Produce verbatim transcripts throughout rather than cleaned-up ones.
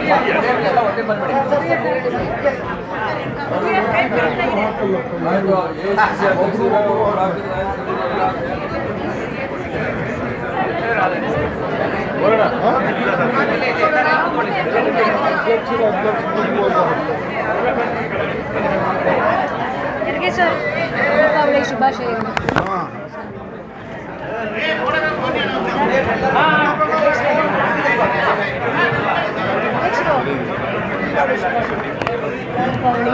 Sir Deepavali ಶುಭಾಶಯಗಳು. Deepavali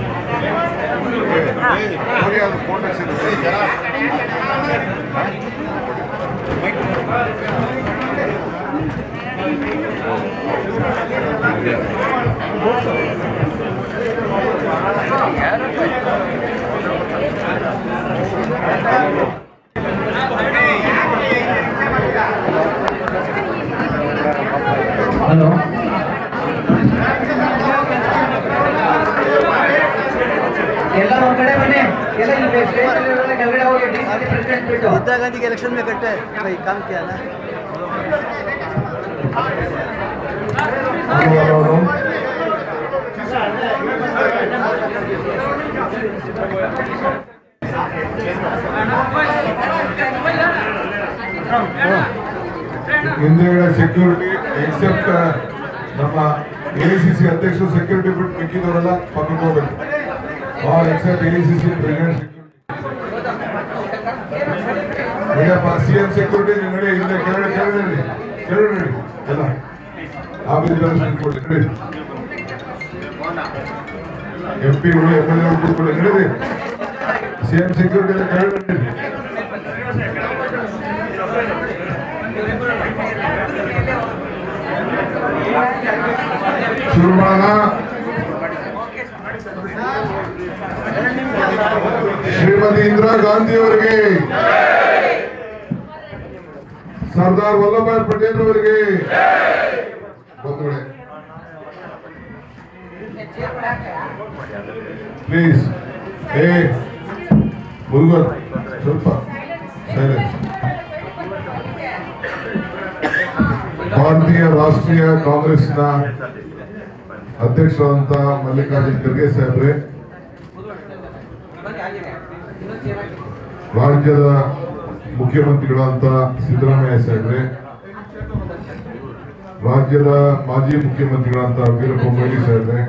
hello ಎಲ್ಲ ಒಂದ್ ಕಡೆ ಬನ್ನಿ. ಎಲ್ಲ ಕೆಳಗಡೆ ಹೋಗಿ ಪ್ರೆಸಿಡೆಂಟ್ ಬಿಟ್ಟು इंदिरा गांधी के इलेक्शन में कट्टे भाई काम किया ना. ಹಿಂದೆಗಡೆ ಸೆಕ್ಯೂರಿಟಿ ಎಕ್ಸೆಪ್ಟ್ ನಮ್ಮ ಎಐಸಿಸಿ ಅಧ್ಯಕ್ಷರು ಸೆಕ್ಯೂರಿಟಿ ಬಿಟ್ಟು ಮಿಕ್ಕಿದವರೆಲ್ಲ ಪಕ್ಕಕ್ಕೆ ಹೋಗ್ಬೇಕು. All except AICC president CM security ನಡಿ ಹಿಂದೆ ಕೆಳಗಡೆ ಕೆಳಗಡೆ ನಡಿ ಕೆಳಗಡೆ ನಡಿ ಎಲ್ಲ ಆಫೀಸ್ ನಿಂತ್ಕೊಳ್ಳಿ. ಎಂ ಪಿಗಳು ಎಂ ಎಲ್ ಎ ಕೂತ್ಕೊಳ್ಳಿ ನಡೀರಿ. ಸಿಎಂ ಸೆಕ್ಯೂರಿಟಿ ಕೆಳಗಡೆ ನಡಿ. ಶುರು ಮಾಡೋಣ. ಶ್ರೀಮತಿ ಇಂದಿರಾ ಗಾಂಧಿ ಅವರಿಗೆ, ಸರ್ದಾರ್ ವಲ್ಲಭಭಾಯ್ ಪಟೇಲ್ ಅವರಿಗೆ ಬಂಧುಗಳೇ ಪ್ಲೀಸ್ ಏ ಮುರುಗನ್ ಸ್ವಲ್ಪ ಸೈಲೆನ್ಸ್. ಭಾರತೀಯ ರಾಷ್ಟ್ರೀಯ ಕಾಂಗ್ರೆಸ್ನ ಅಧ್ಯಕ್ಷರಾದಂತ ಮಲ್ಲಿಕಾರ್ಜುನ್ ಖರ್ಗೆ ಸಾಹೇಬ್ರೆ, ರಾಜ್ಯದ ಮುಖ್ಯಮಂತ್ರಿಗಳಂತ ಸಿದ್ದರಾಮಯ್ಯ ಸಾಹೇಬ್ರೆ, ರಾಜ್ಯದ ಮಾಜಿ ಮುಖ್ಯಮಂತ್ರಿಗಳಂತ ವೀರಪ್ಪ ಮೊಯ್ಲಿ ಸಾಹೇಬ್ರೆ,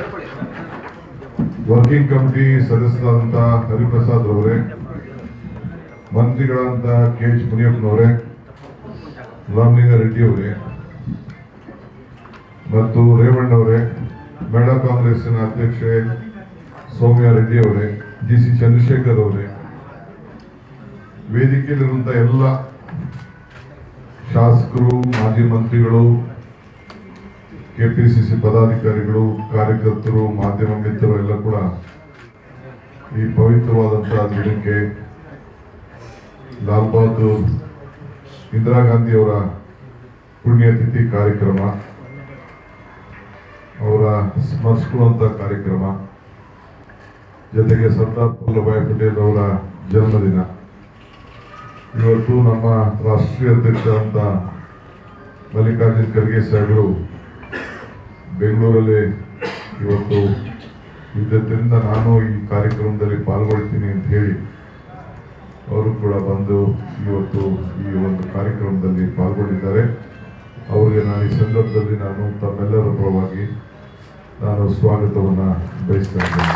ವರ್ಕಿಂಗ್ ಕಮಿಟಿ ಸದಸ್ಯರಾದಂತ ಹರಿಪ್ರಸಾದ್ ಅವರೇ, ಮಂತ್ರಿಗಳಂತ ಕೆ ಎಚ್ ಮುನಿಯಪ್ಪನವರೇ, ರಾಮಲಿಂಗ ರೆಡ್ಡಿ ಅವರೇ ಮತ್ತು ರೇವಣ್ಣವರೇ, ಮಹಿಳಾ ಕಾಂಗ್ರೆಸ್ಸಿನ ಅಧ್ಯಕ್ಷೆ ಸೌಮ್ಯ ರೆಡ್ಡಿ ಅವರೇ, ಜಿ ಸಿ ಚಂದ್ರಶೇಖರ್ ಅವರೇ, ವೇದಿಕೆಯಲ್ಲಿರುವಂತಹ ಎಲ್ಲ ಶಾಸಕರು, ಮಾಜಿ ಮಂತ್ರಿಗಳು, ಕೆಪಿಸಿಸಿ ಪದಾಧಿಕಾರಿಗಳು, ಕಾರ್ಯಕರ್ತರು, ಮಾಧ್ಯಮ ಮಿತ್ರರು ಎಲ್ಲ ಕೂಡ ಈ ಪವಿತ್ರವಾದಂತಹ ದಿನಕ್ಕೆ ಲಾಲ್ ಬಹದ್ದೂರ್ ಇಂದಿರಾ ಗಾಂಧಿ ಅವರ ಪುಣ್ಯತಿಥಿ ಕಾರ್ಯಕ್ರಮ, ಅವರ ಸ್ಮರಿಸಿಕೊಳ್ಳುವಂತಹ ಕಾರ್ಯಕ್ರಮ, ಜೊತೆಗೆ ಸರ್ದಾರ್ ವಲ್ಲಭಭಾಯ್ ಪಟೇಲ್ ಅವರ ಜನ್ಮದಿನ. ಇವತ್ತು ನಮ್ಮ ರಾಷ್ಟ್ರೀಯ ಅಧ್ಯಕ್ಷರಾದಂಥ ಮಲ್ಲಿಕಾರ್ಜುನ್ ಖರ್ಗೆ ಸಾಹೇಬರು ಬೆಂಗಳೂರಲ್ಲಿ ಇವತ್ತು ಇದ್ದರಿಂದ ನಾನು ಈ ಕಾರ್ಯಕ್ರಮದಲ್ಲಿ ಪಾಲ್ಗೊಳ್ತೀನಿ ಅಂತ ಹೇಳಿ ಅವರು ಕೂಡ ಬಂದು ಇವತ್ತು ಈ ಒಂದು ಕಾರ್ಯಕ್ರಮದಲ್ಲಿ ಪಾಲ್ಗೊಂಡಿದ್ದಾರೆ. ಅವರಿಗೆ ನಾನು ಈ ಸಂದರ್ಭದಲ್ಲಿ ನಾನು ತಮ್ಮೆಲ್ಲರ ಪರವಾಗಿ ನಾನು ಸ್ವಾಗತವನ್ನು ಬಯಸ್ತಾ ಇದ್ದೇನೆ.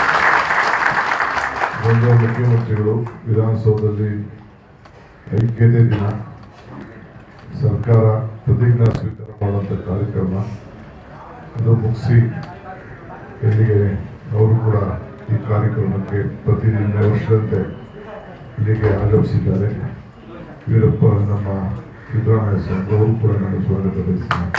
ಒಂದು ಮುಖ್ಯಮಂತ್ರಿಗಳು ವಿಧಾನಸೌಧದಲ್ಲಿ ಐಕ್ಯತೆ ದಿನ ಸರ್ಕಾರ ಪ್ರತಿಜ್ಞಾ ಸ್ವೀಕಾರ ಮಾಡುವಂಥ ಕಾರ್ಯಕ್ರಮ ಅದು ಮುಗಿಸಿ ಇಲ್ಲಿಗೆ ಅವರು ಕೂಡ ಈ ಕಾರ್ಯಕ್ರಮಕ್ಕೆ ಪ್ರತಿದಿನ ವರ್ಷದಂತೆ ಇಲ್ಲಿಗೆ ಆಗಮಿಸಿದ್ದಾರೆ. ವೀರಪ್ಪ ನಮ್ಮ ಸಿದ್ದರಾಮಯ್ಯ ಸಾಹೇಬ್ ಅವರು ಕೂಡ ನಾನು ಸ್ವಾಗತ ಬಯಸ್ತೇನೆ.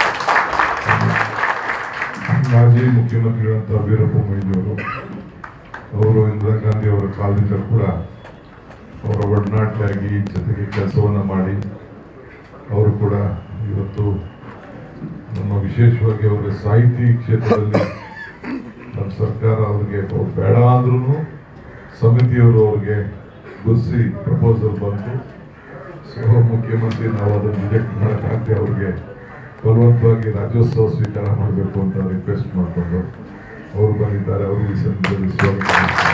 ಮಾಜಿ ಮುಖ್ಯಮಂತ್ರಿಗಳಂತ ವೀರಪ್ಪ ಮೊಯ್ಲಿ ಅವರು ಅವರು ಇಂದಿರಾ ಗಾಂಧಿ ಅವರ ಕಾಲದಿಂದ ಕೂಡ ಅವರ ಒಡನಾಟಿಯಾಗಿ ಜೊತೆಗೆ ಕೆಲಸವನ್ನು ಮಾಡಿ ಅವರು ಕೂಡ ಇವತ್ತು ನಮ್ಮ ವಿಶೇಷವಾಗಿ ಅವರ ಸಾಹಿತಿ ಕ್ಷೇತ್ರದಲ್ಲಿ ನಮ್ಮ ಸರ್ಕಾರ ಅವ್ರಿಗೆ ಬೇಡ ಅಂದ್ರೂ ಸಮಿತಿಯವರು ಅವ್ರಿಗೆ ಗುರುಸಿ ಪ್ರಪೋಸಲ್ ಬಂತು. ಸೊ ಮುಖ್ಯಮಂತ್ರಿ ನಾವು ಅದನ್ನು ರಿಜೆಕ್ಟ್ ಮಾಡೋಕ್ಕಾಗದೆ ಅವ್ರಿಗೆ ಬಲವಂತವಾಗಿ ರಾಜ್ಯೋತ್ಸವ ಸ್ವೀಕಾರ ಮಾಡಬೇಕು ಅಂತ ರಿಕ್ವೆಸ್ಟ್ ಮಾಡಿಕೊಂಡು ಅವರು ಬಂದಿದ್ದಾರೆ. ಅವರು ಈ ಸಂದರ್ಭದಲ್ಲಿ ಸ್ವಾಗತ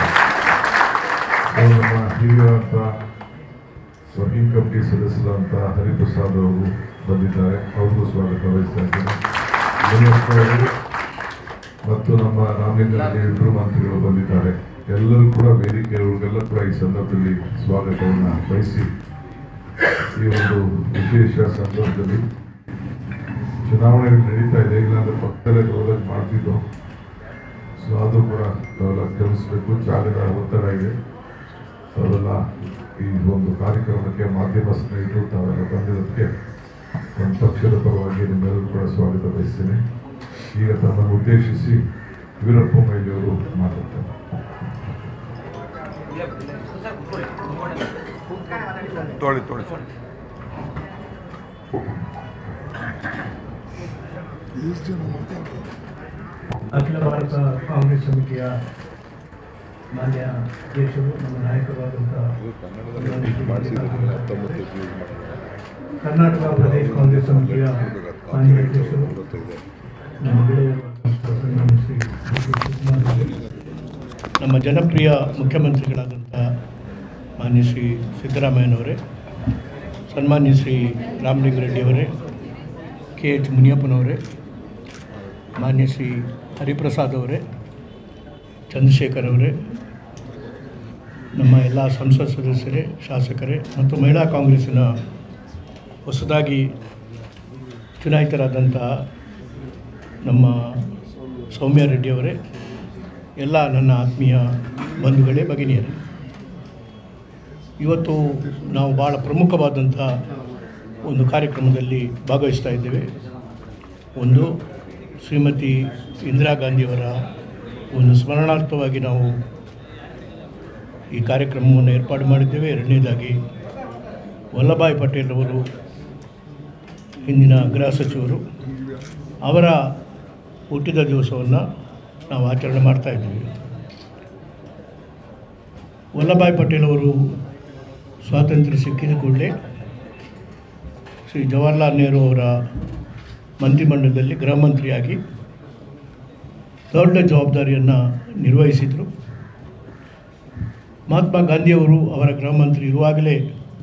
ಅವರು ನಮ್ಮ ಹಿರಿಯರಂತ ವರ್ಕಿಂಗ್ ಕಮಿಟಿ ಸದಸ್ಯರಂತ ಹರಿಪ್ರಸಾದ್ ಅವರು ಬಂದಿದ್ದಾರೆ. ಅವ್ರಿಗೂ ಸ್ವಾಗತ ವಹಿಸ್ತಾ ಇದ್ದೇನೆ. ಅವರು ಮತ್ತು ನಮ್ಮ ರಾಮಲಿಂಗ ಇಬ್ಬರು ಮಂತ್ರಿಗಳು ಬಂದಿದ್ದಾರೆ. ಎಲ್ಲರೂ ಕೂಡ ವೇದಿಕೆಯವರಿಗೆಲ್ಲ ಕೂಡ ಈ ಸಂದರ್ಭದಲ್ಲಿ ಸ್ವಾಗತವನ್ನು ಬಯಸಿ ಈ ಒಂದು ವಿಶೇಷ ಸಂದರ್ಭದಲ್ಲಿ ಚುನಾವಣೆಗಳು ನಡೀತಾ ಇದೆ. ಇಲ್ಲಾಂದ್ರೆ ಪಕ್ಕದಲ್ಲೇ ಡೆವಲಪ್ ಮಾಡ್ತಿದ್ದು, ಸೊ ಅದು ಕೂಡ ಡೆವಲಪ್ ತಿಳಿಸ್ಬೇಕು. ಚಾಲನೆ ಒತ್ತಡ ಇದೆ. ಅವೆಲ್ಲ ಈ ಒಂದು ಕಾರ್ಯಕ್ರಮಕ್ಕೆ ಮಾಧ್ಯಮ ಸ್ನೇಹಿತರು ತಾವೆಲ್ಲ ಬಂದಿರೋದಕ್ಕೆ ನಮ್ಮ ಪಕ್ಷದ ಪರವಾಗಿ ನಿಮ್ಮೆಲ್ಲರೂ ಕೂಡ ಸ್ವಾಗತ ಬಯಸ್ತೇನೆ. ಈಗ ತಮ್ಮನ್ನು ಉದ್ದೇಶಿಸಿ ವೀರಪ್ಪ ಮೊಯ್ಲಿಯವರು ಮಾತಾಡ್ತಾರೆ. ತೋಳಿ ತೋಳಿ ಅಖಿಲ ಭಾರತ ಕಾಂಗ್ರೆಸ್ ಸಮಿತಿಯ ಮಾನ್ಯ ಅಧ್ಯಕ್ಷರು, ನಮ್ಮ ನಾಯಕರಾದಂಥ ಕರ್ನಾಟಕ ಪ್ರದೇಶ ಕಾಂಗ್ರೆಸ್ ಸಮಿತಿಯ ಮಾನ್ಯ ಅಧ್ಯಕ್ಷರು, ನಮ್ಮ ಗೆಳೆಯರು ಶ್ರೀ ನಮ್ಮ ಜನಪ್ರಿಯ ಮುಖ್ಯಮಂತ್ರಿಗಳಾದಂಥ ಮಾನ್ಯ ಶ್ರೀ ಸಿದ್ದರಾಮಯ್ಯನವರೇ, ಸನ್ಮಾನ್ಯ ಶ್ರೀ ರಾಮಲಿಂಗ ರೆಡ್ಡಿಯವರೇ, ಕೆ ಎಚ್ ಮುನಿಯಪ್ಪನವರೇ, ಮಾನ್ಯ ಶ್ರೀ ಹರಿಪ್ರಸಾದ್ ಅವರೇ, ಚಂದ್ರಶೇಖರ್ ಅವರೇ, ನಮ್ಮ ಎಲ್ಲ ಸಂಸತ್ ಸದಸ್ಯರೇ, ಶಾಸಕರೇ ಮತ್ತು ಮಹಿಳಾ ಕಾಂಗ್ರೆಸ್ಸಿನ ಹೊಸದಾಗಿ ಚುನಾಯಿತರಾದಂತಹ ನಮ್ಮ ಸೌಮ್ಯ ರೆಡ್ಡಿಯವರೇ, ಎಲ್ಲ ನನ್ನ ಆತ್ಮೀಯ ಬಂಧುಗಳೇ, ಭಗಿನಿಯರೇ, ಇವತ್ತು ನಾವು ಭಾಳ ಪ್ರಮುಖವಾದಂಥ ಒಂದು ಕಾರ್ಯಕ್ರಮದಲ್ಲಿ ಭಾಗವಹಿಸ್ತಾ ಇದ್ದೇವೆ. ಒಂದು ಶ್ರೀಮತಿ ಇಂದಿರಾ ಗಾಂಧಿಯವರ ಒಂದು ಸ್ಮರಣಾರ್ಥವಾಗಿ ನಾವು ಈ ಕಾರ್ಯಕ್ರಮವನ್ನು ಏರ್ಪಾಡು ಮಾಡಿದ್ದೇವೆ. ಎರಡನೇದಾಗಿ ವಲ್ಲಭಾಯ್ ಪಟೇಲ್ ಅವರು, ಹಿಂದಿನ ಗೃಹ ಸಚಿವರು, ಅವರ ಹುಟ್ಟಿದ ದಿವಸವನ್ನು ನಾವು ಆಚರಣೆ ಮಾಡ್ತಾಯಿದ್ದೀವಿ. ವಲ್ಲಭಾಯ್ ಪಟೇಲ್ ಅವರು ಸ್ವಾತಂತ್ರ್ಯ ಸಿಕ್ಕಿದ ಕೂಡಲೇ ಶ್ರೀ ಜವಾಹರ್ಲಾಲ್ ನೆಹರು ಅವರ ಮಂತ್ರಿಮಂಡಲದಲ್ಲಿ ಗೃಹ ಮಂತ್ರಿಯಾಗಿ ದೊಡ್ಡ ಜವಾಬ್ದಾರಿಯನ್ನು ನಿರ್ವಹಿಸಿದರು. ಮಹಾತ್ಮ ಗಾಂಧಿಯವರು ಅವರ ಗೃಹ ಮಂತ್ರಿ ಇರುವಾಗಲೇ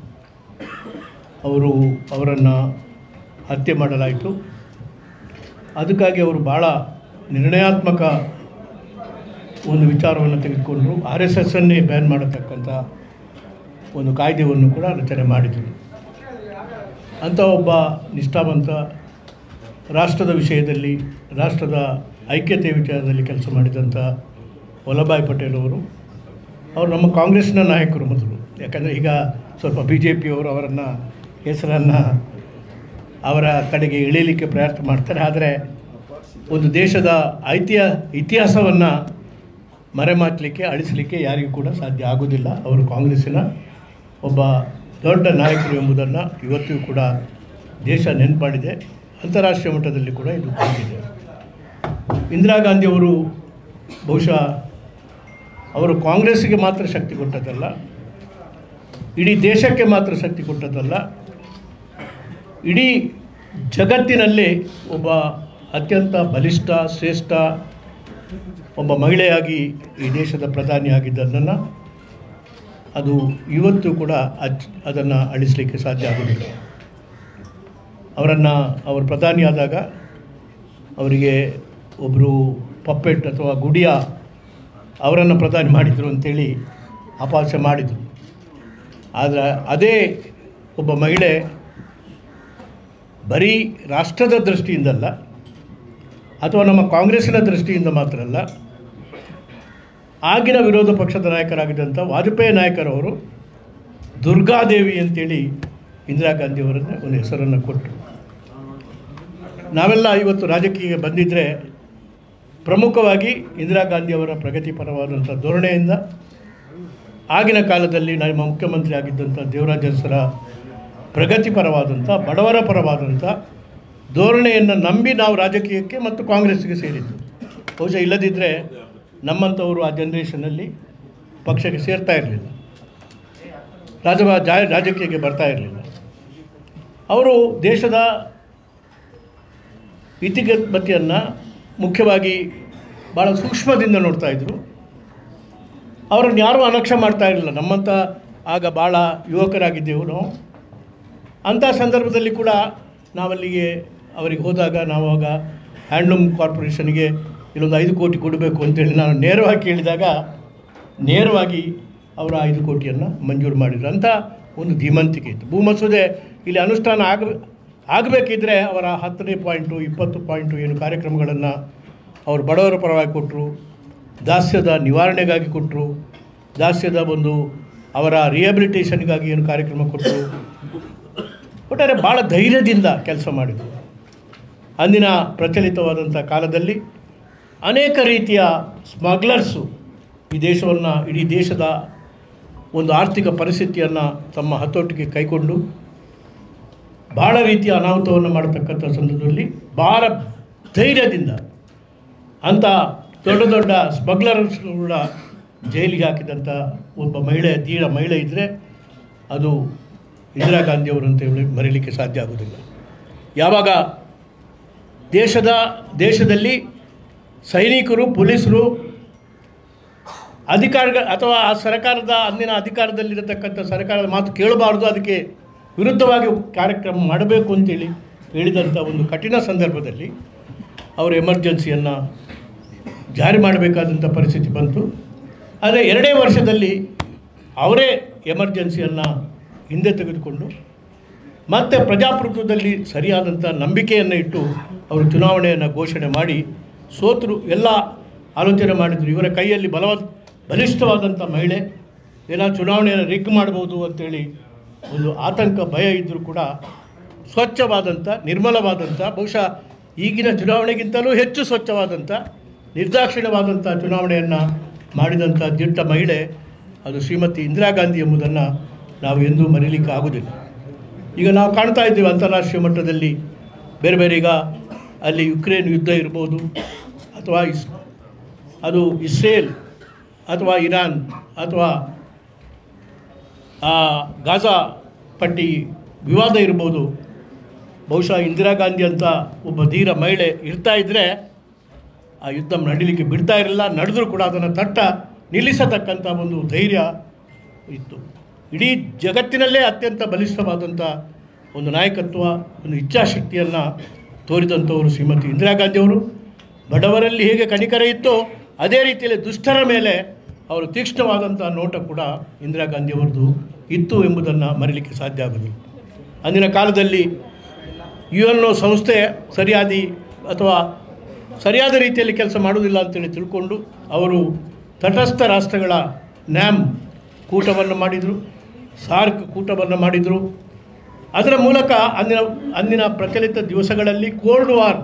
ಅವರು ಅವರನ್ನು ಹತ್ಯೆ ಮಾಡಲಾಯಿತು. ಅದಕ್ಕಾಗಿ ಅವರು ಭಾಳ ನಿರ್ಣಯಾತ್ಮಕ ಒಂದು ವಿಚಾರವನ್ನು ತೆಗೆದುಕೊಂಡರು. ಆರ್ ಎಸ್ ಎಸ್ಸನ್ನೇ ಬ್ಯಾನ್ ಮಾಡತಕ್ಕಂಥ ಒಂದು ಕಾಯ್ದೆಯನ್ನು ಕೂಡ ರಚನೆ ಮಾಡಿದರು. ಅಂಥ ಒಬ್ಬ ನಿಷ್ಠಾವಂತ, ರಾಷ್ಟ್ರದ ವಿಷಯದಲ್ಲಿ, ರಾಷ್ಟ್ರದ ಐಕ್ಯತೆ ವಿಚಾರದಲ್ಲಿ ಕೆಲಸ ಮಾಡಿದಂಥ ವಲ್ಲಭಾಯ್ ಪಟೇಲ್ ಅವರು ಅವರು ನಮ್ಮ ಕಾಂಗ್ರೆಸ್ನ ನಾಯಕರು ಮೊದಲು. ಯಾಕಂದರೆ ಈಗ ಸ್ವಲ್ಪ ಬಿ ಜೆ ಪಿಯವರು ಅವರನ್ನು ಹೆಸರನ್ನು ಅವರ ಕಡೆಗೆ ಇಳೀಲಿಕ್ಕೆ ಪ್ರಯತ್ನ ಮಾಡ್ತಾರೆ. ಆದರೆ ಒಂದು ದೇಶದ ಐತಿಹ ಇತಿಹಾಸವನ್ನು ಮರೆಮಾಚಲಿಕ್ಕೆ, ಅಳಿಸಲಿಕ್ಕೆ ಯಾರಿಗೂ ಕೂಡ ಸಾಧ್ಯ ಆಗೋದಿಲ್ಲ. ಅವರು ಕಾಂಗ್ರೆಸ್ಸಿನ ಒಬ್ಬ ದೊಡ್ಡ ನಾಯಕರು ಎಂಬುದನ್ನು ಇವತ್ತಿಗೂ ಕೂಡ ದೇಶ ನೆನಪಾಡಿದೆ. ಅಂತಾರಾಷ್ಟ್ರೀಯ ಮಟ್ಟದಲ್ಲಿ ಕೂಡ ಇದು ಬಂದಿದೆ. ಇಂದಿರಾ ಗಾಂಧಿಯವರು ಬಹುಶಃ ಅವರು ಕಾಂಗ್ರೆಸ್ಸಿಗೆ ಮಾತ್ರ ಶಕ್ತಿ ಕೊಟ್ಟದ್ದಲ್ಲ, ಇಡೀ ದೇಶಕ್ಕೆ ಮಾತ್ರ ಶಕ್ತಿ ಕೊಟ್ಟದ್ದಲ್ಲ, ಇಡೀ ಜಗತ್ತಿನಲ್ಲಿ ಒಬ್ಬ ಅತ್ಯಂತ ಬಲಿಷ್ಠ, ಶ್ರೇಷ್ಠ ಒಬ್ಬ ಮಹಿಳೆಯಾಗಿ ಈ ದೇಶದ ಪ್ರಧಾನಿಯಾಗಿದ್ದನ್ನು ಅದು ಇವತ್ತು ಕೂಡ ಅಚ್ ಅದನ್ನು ಅಳಿಸಲಿಕ್ಕೆ ಸಾಧ್ಯ ಆಗೋದಿಲ್ಲ. ಅವರನ್ನು ಅವರು ಪ್ರಧಾನಿಯಾದಾಗ ಅವರಿಗೆ ಒಬ್ಬರು ಪಪ್ಪೆಟ್ ಅಥವಾ ಗುಡಿಯ ಅವರನ್ನು ಪ್ರಧಾನಿ ಮಾಡಿದರು ಅಂಥೇಳಿ ಅಪಹಾಸ್ಯ ಮಾಡಿದರು. ಆದರೆ ಅದೇ ಒಬ್ಬ ಮಹಿಳೆ ಬರೀ ರಾಷ್ಟ್ರದ ದೃಷ್ಟಿಯಿಂದಲ್ಲ ಅಥವಾ ನಮ್ಮ ಕಾಂಗ್ರೆಸ್ಸಿನ ದೃಷ್ಟಿಯಿಂದ ಮಾತ್ರ ಅಲ್ಲ, ಆಗಿನ ವಿರೋಧ ಪಕ್ಷದ ನಾಯಕರಾಗಿದ್ದಂಥ ವಾಜಪೇಯಿ ನಾಯಕರವರು ದುರ್ಗಾದೇವಿ ಅಂತೇಳಿ ಇಂದಿರಾ ಗಾಂಧಿಯವರನ್ನು ಒಂದು ಹೆಸರನ್ನು ಕೊಟ್ಟರು. ನಾವೆಲ್ಲ ಇವತ್ತು ರಾಜಕೀಯಕ್ಕೆ ಬಂದಿದ್ದರೆ ಪ್ರಮುಖವಾಗಿ ಇಂದಿರಾ ಗಾಂಧಿಯವರ ಪ್ರಗತಿಪರವಾದಂಥ ಧೋರಣೆಯಿಂದ, ಆಗಿನ ಕಾಲದಲ್ಲಿ ನಮ್ಮ ಮುಖ್ಯಮಂತ್ರಿ ಆಗಿದ್ದಂಥ ದೇವರಾಜ ಅರಸರ ಪ್ರಗತಿಪರವಾದಂಥ, ಬಡವರ ಪರವಾದಂಥ ಧೋರಣೆಯನ್ನು ನಂಬಿ ನಾವು ರಾಜಕೀಯಕ್ಕೆ ಮತ್ತು ಕಾಂಗ್ರೆಸ್ಸಿಗೆ ಸೇರಿದ್ದು. ಬಹುಶಃ ಇಲ್ಲದಿದ್ದರೆ ನಮ್ಮಂಥವರು ಆ ಜನ್ರೇಷನಲ್ಲಿ ಪಕ್ಷಕ್ಕೆ ಸೇರ್ತಾ ಇರಲಿಲ್ಲ, ರಾಜ ರಾಜಕೀಯಕ್ಕೆ ಬರ್ತಾ ಇರಲಿಲ್ಲ. ಅವರು ದೇಶದ ಇತಿಗತಿಯನ್ನು ಮುಖ್ಯವಾಗಿ ಭಾಳ ಸೂಕ್ಷ್ಮದಿಂದ ನೋಡ್ತಾಯಿದ್ರು. ಅವರನ್ನು ಯಾರೂ ಅಲಕ್ಷ್ಯ ಮಾಡ್ತಾ ಇರಲಿಲ್ಲ. ನಮ್ಮಂಥ ಆಗ ಭಾಳ ಯುವಕರಾಗಿದ್ದೆವು ನಾವು. ಅಂಥ ಸಂದರ್ಭದಲ್ಲಿ ಕೂಡ ನಾವಲ್ಲಿಗೆ ಅವರಿಗೆ ಹೋದಾಗ ನಾವಾಗ ಹ್ಯಾಂಡ್ಲೂಮ್ ಕಾರ್ಪೊರೇಷನ್ಗೆ ಇಲ್ಲೊಂದು ಐದು ಕೋಟಿ ಕೊಡಬೇಕು ಅಂತೇಳಿ ನಾನು ನೇರವಾಗಿ ಕೇಳಿದಾಗ ನೇರವಾಗಿ ಅವರ ಐದು ಕೋಟಿಯನ್ನು ಮಂಜೂರು ಮಾಡಿದರು. ಅಂಥ ಒಂದು ಧೀಮಂತಿಕೆ ಇತ್ತು. ಭೂ ಮಸೂದೆ ಇಲ್ಲಿ ಅನುಷ್ಠಾನ ಆಗ ಆಗಬೇಕಿದ್ರೆ ಅವರ ಹತ್ತನೇ ಪಾಯಿಂಟು ಇಪ್ಪತ್ತು ಪಾಯಿಂಟು ಏನು ಕಾರ್ಯಕ್ರಮಗಳನ್ನು ಅವರು ಬಡವರ ಪರವಾಗಿ ಕೊಟ್ಟರು, ದಾಸ್ಯದ ನಿವಾರಣೆಗಾಗಿ ಕೊಟ್ಟರು, ದಾಸ್ಯದ ಒಂದು ಅವರ ರಿಹ್ಯಾಬಿಲಿಟೇಷನ್ಗಾಗಿ ಏನು ಕಾರ್ಯಕ್ರಮ ಕೊಟ್ಟರು, ಒಟ್ಟಾರೆ ಭಾಳ ಧೈರ್ಯದಿಂದ ಕೆಲಸ ಮಾಡಿದರು. ಅಂದಿನ ಪ್ರಚಲಿತವಾದಂಥ ಕಾಲದಲ್ಲಿ ಅನೇಕ ರೀತಿಯ ಸ್ಮಗ್ಲರ್ಸು ಈ ದೇಶವನ್ನು, ಇಡೀ ದೇಶದ ಒಂದು ಆರ್ಥಿಕ ಪರಿಸ್ಥಿತಿಯನ್ನು ತಮ್ಮ ಹತೋಟಿಗೆ ಕೈಗೊಂಡು ಭಾಳ ರೀತಿಯ ಅನಾಹುತವನ್ನು ಮಾಡತಕ್ಕಂಥ ಸಂದರ್ಭದಲ್ಲಿ ಭಾಳ ಧೈರ್ಯದಿಂದ ಅಂಥ ದೊಡ್ಡ ದೊಡ್ಡ ಸ್ಮಗ್ಲರ್ಸ್ಗಳ ಜೈಲಿಗೆ ಹಾಕಿದಂಥ ಒಬ್ಬ ಮಹಿಳೆ, ಧೀರ ಮಹಿಳೆ ಇದ್ದರೆ ಅದು ಇಂದಿರಾ ಗಾಂಧಿಯವರು ಅಂತ ಹೇಳಿ ಮರೀಲಿಕ್ಕೆ ಸಾಧ್ಯ ಆಗೋದಿಲ್ಲ. ಯಾವಾಗ ದೇಶದ ದೇಶದಲ್ಲಿ ಸೈನಿಕರು, ಪೊಲೀಸರು, ಅಧಿಕಾರಿಗಳ ಅಥವಾ ಆ ಸರ್ಕಾರದ ಅಂದಿನ ಅಧಿಕಾರದಲ್ಲಿರತಕ್ಕಂಥ ಸರ್ಕಾರದ ಮಾತು ಕೇಳಬಾರ್ದು, ಅದಕ್ಕೆ ವಿರುದ್ಧವಾಗಿ ಕಾರ್ಯಕ್ರಮ ಮಾಡಬೇಕು ಅಂತೇಳಿ ಹೇಳಿದಂಥ ಒಂದು ಕಠಿಣ ಸಂದರ್ಭದಲ್ಲಿ ಅವರು ಎಮರ್ಜೆನ್ಸಿಯನ್ನು ಜಾರಿ ಮಾಡಬೇಕಾದಂಥ ಪರಿಸ್ಥಿತಿ ಬಂತು. ಆದರೆ ಎರಡೇ ವರ್ಷದಲ್ಲಿ ಅವರೇ ಎಮರ್ಜೆನ್ಸಿಯನ್ನು ಹಿಂದೆ ತೆಗೆದುಕೊಂಡು ಮತ್ತೆ ಪ್ರಜಾಪ್ರಭುತ್ವದಲ್ಲಿ ಸರಿಯಾದಂಥ ನಂಬಿಕೆಯನ್ನು ಇಟ್ಟು ಅವರು ಚುನಾವಣೆಯನ್ನು ಘೋಷಣೆ ಮಾಡಿ ಸೋತರು. ಎಲ್ಲ ಆಲೋಚನೆ ಮಾಡಿದರು, ಇವರ ಕೈಯಲ್ಲಿ ಬಲವ ಬಲಿಷ್ಠವಾದಂಥ ಮಹಿಳೆ, ಏನೋ ಚುನಾವಣೆಯನ್ನು ರಿಗ್ ಮಾಡ್ಬೋದು ಅಂಥೇಳಿ ಒಂದು ಆತಂಕ, ಭಯ ಇದ್ದರೂ ಕೂಡ ಸ್ವಚ್ಛವಾದಂಥ, ನಿರ್ಮಲವಾದಂಥ, ಬಹುಶಃ ಈಗಿನ ಚುನಾವಣೆಗಿಂತಲೂ ಹೆಚ್ಚು ಸ್ವಚ್ಛವಾದಂಥ, ನಿರ್ದಾಕ್ಷಿಣ್ಯವಾದಂಥ ಚುನಾವಣೆಯನ್ನು ಮಾಡಿದಂಥ ದಿಟ್ಟ ಮಹಿಳೆ ಅದು ಶ್ರೀಮತಿ ಇಂದಿರಾ ಗಾಂಧಿ ಎಂಬುದನ್ನು ನಾವು ಎಂದೂ ಮರೀಲಿಕ್ಕೆ ಆಗೋದಿಲ್ಲ. ಈಗ ನಾವು ಕಾಣ್ತಾ ಇದ್ದೀವಿ ಅಂತಾರಾಷ್ಟ್ರೀಯ ಮಟ್ಟದಲ್ಲಿ ಬೇರೆ ಬೇರೆ, ಈಗ ಅಲ್ಲಿ ಯುಕ್ರೇನ್ ಯುದ್ಧ ಇರ್ಬೋದು, ಅಥವಾ ಇಸ್ ಅದು ಇಸ್ರೇಲ್ ಅಥವಾ ಇರಾನ್ ಅಥವಾ ಗಾಜಾ ಪಟ್ಟಿ ವಿವಾದ ಇರ್ಬೋದು. ಬಹುಶಃ ಇಂದಿರಾ ಗಾಂಧಿ ಅಂತ ಒಬ್ಬ ಧೀರ ಮಹಿಳೆ ಇರ್ತಾ ಇದ್ದರೆ ಆ ಯುದ್ಧ ನಡೀಲಿಕ್ಕೆ ಬಿಡ್ತಾ ಇರಲಿಲ್ಲ. ನಡೆದರೂ ಕೂಡ ಅದನ್ನು ತಟ್ಟ ನಿಲ್ಲಿಸತಕ್ಕಂಥ ಒಂದು ಧೈರ್ಯ ಇತ್ತು. ಇಡೀ ಜಗತ್ತಿನಲ್ಲೇ ಅತ್ಯಂತ ಬಲಿಷ್ಠವಾದಂಥ ಒಂದು ನಾಯಕತ್ವ, ಒಂದು ಇಚ್ಛಾಶಕ್ತಿಯನ್ನು ತೋರಿದಂಥವರು ಶ್ರೀಮತಿ ಇಂದಿರಾ ಗಾಂಧಿಯವರು. ಬಡವರಲ್ಲಿ ಹೇಗೆ ಕನಿಕರ ಇತ್ತೋ ಅದೇ ರೀತಿಯಲ್ಲಿ ದುಷ್ಟರ ಮೇಲೆ ಅವರು ತೀಕ್ಷ್ಣವಾದಂಥ ನೋಟ ಕೂಡ ಇಂದಿರಾ ಗಾಂಧಿಯವರದು ಇತ್ತು ಎಂಬುದನ್ನು ಮರೀಲಿಕ್ಕೆ ಸಾಧ್ಯ ಆಗೋದಿಲ್ಲ. ಅಂದಿನ ಕಾಲದಲ್ಲಿ ಯು ಎನ್ ಒ ಸಂಸ್ಥೆ ಸರಿಯಾದಿ ಅಥವಾ ಸರಿಯಾದ ರೀತಿಯಲ್ಲಿ ಕೆಲಸ ಮಾಡುವುದಿಲ್ಲ ಅಂತೇಳಿ ತಿಳ್ಕೊಂಡು ಅವರು ತಟಸ್ಥ ರಾಷ್ಟ್ರಗಳ ನ್ಯಾಮ್ ಕೂಟವನ್ನು ಮಾಡಿದರು, ಸಾರ್ಕ್ ಕೂಟವನ್ನು ಮಾಡಿದರು. ಅದರ ಮೂಲಕ ಅಂದಿನ ಅಂದಿನ ಪ್ರಚಲಿತ ದಿವಸಗಳಲ್ಲಿ ಕೋಲ್ಡ್ ವಾರ್,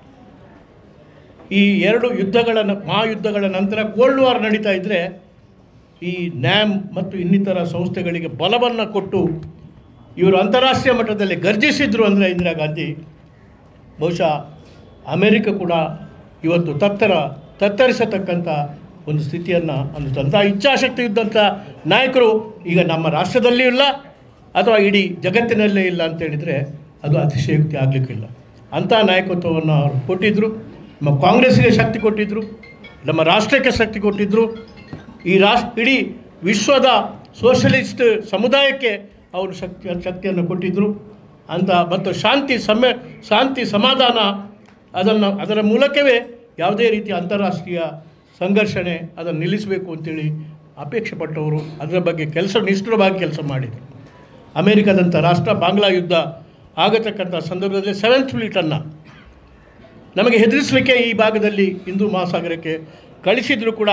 ಈ ಎರಡು ಯುದ್ಧಗಳ ಮಹಾಯುದ್ಧಗಳ ನಂತರ ಕೋಲ್ಡ್ ವಾರ್ ನಡೀತಾ ಇದ್ದರೆ ಈ ನ್ಯಾಮ್ ಮತ್ತು ಇನ್ನಿತರ ಸಂಸ್ಥೆಗಳಿಗೆ ಬಲವನ್ನು ಕೊಟ್ಟು ಇವರು ಅಂತಾರಾಷ್ಟ್ರೀಯ ಮಟ್ಟದಲ್ಲಿ ಗರ್ಜಿಸಿದ್ರು ಅಂದರೆ ಇಂದಿರಾ ಗಾಂಧಿ, ಬಹುಶಃ ಅಮೇರಿಕ ಕೂಡ ಇವತ್ತು ತತ್ತರ ತತ್ತರಿಸತಕ್ಕಂಥ ಒಂದು ಸ್ಥಿತಿಯನ್ನು ಅನ್ನುವಂಥ ಇಚ್ಛಾಶಕ್ತಿ ಇದ್ದಂಥ ನಾಯಕರು ಈಗ ನಮ್ಮ ರಾಷ್ಟ್ರದಲ್ಲಿಯೂ ಇಲ್ಲ ಅಥವಾ ಇಡೀ ಜಗತ್ತಿನಲ್ಲೇ ಇಲ್ಲ ಅಂತೇಳಿದರೆ ಅದು ಅತಿಶಯೋಕ್ತಿ ಆಗಲಿಕ್ಕಿಲ್ಲ. ಅಂಥ ನಾಯಕತ್ವವನ್ನು ಅವರು ಕೊಟ್ಟಿದ್ದರು. ನಮ್ಮ ಕಾಂಗ್ರೆಸ್ಗೆ ಶಕ್ತಿ ಕೊಟ್ಟಿದ್ದರು, ನಮ್ಮ ರಾಷ್ಟ್ರಕ್ಕೆ ಶಕ್ತಿ ಕೊಟ್ಟಿದ್ದರು, ಈ ರಾಷ್ಟ್ರ ಇಡೀ ವಿಶ್ವದ ಸೋಷಲಿಸ್ಟ್ ಸಮುದಾಯಕ್ಕೆ ಅವರು ಶಕ್ತಿ ಶಕ್ತಿಯನ್ನು ಕೊಟ್ಟಿದ್ದರು ಅಂತ. ಮತ್ತು ಶಾಂತಿ ಸಮ್ಯ ಶಾಂತಿ ಸಮಾಧಾನ ಅದನ್ನು ಅದರ ಮೂಲಕವೇ ಯಾವುದೇ ರೀತಿಯ ಅಂತಾರಾಷ್ಟ್ರೀಯ ಸಂಘರ್ಷಣೆ ಅದನ್ನು ನಿಲ್ಲಿಸಬೇಕು ಅಂತೇಳಿ ಅಪೇಕ್ಷೆ ಪಟ್ಟವರು. ಅದರ ಬಗ್ಗೆ ಕೆಲಸ ನಿಷ್ಠುರವಾಗಿ ಕೆಲಸ ಮಾಡಿದರು. ಅಮೇರಿಕಾದಂಥ ರಾಷ್ಟ್ರ ಬಾಂಗ್ಲಾ ಯುದ್ಧ ಆಗತಕ್ಕಂಥ ಸಂದರ್ಭದಲ್ಲಿ ಸೆವೆಂತ್ ಫ್ಲೀಟನ್ನು ನಮಗೆ ಹೆದರಿಸಲಿಕ್ಕೆ ಈ ಭಾಗದಲ್ಲಿ ಹಿಂದೂ ಮಹಾಸಾಗರಕ್ಕೆ ಕಳಿಸಿದರೂ ಕೂಡ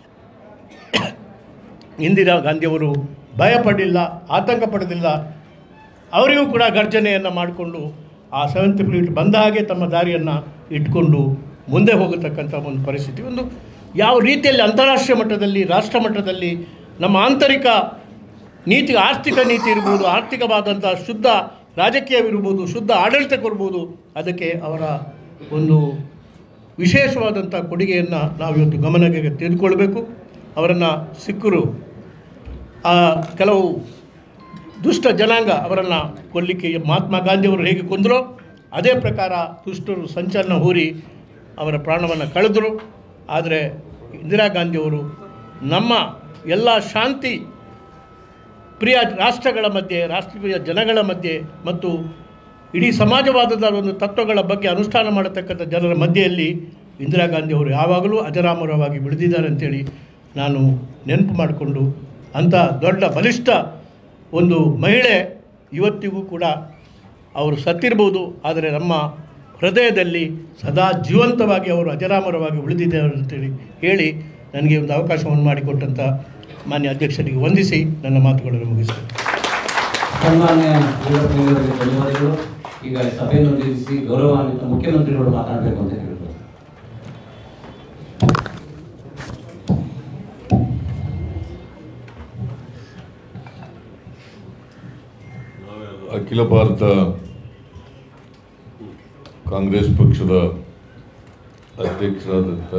ಇಂದಿರಾ ಗಾಂಧಿಯವರು ಭಯಪಡಲಿಲ್ಲ, ಆತಂಕ ಪಡಲಿಲ್ಲ. ಅವರಿಗೂ ಕೂಡ ಗರ್ಜನೆಯನ್ನು ಮಾಡಿಕೊಂಡು ಆ ಸೆವೆಂತ್ ಫ್ಲೀಟ್ ಬಂದ ಹಾಗೆ ತಮ್ಮ ದಾರಿಯನ್ನು ಇಟ್ಕೊಂಡು ಮುಂದೆ ಹೋಗತಕ್ಕಂಥ ಒಂದು ಪರಿಸ್ಥಿತಿ. ಒಂದು ಯಾವ ರೀತಿಯಲ್ಲಿ ಅಂತಾರಾಷ್ಟ್ರೀಯ ಮಟ್ಟದಲ್ಲಿ, ರಾಷ್ಟ್ರ ಮಟ್ಟದಲ್ಲಿ ನಮ್ಮ ಆಂತರಿಕ ನೀತಿ, ಆರ್ಥಿಕ ನೀತಿ ಇರ್ಬೋದು, ಆರ್ಥಿಕವಾದಂಥ ಶುದ್ಧ ರಾಜಕೀಯವಿರ್ಬೋದು, ಶುದ್ಧ ಆಡಳಿತ ಕೊಡ್ಬೋದು, ಅದಕ್ಕೆ ಅವರ ಒಂದು ವಿಶೇಷವಾದಂಥ ಕೊಡುಗೆಯನ್ನು ನಾವು ಇವತ್ತು ಗಮನಕ್ಕೆ ತೆಗೆದುಕೊಳ್ಬೇಕು. ಅವರನ್ನು ಸಿಕ್ಕರು ಆ ಕೆಲವು ದುಷ್ಟ ಜನಾಂಗ ಅವರನ್ನು ಕೊಲ್ಲಿಕ್ಕೆ ಮಹಾತ್ಮ ಗಾಂಧಿಯವರು ಹೇಗೆ ಕೊಂದರೋ ಅದೇ ಪ್ರಕಾರ ದುಷ್ಟರು ಸಂಚಲನ ಹೂರಿ ಅವರ ಪ್ರಾಣವನ್ನು ಕಳೆದರು. ಆದರೆ ಇಂದಿರಾ ಗಾಂಧಿಯವರು ನಮ್ಮ ಎಲ್ಲ ಶಾಂತಿ ಪ್ರಿಯ ರಾಷ್ಟ್ರಗಳ ಮಧ್ಯೆ, ರಾಷ್ಟ್ರೀಯ ಜನಗಳ ಮಧ್ಯೆ ಮತ್ತು ಇಡೀ ಸಮಾಜವಾದದ ಒಂದು ತತ್ವಗಳ ಬಗ್ಗೆ ಅನುಷ್ಠಾನ ಮಾಡತಕ್ಕಂಥ ಜನರ ಮಧ್ಯೆಯಲ್ಲಿ ಇಂದಿರಾ ಗಾಂಧಿಯವರು ಯಾವಾಗಲೂ ಅಜರಾಮರವಾಗಿ ಬೆಳೆದಿದ್ದಾರೆ ಅಂತೇಳಿ ನಾನು ನೆನಪು ಮಾಡಿಕೊಂಡು, ಅಂಥ ದೊಡ್ಡ ಬಲಿಷ್ಠ ಒಂದು ಮಹಿಳೆ ಇವತ್ತಿಗೂ ಕೂಡ ಅವರು ಸತ್ತಿರ್ಬೋದು, ಆದರೆ ನಮ್ಮ ಹೃದಯದಲ್ಲಿ ಸದಾ ಜೀವಂತವಾಗಿ ಅವರು ಅಜರಾಮರವಾಗಿ ಉಳಿದಿದ್ದಾರೆ ಅಂತೇಳಿ ಹೇಳಿ ನನಗೆ ಒಂದು ಅವಕಾಶವನ್ನು ಮಾಡಿಕೊಟ್ಟಂಥ ಮಾನ್ಯ ಅಧ್ಯಕ್ಷರಿಗೆ ವಂದಿಸಿ ನನ್ನ ಮಾತುಗಳನ್ನು ಮುಗಿಸ್ತೇನೆ. ಸನ್ಮಾನ್ಯ ವೀರಪ್ಪನವರಿಗೆ ಧನ್ಯವಾದಗಳು. ಈಗ ಸಭೆಯನ್ನು ಉದ್ದೇಶಿಸಿ ಗೌರವಾನ್ವಿತ ಮುಖ್ಯಮಂತ್ರಿಗಳು ಮಾತನಾಡಬೇಕು ಅಂತ ಹೇಳ್ಬೋದು. ಅಖಿಲ ಭಾರತ ಕಾಂಗ್ರೆಸ್ ಪಕ್ಷದ ಅಧ್ಯಕ್ಷರಾದಂಥ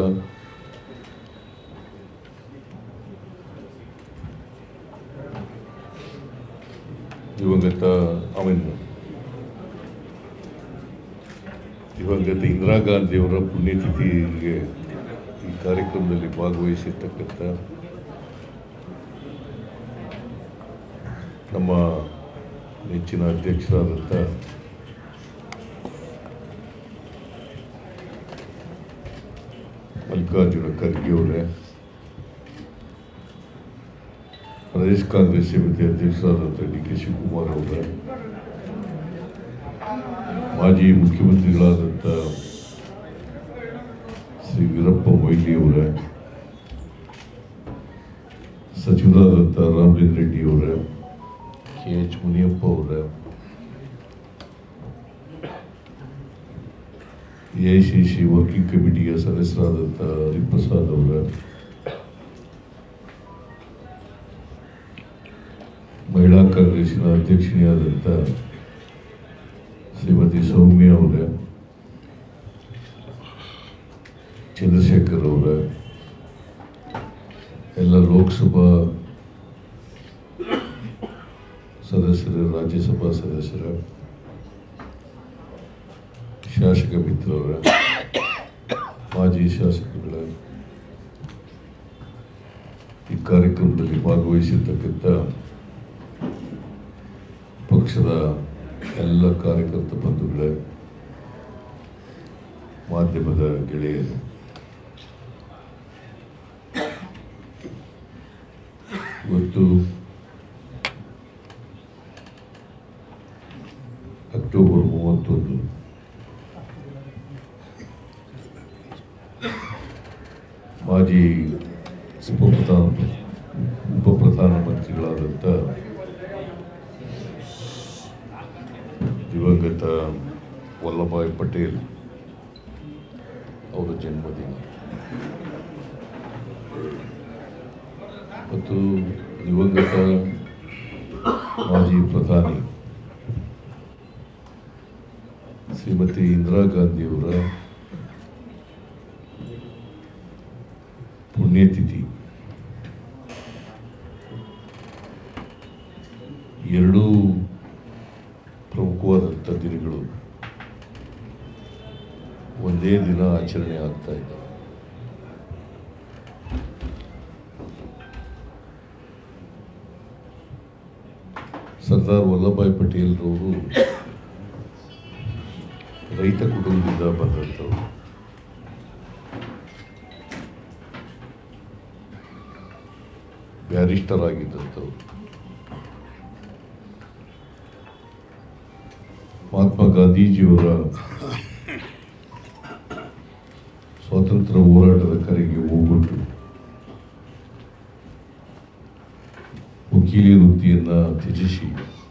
ದಿವಂಗತ ಅಮೀನ್ ದಿವಂಗತ ಇಂದಿರಾ ಗಾಂಧಿಯವರ ಪುಣ್ಯತಿಥಿಗೆ ಈ ಕಾರ್ಯಕ್ರಮದಲ್ಲಿ ಭಾಗವಹಿಸಿರ್ತಕ್ಕಂಥ ನಮ್ಮ ನೆಚ್ಚಿನ ಅಧ್ಯಕ್ಷರಾದಂಥ ಮಲ್ಲಿಕಾರ್ಜುನ ಖರ್ಗೆ ಅವರೇ, ಪ್ರದೇಶ ಕಾಂಗ್ರೆಸ್ ಸಮಿತಿ ಅಧ್ಯಕ್ಷರಾದಂಥ ಡಿ ಕೆ ಶಿವಕುಮಾರ್ ಅವರೇ, ಮಾಜಿ ಮುಖ್ಯಮಂತ್ರಿಗಳಾದಂಥ ಶ್ರೀ ವೀರಪ್ಪ ಮೊಯ್ಲಿ ಅವರೇ, ಸಚಿವರಾದಂಥ ರಾಮಲಿಂಗ ರೆಡ್ಡಿ ಅವರೇ, ಕೆ ಎಚ್ ಮುನಿಯಪ್ಪ ಅವರೇ, A I C C working ಕಮಿಟಿಯ ಸದಸ್ಯರಾದಂಥ ಹರಿಪ್ರಸಾದ್ ಅವರೇ, ಮಹಿಳಾ ಕಾಂಗ್ರೆಸ್ಸಿನ ಅಧ್ಯಕ್ಷಿಣಿಯಾದಂಥ ಶ್ರೀಮತಿ ಸೌಮ್ಯ ಅವರೇ, ಚಂದ್ರಶೇಖರ್ ಅವರೇ, ಎಲ್ಲ ಲೋಕಸಭಾ ಸದಸ್ಯರು, ರಾಜ್ಯಸಭಾ ಸದಸ್ಯರ, ಶಾಸಕ ಮಿತ್ರರ, ಮಾಜಿ ಶಾಸಕರುಗಳ, ಈ ಕಾರ್ಯಕ್ರಮದಲ್ಲಿ ಭಾಗವಹಿಸಿರ್ತಕ್ಕಂಥ ಪಕ್ಷದ ಎಲ್ಲ ಕಾರ್ಯಕರ್ತ ಬಂಧುಗಳೇ, ಮಾಧ್ಯಮದ ಗೆಳೆಯರು, ಇವತ್ತು ಅಕ್ಟೋಬರ್ ಮೂವತ್ತೊಂದು ಮಾಜಿ ಉಪಪ್ರಧಾನ ಉಪಪ್ರಧಾನಮಂತ್ರಿಗಳಾದಂಥ ದಿವಂಗತ ವಲ್ಲಭಾಯ್ ಪಟೇಲ್ ಅವರ ಜನ್ಮದಿನ ಮತ್ತು ದಿವಂಗತ ಮಾಜಿ ಪ್ರಧಾನಿ ಶ್ರೀಮತಿ ಇಂದಿರಾ ಗಾಂಧಿಯವರ ಪುಣ್ಯತಿಥಿ. ಎರಡೂ ಪ್ರಮುಖವಾದಂಥ ದಿನಗಳು ಒಂದೇ ದಿನ ಆಚರಣೆ ಆಗ್ತಾ ಇದೆ. ಸರ್ದಾರ್ ವಲ್ಲಭಾಯ್ ಪಟೇಲ್ರವರು ರೈತ ಕುಟುಂಬದಿಂದ ಬಂದಂಥವ್ರು. ಬ್ಯಾರಿಸ್ಟರ್ ಆಗಿದ್ದಂಥವ್ರು. ಮಹಾತ್ಮ ಗಾಂಧೀಜಿಯವರ ಸ್ವಾತಂತ್ರ್ಯ ಹೋರಾಟದ ಕರೆಗೆ ಹೋಗ್ಬಿಟ್ಟು ವಕೀಲಿ ವೃತ್ತಿಯನ್ನು ತ್ಯಜಿಸಿ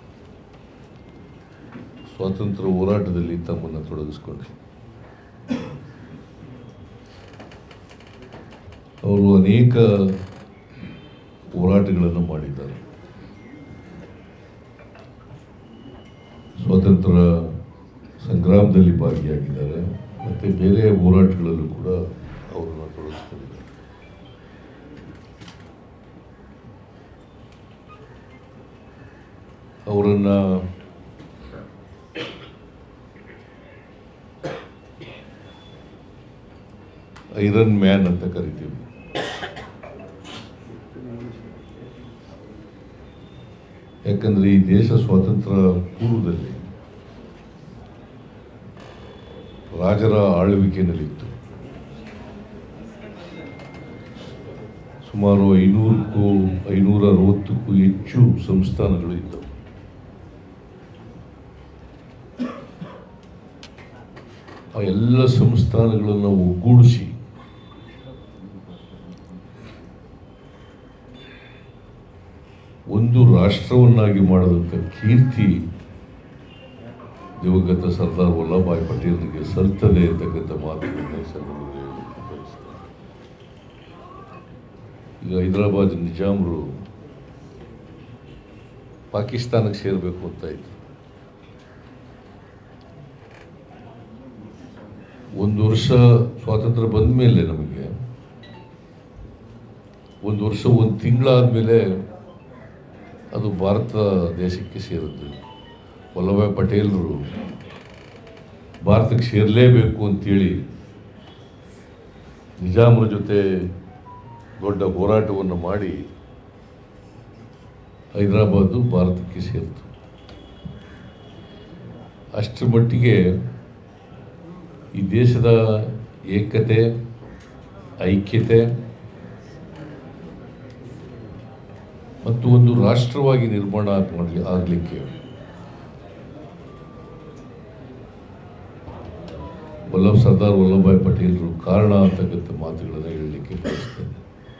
ಸ್ವಾತಂತ್ರ್ಯ ಹೋರಾಟದಲ್ಲಿ ತಮ್ಮನ್ನು ತೊಡಗಿಸಿಕೊಂಡ್ರು. ಅವರು ಅನೇಕ ಹೋರಾಟಗಳನ್ನು ಮಾಡಿದ್ದಾರೆ. ಸ್ವಾತಂತ್ರ್ಯ ಸಂಗ್ರಾಮದಲ್ಲಿ ಭಾಗಿಯಾಗಿದ್ದಾರೆ ಮತ್ತು ಬೇರೆ ಹೋರಾಟಗಳಲ್ಲೂ ಕೂಡ ಅವರನ್ನು ತೊಡಗಿಸ್ಕೊಂಡಿದ್ದಾರೆ. ಅವರನ್ನು ಐರನ್ ಮ್ಯಾನ್ ಅಂತ ಕರಿತೀವಿ. ಯಾಕಂದರೆ ಈ ದೇಶ ಸ್ವಾತಂತ್ರ್ಯ ಪೂರ್ವದಲ್ಲಿ ರಾಜರ ಆಳ್ವಿಕೆಯಲ್ಲಿತ್ತು. ಸುಮಾರು ಐನೂರಕ್ಕೂ ಐನೂರ ಅರವತ್ತಕ್ಕೂ ಹೆಚ್ಚು ಸಂಸ್ಥಾನಗಳು ಇದ್ದವು. ಆ ಎಲ್ಲ ಸಂಸ್ಥಾನಗಳನ್ನು ಒಗ್ಗೂಡಿಸಿ ಒಂದು ರಾಷ್ಟ್ರವನ್ನಾಗಿ ಮಾಡಿದಂಥ ಕೀರ್ತಿ ದಿವಂಗತ ಸರ್ದಾರ್ ವಲ್ಲಭಭಾಯಿ ಪಟೇಲರಿಗೆ ಸಲ್ತದೆ ಅಂತಕ್ಕಂಥ ಮಾತುಗಳನ್ನ ಸಂದರ್ಭದಲ್ಲಿ ಬಯಸ್ತಾರೆ. ಈಗ ಹೈದರಾಬಾದ್ ನಿಜಾಮರು ಪಾಕಿಸ್ತಾನಕ್ಕೆ ಸೇರಬೇಕು ಅಂತ ಇತ್ತು. ಒಂದು ವರ್ಷ ಸ್ವಾತಂತ್ರ್ಯ ಬಂದ ಮೇಲೆ ನಮಗೆ ಒಂದು ವರ್ಷ ಒಂದು ತಿಂಗಳಾದಮೇಲೆ ಅದು ಭಾರತ ದೇಶಕ್ಕೆ ಸೇರಿದ್ದು. ವಲ್ಲಭಭಾಯಿ ಪಟೇಲರು ಭಾರತಕ್ಕೆ ಸೇರಲೇಬೇಕು ಅಂತೇಳಿ ನಿಜಾಮರ ಜೊತೆ ದೊಡ್ಡ ಹೋರಾಟವನ್ನು ಮಾಡಿ ಹೈದರಾಬಾದು ಭಾರತಕ್ಕೆ ಸೇರಿತು. ಅಷ್ಟರ ಮಟ್ಟಿಗೆ ಈ ದೇಶದ ಏಕತೆ, ಐಕ್ಯತೆ ಮತ್ತು ಒಂದು ರಾಷ್ಟ್ರವಾಗಿ ನಿರ್ಮಾಣ ಮಾಡಲಿ ಆಗಲಿಕ್ಕೆ ವಲ್ಲಭ ಸರ್ದಾರ್ ವಲ್ಲಭಭಾಯಿ ಪಟೇಲರು ಕಾರಣ ಅಂತಕ್ಕಂಥ ಮಾತುಗಳನ್ನು ಹೇಳಲಿಕ್ಕೆ ಬಯಸ್ತೇನೆ.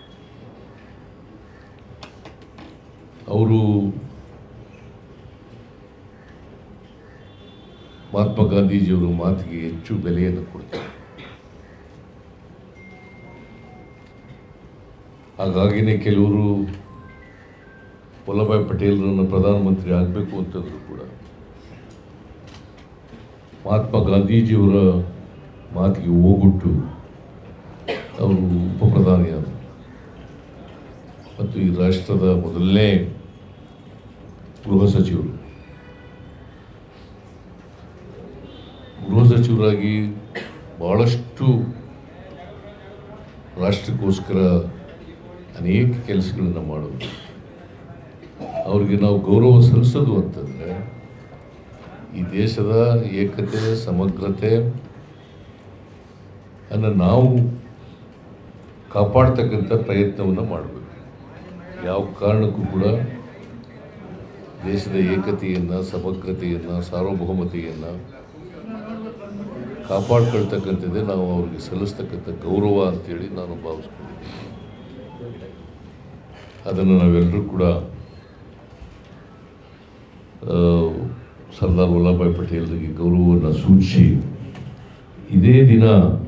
ಅವರು ಮಹಾತ್ಮ ಗಾಂಧೀಜಿಯವರ ಮಾತಿಗೆ ಹೆಚ್ಚು ಬೆಲೆಯನ್ನು ಕೊಡ್ತಾರೆ. ಹಾಗಾಗಿನೇ ಕೆಲವರು ವಲ್ಲಭಭಾಯಿ ಪಟೇಲರನ್ನು ಪ್ರಧಾನಮಂತ್ರಿ ಆಗಬೇಕು ಅಂತಂದ್ರು ಕೂಡ ಮಹಾತ್ಮ ಗಾಂಧೀಜಿಯವರ ಮಾತಿಗೆ ಹೋಗುಟ್ಟು ಅವರು ಉಪ ಪ್ರಧಾನಿಯಾದರು ಮತ್ತು ಈ ರಾಷ್ಟ್ರದ ಮೊದಲನೇ ಗೃಹ ಸಚಿವರು. ಗೃಹ ಸಚಿವರಾಗಿ ಬಹಳಷ್ಟು ರಾಷ್ಟ್ರಕ್ಕೋಸ್ಕರ ಅನೇಕ ಕೆಲಸಗಳನ್ನು ಮಾಡೋದು. ಅವ್ರಿಗೆ ನಾವು ಗೌರವ ಸಲ್ಲಿಸೋದು ಅಂತಂದರೆ ಈ ದೇಶದ ಏಕತೆ, ಸಮಗ್ರತೆ ಅನ್ನು ನಾವು ಕಾಪಾಡ್ತಕ್ಕಂಥ ಪ್ರಯತ್ನವನ್ನು ಮಾಡಬೇಕು. ಯಾವ ಕಾರಣಕ್ಕೂ ಕೂಡ ದೇಶದ ಏಕತೆಯನ್ನು, ಸಮಗ್ರತೆಯನ್ನು, ಸಾರ್ವಭೌಮತೆಯನ್ನು ಕಾಪಾಡ್ಕೊಳ್ತಕ್ಕಂಥದ್ದೇ ನಾವು ಅವ್ರಿಗೆ ಸಲ್ಲಿಸ್ತಕ್ಕಂಥ ಗೌರವ ಅಂತೇಳಿ ನಾನು ಭಾವಿಸ್ಕೊಂಡಿದ್ದೀನಿ. ಅದನ್ನು ನಾವೆಲ್ಲರೂ ಕೂಡ ಸರ್ದಾರ್ ವಲ್ಲಭಭಾಯಿ ಪಟೇಲರಿಗೆ ಗೌರವವನ್ನು ಸೂಚಿಸಿ ಇದೇ ದಿನ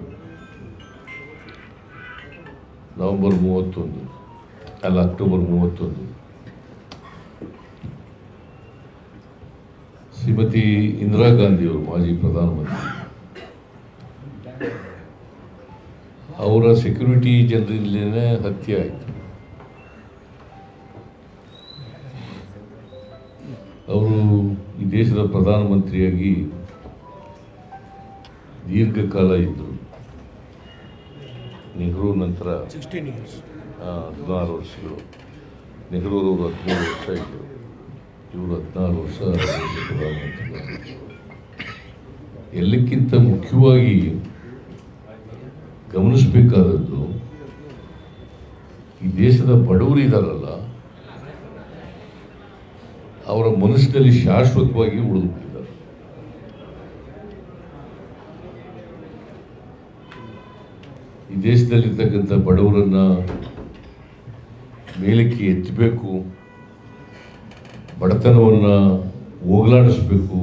ನವೆಂಬರ್ ಮೂವತ್ತೊಂದು ಅಲ್ಲ ಅಕ್ಟೋಬರ್ ಮೂವತ್ತೊಂದು ಶ್ರೀಮತಿ ಇಂದಿರಾ ಗಾಂಧಿಯವರು, ಮಾಜಿ ಪ್ರಧಾನಮಂತ್ರಿ, ಅವರ ಸೆಕ್ಯೂರಿಟಿ ಜನರಲ್ಲೇ ಹತ್ಯೆ ಆಯಿತು. ಅವರು ಈ ದೇಶದ ಪ್ರಧಾನಮಂತ್ರಿಯಾಗಿ ದೀರ್ಘಕಾಲ ಇದ್ದರು. ನೆಹರು ನಂತರ ಸಿಕ್ಸ್ಟೀನ್ ಇಯರ್ಸ್ ಹದಿನಾರು ವರ್ಷಗಳು, ನೆಹರೂರವರು ಹದಿಮೂರು ವರ್ಷ ಇದ್ದರು, ಇವರು ಹದಿನಾರು ವರ್ಷ ಪ್ರಧಾನಮಂತ್ರಿ. ಎಲ್ಲಕ್ಕಿಂತ ಮುಖ್ಯವಾಗಿ ಗಮನಿಸಬೇಕಾದದ್ದು ಈ ದೇಶದ ಬಡವರು ಇದ್ದಾರಲ್ಲ, ಅವರ ಮನಸ್ಸಿನಲ್ಲಿ ಶಾಶ್ವತವಾಗಿ ಉಳಿದುಬಿಟ್ಟಿದ್ದಾರೆ. ಈ ದೇಶದಲ್ಲಿರ್ತಕ್ಕಂಥ ಬಡವರನ್ನು ಮೇಲಕ್ಕೆ ಎತ್ತಬೇಕು, ಬಡತನವನ್ನು ಹೋಗಲಾಡಿಸಬೇಕು,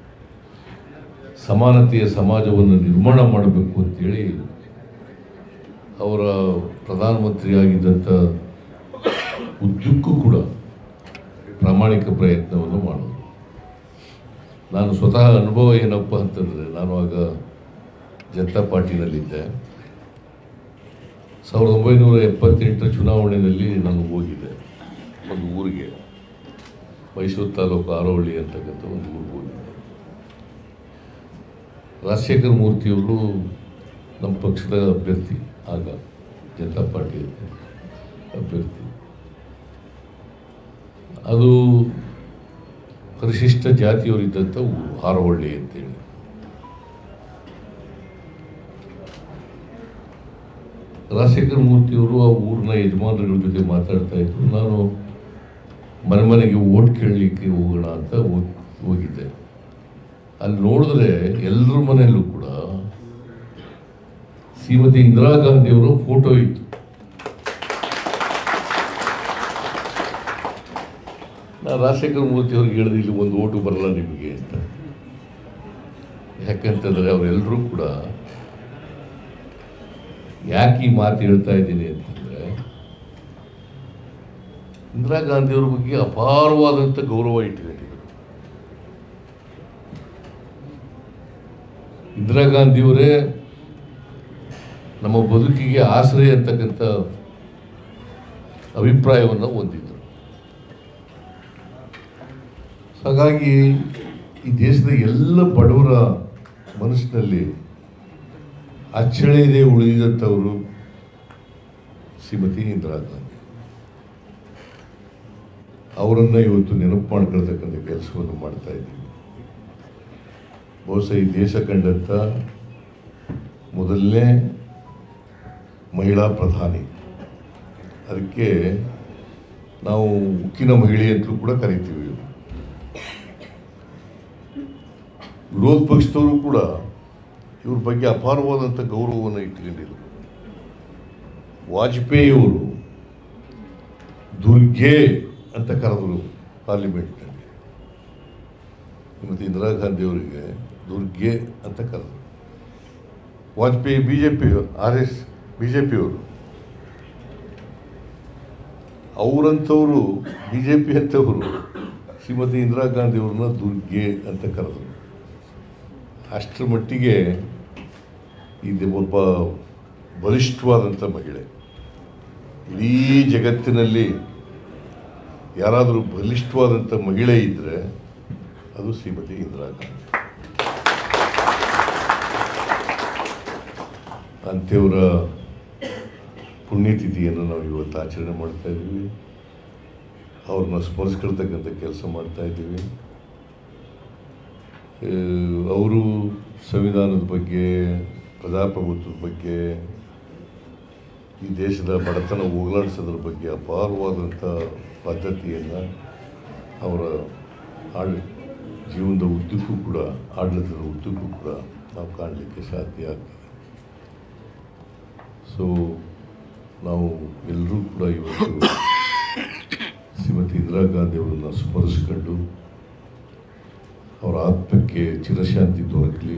ಸಮಾನತೆಯ ಸಮಾಜವನ್ನು ನಿರ್ಮಾಣ ಮಾಡಬೇಕು ಅಂತೇಳಿ ಅವರ ಪ್ರಧಾನಮಂತ್ರಿಯಾಗಿದ್ದಂಥ ಉದ್ದಕ್ಕೂ ಕೂಡ ಪ್ರಾಮಾಣಿಕ ಪ್ರಯತ್ನವನ್ನು ಮಾಡೋದು. ನಾನು ಸ್ವತಃ ಅನುಭವ ಏನಪ್ಪ ಅಂತಂದರೆ, ನಾನು ಆಗ ಜನತಾ ಪಾರ್ಟಿನಲ್ಲಿದ್ದೆ. ಸಾವಿರದ ಒಂಬೈನೂರ ಎಪ್ಪತ್ತೆಂಟರ ಚುನಾವಣೆಯಲ್ಲಿ ನಾನು ಹೋಗಿದ್ದೆ ಒಂದು ಊರಿಗೆ, ಮೈಸೂರು ತಾಲೂಕು ಆರೋಹಳ್ಳಿ ಅಂತಕ್ಕಂಥ ಒಂದು ಊರಿಗೆ ಹೋಗಿದ್ದೆ. ರಾಜಶೇಖರ ಮೂರ್ತಿಯವರು ನಮ್ಮ ಪಕ್ಷದ ಅಭ್ಯರ್ಥಿ. ಆಗ ಜನತಾ ಪಾರ್ಟಿ ಅಭ್ಯರ್ಥಿ. ಅದು ಪರಿಶಿಷ್ಟ ಜಾತಿಯವರಿದ್ದಂಥ ಊರು ಹಾರೋಹಳ್ಳಿ ಅಂತೇಳಿ. ರಾಜಶೇಖರ ಮೂರ್ತಿಯವರು ಆ ಊರಿನ ಯಜಮಾನರುಗಳ ಜೊತೆ ಮಾತಾಡ್ತಾ ಇದ್ರು. ನಾನು ಮನೆ ಮನೆಗೆ ಓಟ್ ಕೇಳಲಿಕ್ಕೆ ಹೋಗೋಣ ಅಂತ ಹೋಗಿದ್ದೆ. ಅಲ್ಲಿ ನೋಡಿದ್ರೆ ಎಲ್ಲರ ಮನೆಯಲ್ಲೂ ಕೂಡ ಶ್ರೀಮತಿ ಇಂದಿರಾ ಗಾಂಧಿಯವರ ಫೋಟೋ ಇತ್ತು. ನಾನು ರಾಜಶೇಖರ ಮೂರ್ತಿ ಅವ್ರಿಗೆ ಹೇಳಿದೆ, ಇಲ್ಲಿ ಒಂದು ಓಟು ಬರಲ್ಲ ನಿಮಗೆ ಅಂತ. ಯಾಕಂತಂದರೆ ಅವರೆಲ್ಲರೂ ಕೂಡ ಯಾಕೆ ಈ ಮಾತು ಹೇಳ್ತಾ ಇದ್ದೀನಿ ಅಂತಂದರೆ, ಇಂದಿರಾ ಗಾಂಧಿಯವ್ರ ಬಗ್ಗೆ ಅಪಾರವಾದಂಥ ಗೌರವ ಇಟ್ಕೊಂಡಿದ್ರು. ಇಂದಿರಾ ಗಾಂಧಿಯವರೇ ನಮ್ಮ ಬದುಕಿಗೆ ಆಶ್ರಯ ಅಂತಕ್ಕಂಥ ಅಭಿಪ್ರಾಯವನ್ನು ಹೊಂದಿದ್ರು. ಹಾಗಾಗಿ ಈ ದೇಶದ ಎಲ್ಲ ಬಡವರ ಮನಸ್ಸಿನಲ್ಲಿ ಅಚ್ಚಳಿಯದೆ ಉಳಿದಂಥವರು ಶ್ರೀಮತಿ ಇಂದಿರಾ ಗಾಂಧಿ. ಅವರನ್ನು ಇವತ್ತು ನೆನಪು ಮಾಡ್ಕೊಳ್ತಕ್ಕಂಥ ಕೆಲಸವನ್ನು ಮಾಡ್ತಾ ಇದ್ದೀವಿ. ಬಹುಶಃ ಈ ದೇಶ ಕಂಡಂಥ ಮೊದಲನೇ ಮಹಿಳಾ ಪ್ರಧಾನಿ. ಅದಕ್ಕೆ ನಾವು ಉಕ್ಕಿನ ಮಹಿಳೆ ಅಂತಲೂ ಕೂಡ ಕರಿತೀವಿ. ವಿರೋಧ ಪಕ್ಷದವರು ಕೂಡ ಇವ್ರ ಬಗ್ಗೆ ಅಪಾರವಾದಂಥ ಗೌರವವನ್ನು ಇಟ್ಕೊಂಡಿದ್ರು. ವಾಜಪೇಯಿಯವರು ದುರ್ಗೆ ಅಂತ ಕರೆದರು ಪಾರ್ಲಿಮೆಂಟ್ನಲ್ಲಿ. ಮತ್ತು ಇಂದಿರಾ ಗಾಂಧಿಯವರಿಗೆ ದುರ್ಗೆ ಅಂತ ಕರೆದರು. Vajpayee B J P R S B J ಪಿಯವರು, ಅವರಂಥವರು ಬಿ ಜೆ ಪಿ ಅಂತವರು ಶ್ರೀಮತಿ ಇಂದಿರಾ ಗಾಂಧಿಯವ್ರನ್ನ ದುರ್ಗೆ ಅಂತ ಕರೆದರು. ಅಷ್ಟರ ಮಟ್ಟಿಗೆ ಇದು ಒಬ್ಬ ಬಲಿಷ್ಠವಾದಂಥ ಮಹಿಳೆ. ಇಡೀ ಜಗತ್ತಿನಲ್ಲಿ ಯಾರಾದರೂ ಬಲಿಷ್ಠವಾದಂಥ ಮಹಿಳೆ ಇದ್ದರೆ ಅದು ಶ್ರೀಮತಿ ಇಂದಿರಾ ಗಾಂಧಿ. ಅಂಥವರ ಪುಣ್ಯತಿಥಿಯನ್ನು ನಾವು ಇವತ್ತು ಆಚರಣೆ ಮಾಡ್ತಾ ಇದ್ದೀವಿ. ಅವ್ರನ್ನ ಸ್ಮರಿಸ್ಕೊಳ್ತಕ್ಕಂಥ ಕೆಲಸ ಮಾಡ್ತಾ ಇದ್ದೀವಿ. ಅವರು ಸಂವಿಧಾನದ ಬಗ್ಗೆ, ಪ್ರಜಾಪ್ರಭುತ್ವದ ಬಗ್ಗೆ, ಈ ದೇಶದ ಬಡತನ ಹೋಗಲಾಡಿಸೋದ್ರ ಬಗ್ಗೆ ಅಪಾರವಾದಂಥ ಪದ್ಧತಿಯನ್ನು ಅವರ ಆಡಳಿ ಜೀವನದ ಉದ್ದಕ್ಕೂ ಕೂಡ, ಆಡಳಿತದ ಉದ್ದಕ್ಕೂ ಕೂಡ ನಾವು ಕಾಣಲಿಕ್ಕೆ ಸಾಧ್ಯ ಆಗ್ತದೆ. ಸೊ ನಾವು ಎಲ್ಲರೂ ಕೂಡ ಇವತ್ತು ಶ್ರೀಮತಿ ಇಂದಿರಾ ಗಾಂಧಿ ಅವರನ್ನು ಸ್ಮರಿಸ್ಕೊಂಡು ಅವರ ಆತ್ಮಕ್ಕೆ ಚಿರಶಾಂತಿ ದೊರಕಲಿ,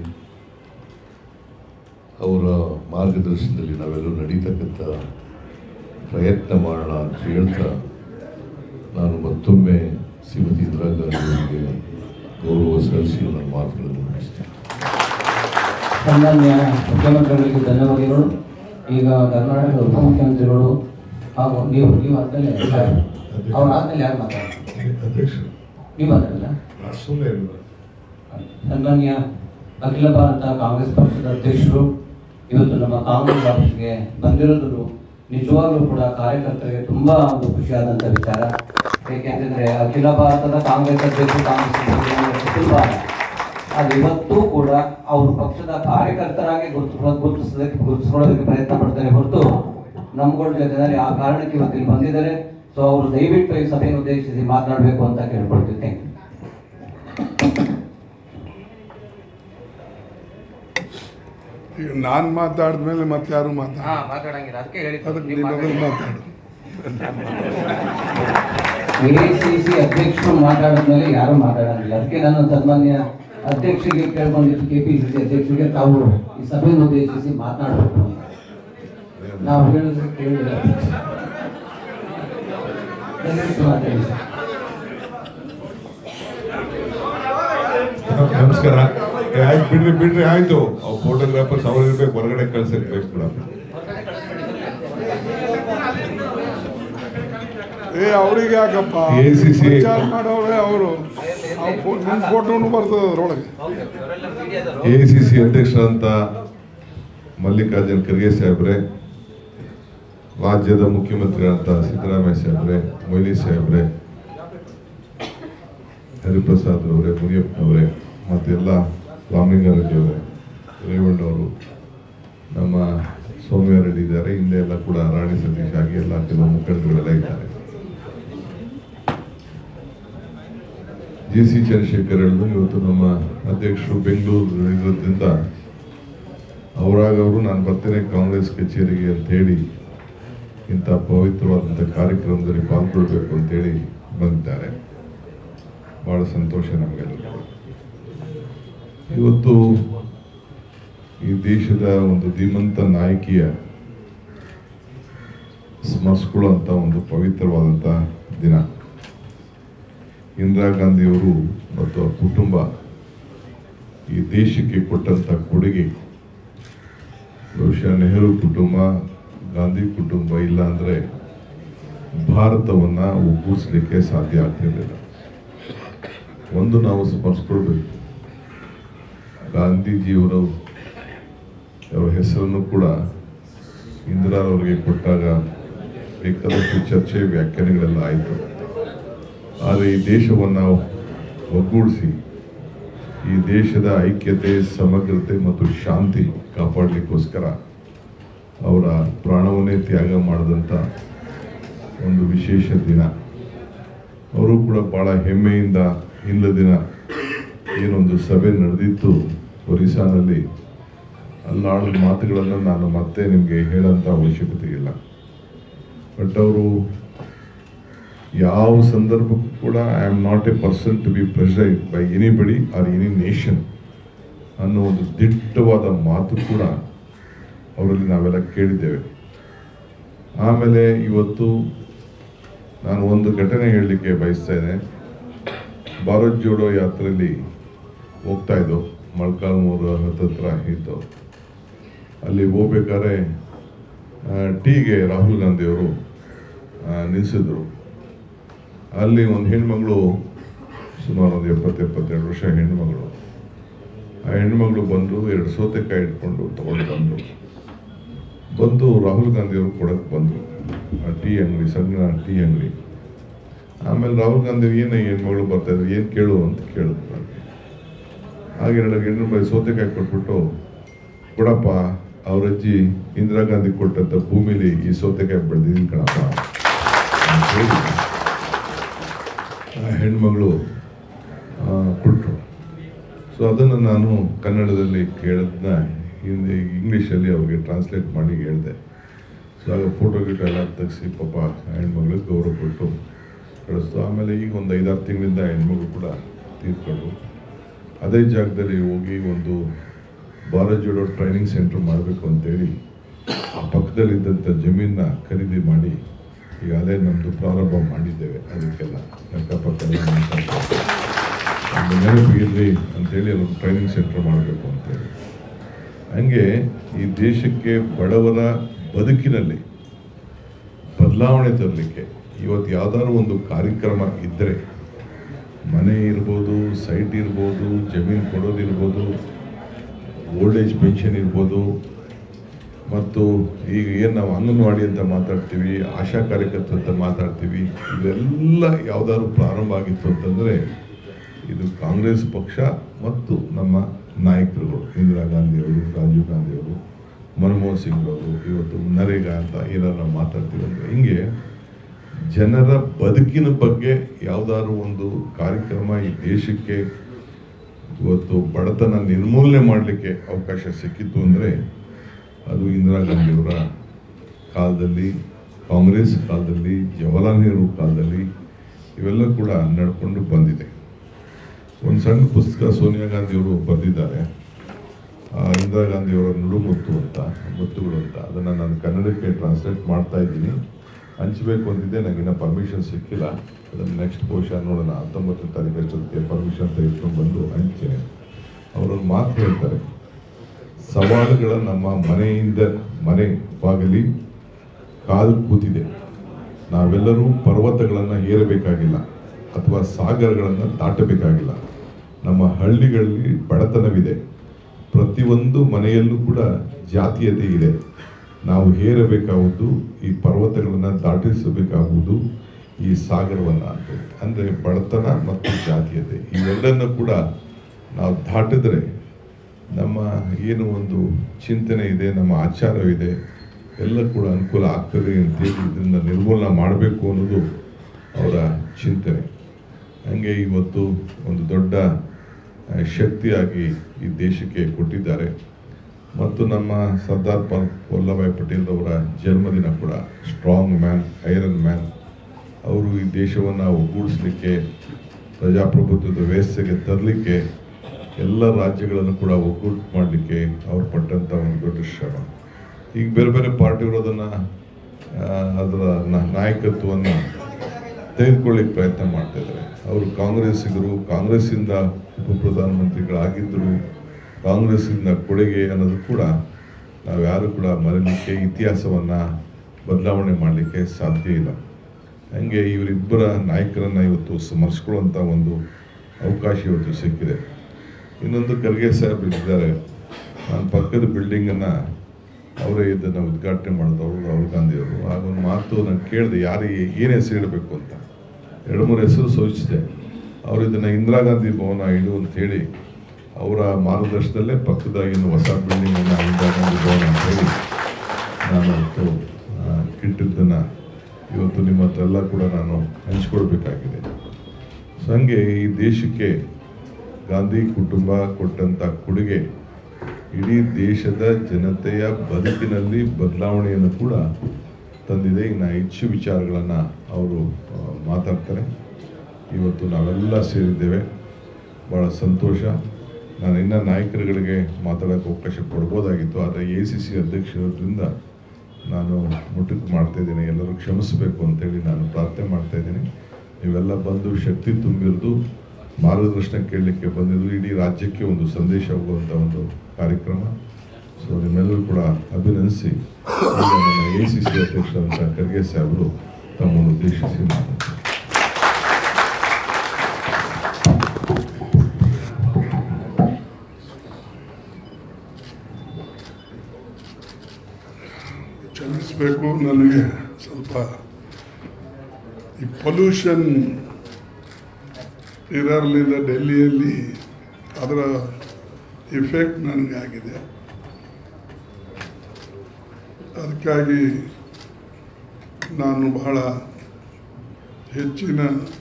ಅವರ ಮಾರ್ಗದರ್ಶನದಲ್ಲಿ ನಾವೆಲ್ಲರೂ ನಡೀತಕ್ಕಂಥ ಪ್ರಯತ್ನ ಮಾಡೋಣ ಅಂತ ಹೇಳ್ತಾ ನಾನು ಮತ್ತೊಮ್ಮೆ ಶ್ರೀಮತಿ ಇಂದಿರಾ ಗಾಂಧಿ ಅವರಿಗೆ ಗೌರವ ಸಲ್ಲಿಸಿ ನನ್ನ ಮಾತುಗಳನ್ನು ಮುಗಿಸ್ತೇನೆ. ಸನ್ಮಾನ್ಯ ಮುಖ್ಯಮಂತ್ರಿಗಳಿಗೆ ಧನ್ಯವಾದಗಳು. ಈಗ ಕರ್ನಾಟಕದ ಉಪಮುಖ್ಯಮಂತ್ರಿಗಳು ಹಾಗೂ ನೀವು ನೀವು ಆದ್ಮೇಲೆ ಅವ್ರ ಆದ್ಮೇಲೆ ಯಾರು ಮಾತಾಡ್ತಾರೆ? ಅಧ್ಯಕ್ಷರು ನೀವು ಮಾತಾಡಲ್ಲ? ಸುಮ್ಮನೆ ಸನ್ಮಾನ್ಯ ಅಖಿಲ ಭಾರತ ಕಾಂಗ್ರೆಸ್ ಪಕ್ಷದ ಅಧ್ಯಕ್ಷರು ಇವತ್ತು ನಮ್ಮ ಕಾಂಗ್ರೆಸ್ ಆಫೀಸ್ಗೆ ಬಂದಿರೋದು ನಿಜವಾಗ್ಲೂ ಕೂಡ ಕಾರ್ಯಕರ್ತರಿಗೆ ತುಂಬ ಒಂದು ಖುಷಿಯಾದಂಥ ವಿಚಾರ. ಏಕೆಂತಂದರೆ ಅಖಿಲ ಭಾರತದ ಕಾಂಗ್ರೆಸ್ ಅಧ್ಯಕ್ಷರು ಕಾಂಗ್ರೆಸ್ ಸುಲಭ ಅದು ಇವತ್ತೂ ಕೂಡ ಅವ್ರ ಪಕ್ಷದ ಕಾರ್ಯಕರ್ತರಾಗಿ ಗುರುತು ಗುರುತಿಸೋದಕ್ಕೆ ಗುರುತಿಸ್ಕೊಳ್ಳೋದಕ್ಕೆ ಪ್ರಯತ್ನ ಪಡ್ತಾರೆ ಹೊರತು ನಮ್ಗಳ ಜೊತೆಯಲ್ಲಿ ಆ ಕಾರಣಕ್ಕೆ ಇವತ್ತು ಇಲ್ಲಿ ಬಂದಿದ್ದಾರೆ. ಸೊ ಅವರು ದಯವಿಟ್ಟು ಈ ಸಭೆಯನ್ನು ಉದ್ದೇಶಿಸಿ ಮಾತನಾಡಬೇಕು ಅಂತ ಕೇಳ್ಕೊಳ್ತೀವಿ. Thank you. ಈಗ ನಾನು ಮಾತಾಡಿದ್ಮೇಲೆ ಮತ್ತೆ ಯಾರು ಮಾತಾಡ ಮಾತಾಡಂಗಿಲ್ಲ, ಅದಕ್ಕೆ ಹೇಳಿ ಮಾತಾಡು. ಎ ಸಿ ಸಿ ಅಧ್ಯಕ್ಷರು ಮಾತಾಡಿದ್ಮೇಲೆ ಯಾರು ಮಾತಾಡಂಗಿಲ್ಲ. ಅದಕ್ಕೆ ನಾನು ಸನ್ಮಾನ್ಯ ಅಧ್ಯಕ್ಷರಿಗೆ ಕೇಳ್ಕೊಂಡಿದ್ದು, ಕೆ ಪಿ ಸಿ ಸಿ ಅಧ್ಯಕ್ಷರಿಗೆ ತಾವು ಈ ಸಭೆಯನ್ನು ಉದ್ದೇಶಿಸಿ ಮಾತನಾಡಬೇಕು. ನಾವು ಹೇಳಿದ್ರೆ ಕೇಳಿಲ್ಲ. ನಮಸ್ಕಾರ. ಆಯ್ತು ಬಿಡ್ರಿ ಬಿಡ್ರಿ ಆಯ್ತು. ಅವ್ರು ಫೋಟೋಗ್ರಾಫರ್ಸ್ ಅವ್ರು ಇರ್ಬೇಕು, ಹೊರಗಡೆ ಕಳ್ಸಿರ್ಬೇಕು ಕೂಡ. ಏ ಅವ್ರಿಗೆ ಯಾಕಪ್ಪ ಎ ಸಿ ಸಿ ಮಾಡೋರೆ ಅವರು ನಿಮ್ಮ ಫೋಟೋನು ಬರ್ತದೆ ಅದರೊಳಗೆ. ಎ ಸಿ ಸಿ ಅಧ್ಯಕ್ಷರಂತ ಮಲ್ಲಿಕಾರ್ಜುನ್ ಖರ್ಗೆ ಸಾಹೇಬ್ರೆ, ರಾಜ್ಯದ ಮುಖ್ಯಮಂತ್ರಿಗಳಂತ ಸಿದ್ದರಾಮಯ್ಯ ಸಾಹೇಬ್ರೆ, ಮೊಯ್ಲಿ ಸಾಹೇಬ್ರೆ, ಹರಿಪ್ರಸಾದ್ ಅವರೇ, ಮುನಿಯಪ್ಪನವರೇ, ಮತ್ತೆಲ್ಲ ರಾಮಲಿಂಗಾರೆಡ್ಡಿ ಅವರೇ, ರೇವಣ್ಣವರು, ನಮ್ಮ ಸೌಮ್ಯ ರೆಡ್ಡಿ ಇದ್ದಾರೆ, ಹಿಂದೆ ಎಲ್ಲ ಕೂಡ ರಾಣಿ ಸತೀಶ್ ಆಗಿ ಎಲ್ಲ ಕೆಲವು ಮುಖಂಡರುಗಳೆಲ್ಲ ಇದ್ದಾರೆ. ಜಿ ಸಿ ಚಂದ್ರಶೇಖರ್ ಹೇಳಿದ್ರು, ಇವತ್ತು ನಮ್ಮ ಅಧ್ಯಕ್ಷರು ಬೆಂಗಳೂರು ಇರೋದ್ರಿಂದ ಅವರಾಗವರು ನಾನು ಬರ್ತೇನೆ ಕಾಂಗ್ರೆಸ್ ಕಚೇರಿಗೆ ಅಂತ ಹೇಳಿ ಇಂಥ ಪವಿತ್ರವಾದಂಥ ಕಾರ್ಯಕ್ರಮದಲ್ಲಿ ಪಾಲ್ಗೊಳ್ಬೇಕು ಅಂತೇಳಿ ಬಂದಿದ್ದಾರೆ. ಬಹಳ ಸಂತೋಷ ನಮಗೆಲ್ಲ. ಇವತ್ತು ಈ ದೇಶದ ಒಂದು ಧೀಮಂತ ನಾಯಕಿಯ ಸ್ಮರಿಸ್ಕೊಳ್ಳುವಂಥ ಒಂದು ಪವಿತ್ರವಾದಂಥ ದಿನ. ಇಂದಿರಾ ಗಾಂಧಿಯವರು ಮತ್ತು ಅವರ ಕುಟುಂಬ ಈ ದೇಶಕ್ಕೆ ಕೊಟ್ಟಂಥ ಕೊಡುಗೆ, ಬಹುಶಃ ನೆಹರು ಕುಟುಂಬ, ಗಾಂಧಿ ಕುಟುಂಬ ಇಲ್ಲ ಅಂದರೆ ಭಾರತವನ್ನು ಒಗ್ಗೂಡಿಸಲಿಕ್ಕೆ ಸಾಧ್ಯ ಆಗ್ತಿರಲಿಲ್ಲ. ಒಂದು ನಾವು ಸ್ಮರಿಸ್ಕೊಳ್ಬೇಕು, ಗಾಂಧೀಜಿಯವರು ಅವರ ಹೆಸರನ್ನು ಕೂಡ ಇಂದಿರಾರವರಿಗೆ ಕೊಟ್ಟಾಗ ಬೇಕಾದಷ್ಟು ಚರ್ಚೆ ವ್ಯಾಖ್ಯಾನಗಳೆಲ್ಲ ಆಯಿತು. ಆದರೆ ಈ ದೇಶವನ್ನು ಒಗ್ಗೂಡಿಸಿ ಈ ದೇಶದ ಐಕ್ಯತೆ, ಸಮಗ್ರತೆ ಮತ್ತು ಶಾಂತಿ ಕಾಪಾಡಲಿಕ್ಕೋಸ್ಕರ ಅವರ ಪ್ರಾಣವನ್ನೇ ತ್ಯಾಗ ಮಾಡಿದಂಥ ಒಂದು ವಿಶೇಷ ದಿನ. ಅವರು ಕೂಡ ಭಾಳ ಹೆಮ್ಮೆಯಿಂದ ಇಂದ ದಿನ ಏನೊಂದು ಸಭೆ ನಡೆದಿತ್ತು ಒರಿಸ್ಸಾನಲ್ಲಿ, ಅಲ್ಲಾಡಿದ ಮಾತುಗಳನ್ನು ನಾನು ಮತ್ತೆ ನಿಮಗೆ ಹೇಳೋಂಥ ಅವಶ್ಯಕತೆ ಇಲ್ಲ. ಬಟ್ ಅವರು ಯಾವ ಸಂದರ್ಭಕ್ಕೂ ಕೂಡ I am not a person to be pressured by anybody or any nation ಅನ್ನೋ ಒಂದು ದಿಟ್ಟವಾದ ಮಾತು ಕೂಡ ಅವರಲ್ಲಿ ನಾವೆಲ್ಲ ಕೇಳಿದ್ದೇವೆ. ಆಮೇಲೆ ಇವತ್ತು ನಾನು ಒಂದು ಘಟನೆ ಹೇಳಲಿಕ್ಕೆ ಬಯಸ್ತಾ ಇದ್ದೇನೆ. ಭಾರತ್ ಜೋಡೋ ಯಾತ್ರೆಯಲ್ಲಿ ಹೋಗ್ತಾ ಇದ್ದೋ, ಮೊಳಕಾಲ್ಮೂರು ಹತ್ತತ್ರ ಇದ್ದು, ಅಲ್ಲಿ ಹೋಗ್ಬೇಕಾದ್ರೆ ಟೀಗೆ ರಾಹುಲ್ ಗಾಂಧಿಯವರು ನಿಲ್ಲಿಸಿದ್ರು. ಅಲ್ಲಿ ಒಂದು ಹೆಣ್ಮಗಳು, ಸುಮಾರು ಒಂದು ಎಪ್ಪತ್ತು ಎಪ್ಪತ್ತೆರಡು ವರ್ಷ ಹೆಣ್ಮಗಳು, ಆ ಹೆಣ್ಮಗಳು ಬಂದು ಎರಡು ಸೌತೆಕಾಯಿ ಇಟ್ಕೊಂಡು ತಗೊಂಡು ಬಂದು ಬಂದು ರಾಹುಲ್ ಗಾಂಧಿಯವರು ಕೊಡಕ್ಕೆ ಬಂದರು ಆ ಟೀ ಅಂಗಡಿ, ಸಣ್ಣ ಟೀ ಅಂಗಡಿ. ಆಮೇಲೆ ರಾಹುಲ್ ಗಾಂಧಿ ಏನು ಹೆಣ್ಮಗಳು ಬರ್ತಾಯಿದ್ರು, ಏನು ಕೇಳು ಅಂತ ಕೇಳಿದ್ರು ನನಗೆ. ಹಾಗೆ ಎರಡು ಹೆಣ್ಣು ಬೈ ಸೌತೆಕಾಯಿ ಕೊಟ್ಬಿಟ್ಟು, ಕೊಡಪ್ಪ ಅವ್ರ ಅಜ್ಜಿ ಇಂದಿರಾ ಗಾಂಧಿ ಕೊಟ್ಟಂಥ ಭೂಮಿಲಿ ಈ ಸೌತೆಕಾಯಿ ಬೆಳೆದಿದ್ದೀನಿ ಕಣಪ್ಪ ಅಂತ ಹೇಳಿ ಆ ಹೆಣ್ಮಗಳು ಕೊಟ್ಟರು. ಸೊ ಅದನ್ನು ನಾನು ಕನ್ನಡದಲ್ಲಿ ಕೇಳೋದನ್ನ ಹಿಂದಿ ಇಂಗ್ಲೀಷಲ್ಲಿ ಅವ್ರಿಗೆ ಟ್ರಾನ್ಸ್ಲೇಟ್ ಮಾಡಿ ಹೇಳಿದೆ. ಸೊ ಆಗ ಫೋಟೋ ಗಿಟೋ ಎಲ್ಲ ತೆಗೆಸಿ ಪಾಪ ಹೆಣ್ಮಗಳಿಗೆ ಗೌರವ ಕೊಟ್ಟು ಕಳಿಸ್ತು. ಆಮೇಲೆ ಈಗ ಒಂದು ಐದಾರು ತಿಂಗಳಿಂದ ಹೆಣ್ಮಗಳು ಕೂಡ ತೀರ್ಕೊಂಡು ಅದೇ ಜಾಗದಲ್ಲಿ ಹೋಗಿ ಒಂದು ಭಾರತ್ ಜೋಡೋ ಟ್ರೈನಿಂಗ್ ಸೆಂಟರ್ ಮಾಡಬೇಕು ಅಂತೇಳಿ ಪಕ್ಕದಲ್ಲಿದ್ದಂಥ ಜಮೀನನ್ನ ಖರೀದಿ ಮಾಡಿ ಈಗ ಅದೇ ನಮ್ಮದು ಪ್ರಾರಂಭ ಮಾಡಿದ್ದೇವೆ. ಅದಕ್ಕೆಲ್ಲ ಅಕ್ಕಪಕ್ಕ ನೆನಪಿರಲಿ ಅಂತೇಳಿ ಅದೊಂದು ಟ್ರೈನಿಂಗ್ ಸೆಂಟರ್ ಮಾಡಬೇಕು ಅಂತೇಳಿ. ಹಂಗೆ ಈ ದೇಶಕ್ಕೆ ಬಡವರ ಬದುಕಿನಲ್ಲಿ ಬದಲಾವಣೆ ತರಲಿಕ್ಕೆ ಇವತ್ತು ಯಾವುದಾದ್ರು ಒಂದು ಕಾರ್ಯಕ್ರಮ ಇದ್ದರೆ, ಮನೆ ಇರ್ಬೋದು, ಸೈಟ್ ಇರ್ಬೋದು, ಜಮೀನು ಕೊಡೋದಿರ್ಬೋದು, ಓಲ್ಡ್ ಏಜ್ ಪೆನ್ಷನ್ ಇರ್ಬೋದು, ಮತ್ತು ಈಗ ಏನು ನಾವು ಅಂಗನವಾಡಿ ಅಂತ ಮಾತಾಡ್ತೀವಿ, ಆಶಾ ಕಾರ್ಯಕರ್ತ ಅಂತ ಮಾತಾಡ್ತೀವಿ, ಇವೆಲ್ಲ ಯಾವುದಾದ್ರು ಪ್ರಾರಂಭ ಆಗಿತ್ತು ಅಂತಂದರೆ ಇದು ಕಾಂಗ್ರೆಸ್ ಪಕ್ಷ ಮತ್ತು ನಮ್ಮ ನಾಯಕರುಗಳು, ಇಂದಿರಾ ಗಾಂಧಿಯವರು, ರಾಜೀವ್ ಗಾಂಧಿಯವರು, ಮನಮೋಹನ್ ಸಿಂಗ್ ಅವರು, ಇವತ್ತು ನರೇಗಾ ಅಂತ ಏನಾರು ನಾವು ಮಾತಾಡ್ತೀವಿ ಅಂದರೆ, ಹಿಂಗೆ ಜನರ ಬದುಕಿನ ಬಗ್ಗೆ ಯಾವುದಾದ್ರು ಒಂದು ಕಾರ್ಯಕ್ರಮ ಈ ದೇಶಕ್ಕೆ ಇವತ್ತು ಬಡತನ ನಿರ್ಮೂಲನೆ ಮಾಡಲಿಕ್ಕೆ ಅವಕಾಶ ಸಿಕ್ಕಿತ್ತು ಅಂದರೆ ಅದು ಇಂದಿರಾ ಗಾಂಧಿಯವರ ಕಾಲದಲ್ಲಿ, ಕಾಂಗ್ರೆಸ್ ಕಾಲದಲ್ಲಿ, ಜವಾಹರ್ಲಾಲ್ ನೆಹರು ಕಾಲದಲ್ಲಿ ಇವೆಲ್ಲ ಕೂಡ ನಡ್ಕೊಂಡು ಬಂದಿದೆ. ಒಂದು ಸಣ್ಣ ಪುಸ್ತಕ ಸೋನಿಯಾ ಗಾಂಧಿಯವರು ಬರೆದಿದ್ದಾರೆ, ಇಂದಿರಾ ಗಾಂಧಿಯವರ ನುಡುಮುತ್ತು ಅಂತ, ಮುತ್ತುಗಳು ಅಂತ. ಅದನ್ನು ನಾನು ಕನ್ನಡಕ್ಕೆ ಟ್ರಾನ್ಸ್ಲೇಟ್ ಮಾಡ್ತಾ ಇದ್ದೀನಿ, ಹಂಚಬೇಕು ಅಂತಿದ್ದೆ, ನನಗಿನ್ನ ಪರ್ಮಿಷನ್ ಸಿಕ್ಕಿಲ್ಲ. ಅದನ್ನು ನೆಕ್ಸ್ಟ್ ಬಹುಶಃ ನೋಡೋಣ, ಹತ್ತೊಂಬತ್ತನೇ ತಾರೀಕು ಅಷ್ಟೊತ್ತಿಗೆ ಪರ್ಮಿಷನ್ ತೆಗೆದುಕೊಂಡು ಬಂದು ಹಂಚ್ತೇನೆ. ಅವರೊಂದು ಮಾತು ಹೇಳ್ತಾರೆ, ಸವಾಲುಗಳ ನಮ್ಮ ಮನೆಯಿಂದ ಮನೆ ಬಾಗಿಲಿ ಕಾಲು ಕೂತಿದೆ. ನಾವೆಲ್ಲರೂ ಪರ್ವತಗಳನ್ನು ಏರಬೇಕಾಗಿಲ್ಲ ಅಥವಾ ಸಾಗರಗಳನ್ನು ದಾಟಬೇಕಾಗಿಲ್ಲ. ನಮ್ಮ ಹಳ್ಳಿಗಳಲ್ಲಿ ಬಡತನವಿದೆ, ಪ್ರತಿಯೊಂದು ಮನೆಯಲ್ಲೂ ಕೂಡ ಜಾತೀಯತೆ ಇದೆ. ನಾವು ಹೇರಬೇಕಾಗುವುದು ಈ ಪರ್ವತಗಳನ್ನು ದಾಟಿಸಬೇಕಾಗುವುದು ಈ ಸಾಗರವನ್ನು ಅಂತ. ಅಂದರೆ ಬಡತನ ಮತ್ತು ಜಾತೀಯತೆ ಇವೆಲ್ಲನ್ನು ಕೂಡ ನಾವು ದಾಟಿದ್ರೆ ನಮ್ಮ ಏನು ಒಂದು ಚಿಂತನೆ ಇದೆ, ನಮ್ಮ ಆಚಾರವಿದೆ, ಎಲ್ಲ ಕೂಡ ಅನುಕೂಲ ಆಗ್ತದೆ ಅಂತೇಳಿ ಇದರಿಂದ ನಿರ್ಮೂಲನೆ ಮಾಡಬೇಕು ಅನ್ನೋದು ಅವರ ಚಿಂತನೆ. ಹಾಗೆ ಇವತ್ತು ಒಂದು ದೊಡ್ಡ ಶಕ್ತಿಯಾಗಿ ಈ ದೇಶಕ್ಕೆ ಕೊಟ್ಟಿದ್ದಾರೆ. ಮತ್ತು ನಮ್ಮ ಸರ್ದಾರ್ ವಲ್ಲಭಾಯ್ ಪಟೇಲ್ ಅವರ ಜನ್ಮದಿನ ಕೂಡ ಸ್ಟ್ರಾಂಗ್ ಮ್ಯಾನ್, ಐರನ್ ಮ್ಯಾನ್. ಅವರು ಈ ದೇಶವನ್ನು ಒಗ್ಗೂಡಿಸಲಿಕ್ಕೆ, ಪ್ರಜಾಪ್ರಭುತ್ವದ ವ್ಯವಸ್ಥೆಗೆ ತರಲಿಕ್ಕೆ, ಎಲ್ಲ ರಾಜ್ಯಗಳನ್ನು ಕೂಡ ಒಗ್ಗೂಟು ಮಾಡಲಿಕ್ಕೆ ಅವ್ರು ಪಟ್ಟಂಥ ಒಂದು ದೊಡ್ಡ ಶ್ರಮ. ಈಗ ಬೇರೆ ಬೇರೆ ಪಾರ್ಟಿಗಳು ಅದನ್ನು ಅದರ ನಾಯಕತ್ವವನ್ನು ತೆಗೆದುಕೊಳ್ಳಿಕ್ಕೆ ಪ್ರಯತ್ನ ಮಾಡ್ತಾಯಿದ್ದಾರೆ. ಅವರು ಕಾಂಗ್ರೆಸ್ಸಿಗರು, ಕಾಂಗ್ರೆಸ್ಸಿಂದ ಉಪ ಪ್ರಧಾನಮಂತ್ರಿಗಳಾಗಿದ್ದರು, ಕಾಂಗ್ರೆಸ್ಸಿಂದ ಕೊಡುಗೆ ಅನ್ನೋದು ಕೂಡ ನಾವು ಯಾರು ಕೂಡ ಮರೀಲಿಕ್ಕೆ, ಇತಿಹಾಸವನ್ನು ಬದಲಾವಣೆ ಮಾಡಲಿಕ್ಕೆ ಸಾಧ್ಯ ಇಲ್ಲ. ಹಾಗೆ ಇವರಿಬ್ಬರ ನಾಯಕರನ್ನು ಇವತ್ತು ಸ್ಮರಿಸ್ಕೊಳ್ಳುವಂಥ ಒಂದು ಅವಕಾಶ ಇವತ್ತು ಸಿಕ್ಕಿದೆ. ಇನ್ನೊಂದು ಖರ್ಗೆ ಸಾಹೇಬ್ ಇದ್ದಾರೆ, ನಾನು ಪಕ್ಕದ ಬಿಲ್ಡಿಂಗನ್ನು ಅವರೇ ಇದನ್ನು ಉದ್ಘಾಟನೆ ಮಾಡಿದವರು ರಾಹುಲ್ ಗಾಂಧಿಯವರು. ಆಗ ಒಂದು ಮಾತು ನಾನು ಕೇಳಿದೆ, ಯಾರಿಗೆ ಏನು ಹೆಸರು ಇಡಬೇಕು ಅಂತ. ಎರಡು ಮೂರು ಹೆಸರು ಸೂಚಿಸಿದೆ. ಅವರು ಇದನ್ನು ಇಂದಿರಾ ಗಾಂಧಿ ಭವನ ಇಡು ಅಂತೇಳಿ ಅವರ ಮಾರ್ಗದರ್ಶನದಲ್ಲೇ ಪಕ್ಕದ ಇನ್ನು ಹೊಸ ಬಿಲ್ಡಿಂಗನ್ನು ಇಂದಿರಾ ಗಾಂಧಿ ಭವನ ಅಂತೇಳಿ ನಾನು ಇವತ್ತು ಇಟ್ಟಿದ್ದನ್ನು ಇವತ್ತು ನಿಮ್ಮ ಹತ್ರ ಎಲ್ಲ ಕೂಡ ನಾನು ಹಂಚ್ಕೊಳ್ಬೇಕಾಗಿದೆ. ಸೊ ಹಾಗೆ ಈ ದೇಶಕ್ಕೆ ಗಾಂಧಿ ಕುಟುಂಬ ಕೊಟ್ಟಂಥ ಕೊಡುಗೆ ಇಡೀ ದೇಶದ ಜನತೆಯ ಬದುಕಿನಲ್ಲಿ ಬದಲಾವಣೆಯನ್ನು ಕೂಡ ತಂದಿದೆ. ಇನ್ನು ಹೆಚ್ಚು ವಿಚಾರಗಳನ್ನು ಅವರು ಮಾತಾಡ್ತಾರೆ. ಇವತ್ತು ನಾವೆಲ್ಲ ಸೇರಿದ್ದೇವೆ, ಭಾಳ ಸಂತೋಷ. ನಾನು ಇನ್ನೂ ನಾಯಕರುಗಳಿಗೆ ಮಾತಾಡೋಕ್ಕೆ ಅವಕಾಶ ಕೊಡ್ಬೋದಾಗಿತ್ತು, ಆದರೆ ಎ ಸಿ ಸಿ ಅಧ್ಯಕ್ಷರಿಂದ ನಾನು ಮುಟುಕು ಮಾಡ್ತಾಯಿದ್ದೀನಿ. ಎಲ್ಲರೂ ಕ್ಷಮಿಸಬೇಕು ಅಂತೇಳಿ ನಾನು ಪ್ರಾರ್ಥನೆ ಮಾಡ್ತಾಯಿದ್ದೀನಿ. ನೀವೆಲ್ಲ ಬಂದು ಶಕ್ತಿ ತುಂಬಿರೋದು, ಮಾರ್ಗದರ್ಶನ ಕೇಳಲಿಕ್ಕೆ ಬಂದಿದ್ದು ಇಡೀ ರಾಜ್ಯಕ್ಕೆ ಒಂದು ಸಂದೇಶ ಹೋಗುವಂಥ ಒಂದು ಕಾರ್ಯಕ್ರಮ. ಸೊ ನಿಮ್ಮೆಲ್ಲರೂ ಕೂಡ ಅಭಿನಂದಿಸಿ ಈಗ ನನ್ನ ಎ ಸಿ ಸಿ ಅಧ್ಯಕ್ಷರಾದಂಥ ಖರ್ಗೆ ಸಾಹೇಬರು ತಮ್ಮನ್ನು ಉದ್ದೇಶಿಸಿ ಮಾತಾಡ್ತಾರೆ. ಕ್ಷಮಿಸಬೇಕು, ನನಗೆ ಸ್ವಲ್ಪ ಈ ಪೊಲ್ಯೂಷನ್ ಇರಲಿಲ್ಲ ಡೆಲ್ಲಿಯಲ್ಲಿ, ಅದರ ಇಫೆಕ್ಟ್ ನನಗಾಗಿದೆ. ಅದಕ್ಕಾಗಿ ನಾನು ಬಹಳ ಹೆಚ್ಚಿನ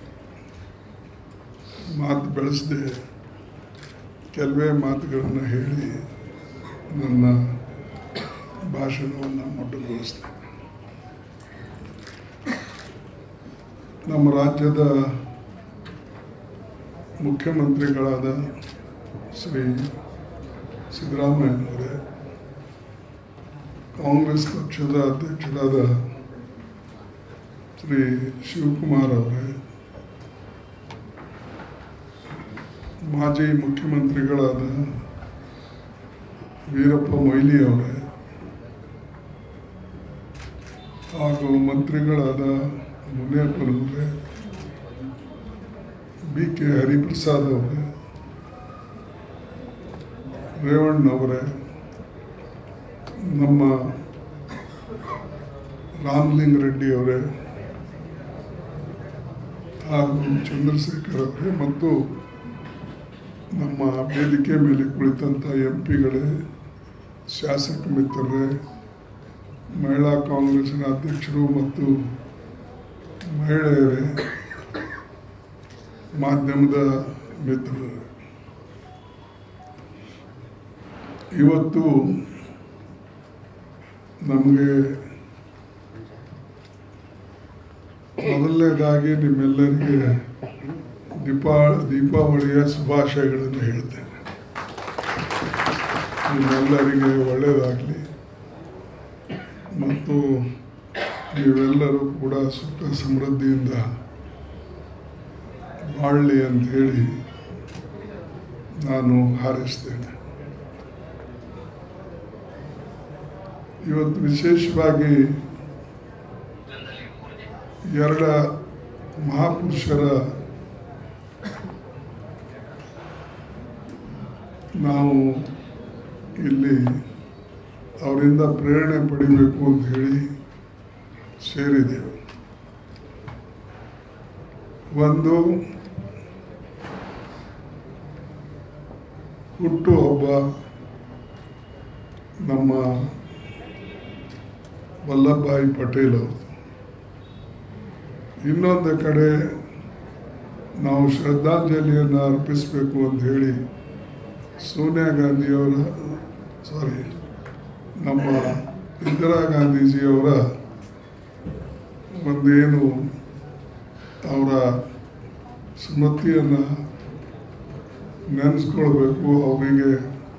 ಮಾತು ಬೆಳೆಸದೆ ಕೆಲವೇ ಮಾತುಗಳನ್ನು ಹೇಳಿ ನನ್ನ ಭಾಷಣವನ್ನು ಮೊಟಕುಗೊಳಿಸ್ತೇನೆ. ನಮ್ಮ ರಾಜ್ಯದ ಮುಖ್ಯಮಂತ್ರಿಗಳಾದ ಶ್ರೀ ಸಿದ್ದರಾಮಯ್ಯನವರೇ, ಕಾಂಗ್ರೆಸ್ ಪಕ್ಷದ ಅಧ್ಯಕ್ಷರಾದ ಶ್ರೀ ಶಿವಕುಮಾರ್ ಅವರೇ, ಮಾಜಿ ಮುಖ್ಯಮಂತ್ರಿಗಳಾದ ವೀರಪ್ಪ ಮೊಯ್ಲಿ ಅವರೇ ಹಾಗೂ ಮಂತ್ರಿಗಳಾದ ಮುನಿಯಪ್ಪನವರೇ, ಬಿ ಕೆ ಹರಿಪ್ರಸಾದ್ ಅವರೇ, ರೇವಣ್ಣವರೇ, ನಮ್ಮ ರಾಮಲಿಂಗ ರೆಡ್ಡಿ ಅವರೇ ಹಾಗೂ ಚಂದ್ರಶೇಖರ್ ಅವರೇ ಮತ್ತು ನಮ್ಮ ವೇದಿಕೆ ಮೇಲೆ ಕುಳಿತಂಥ ಎಂ ಪಿಗಳೇ, ಶಾಸಕ ಮಿತ್ರರೇ, ಮಹಿಳಾ ಕಾಂಗ್ರೆಸ್ಸಿನ ಅಧ್ಯಕ್ಷರು ಮತ್ತು ಮಹಿಳೆಯರೇ, ಮಾಧ್ಯಮದ ಮಿತ್ರರೇ, ಇವತ್ತು ನಮಗೆ ಮೊದಲನೇದಾಗಿ ನಿಮ್ಮೆಲ್ಲರಿಗೆ ದೀಪಾ ದೀಪಾವಳಿಯ ಶುಭಾಶಯಗಳನ್ನು ಹೇಳ್ತೇನೆ. ನಿಮ್ಮೆಲ್ಲರಿಗೆ ಒಳ್ಳೆಯದಾಗಲಿ ಮತ್ತು ನೀವೆಲ್ಲರೂ ಕೂಡ ಸುಖ ಸಮೃದ್ಧಿಯಿಂದ ಬಾಳಲಿ ಅಂತ ಹೇಳಿ ನಾನು ಹಾರೈಸ್ತೇನೆ. ಇವತ್ತು ವಿಶೇಷವಾಗಿ ಎರಡ ಮಹಾಪುರುಷರ ನಾವು ಇಲ್ಲಿ ಅವರಿಂದ ಪ್ರೇರಣೆ ಪಡಿಬೇಕು ಅಂತ ಹೇಳಿ ಸೇರಿದೆವು. ಒಂದು ಹುಟ್ಟುಹಬ್ಬ ನಮ್ಮ ವಲ್ಲಭಭಾಯಿ ಪಟೇಲ್ ಅವರು. ಇನ್ನೊಂದು ಕಡೆ ನಾವು ಶ್ರದ್ಧಾಂಜಲಿಯನ್ನು ಅರ್ಪಿಸಬೇಕು ಅಂತ ಹೇಳಿ ಸೋನಿಯಾ ಗಾಂಧಿಯವರ ಸಾರಿ ನಮ್ಮ ಇಂದಿರಾ ಗಾಂಧೀಜಿಯವರ ಒಂದೇನು ಅವರ ಸ್ಮೃತಿಯನ್ನು ನೆನೆಸ್ಕೊಳ್ಬೇಕು, ಅವರಿಗೆ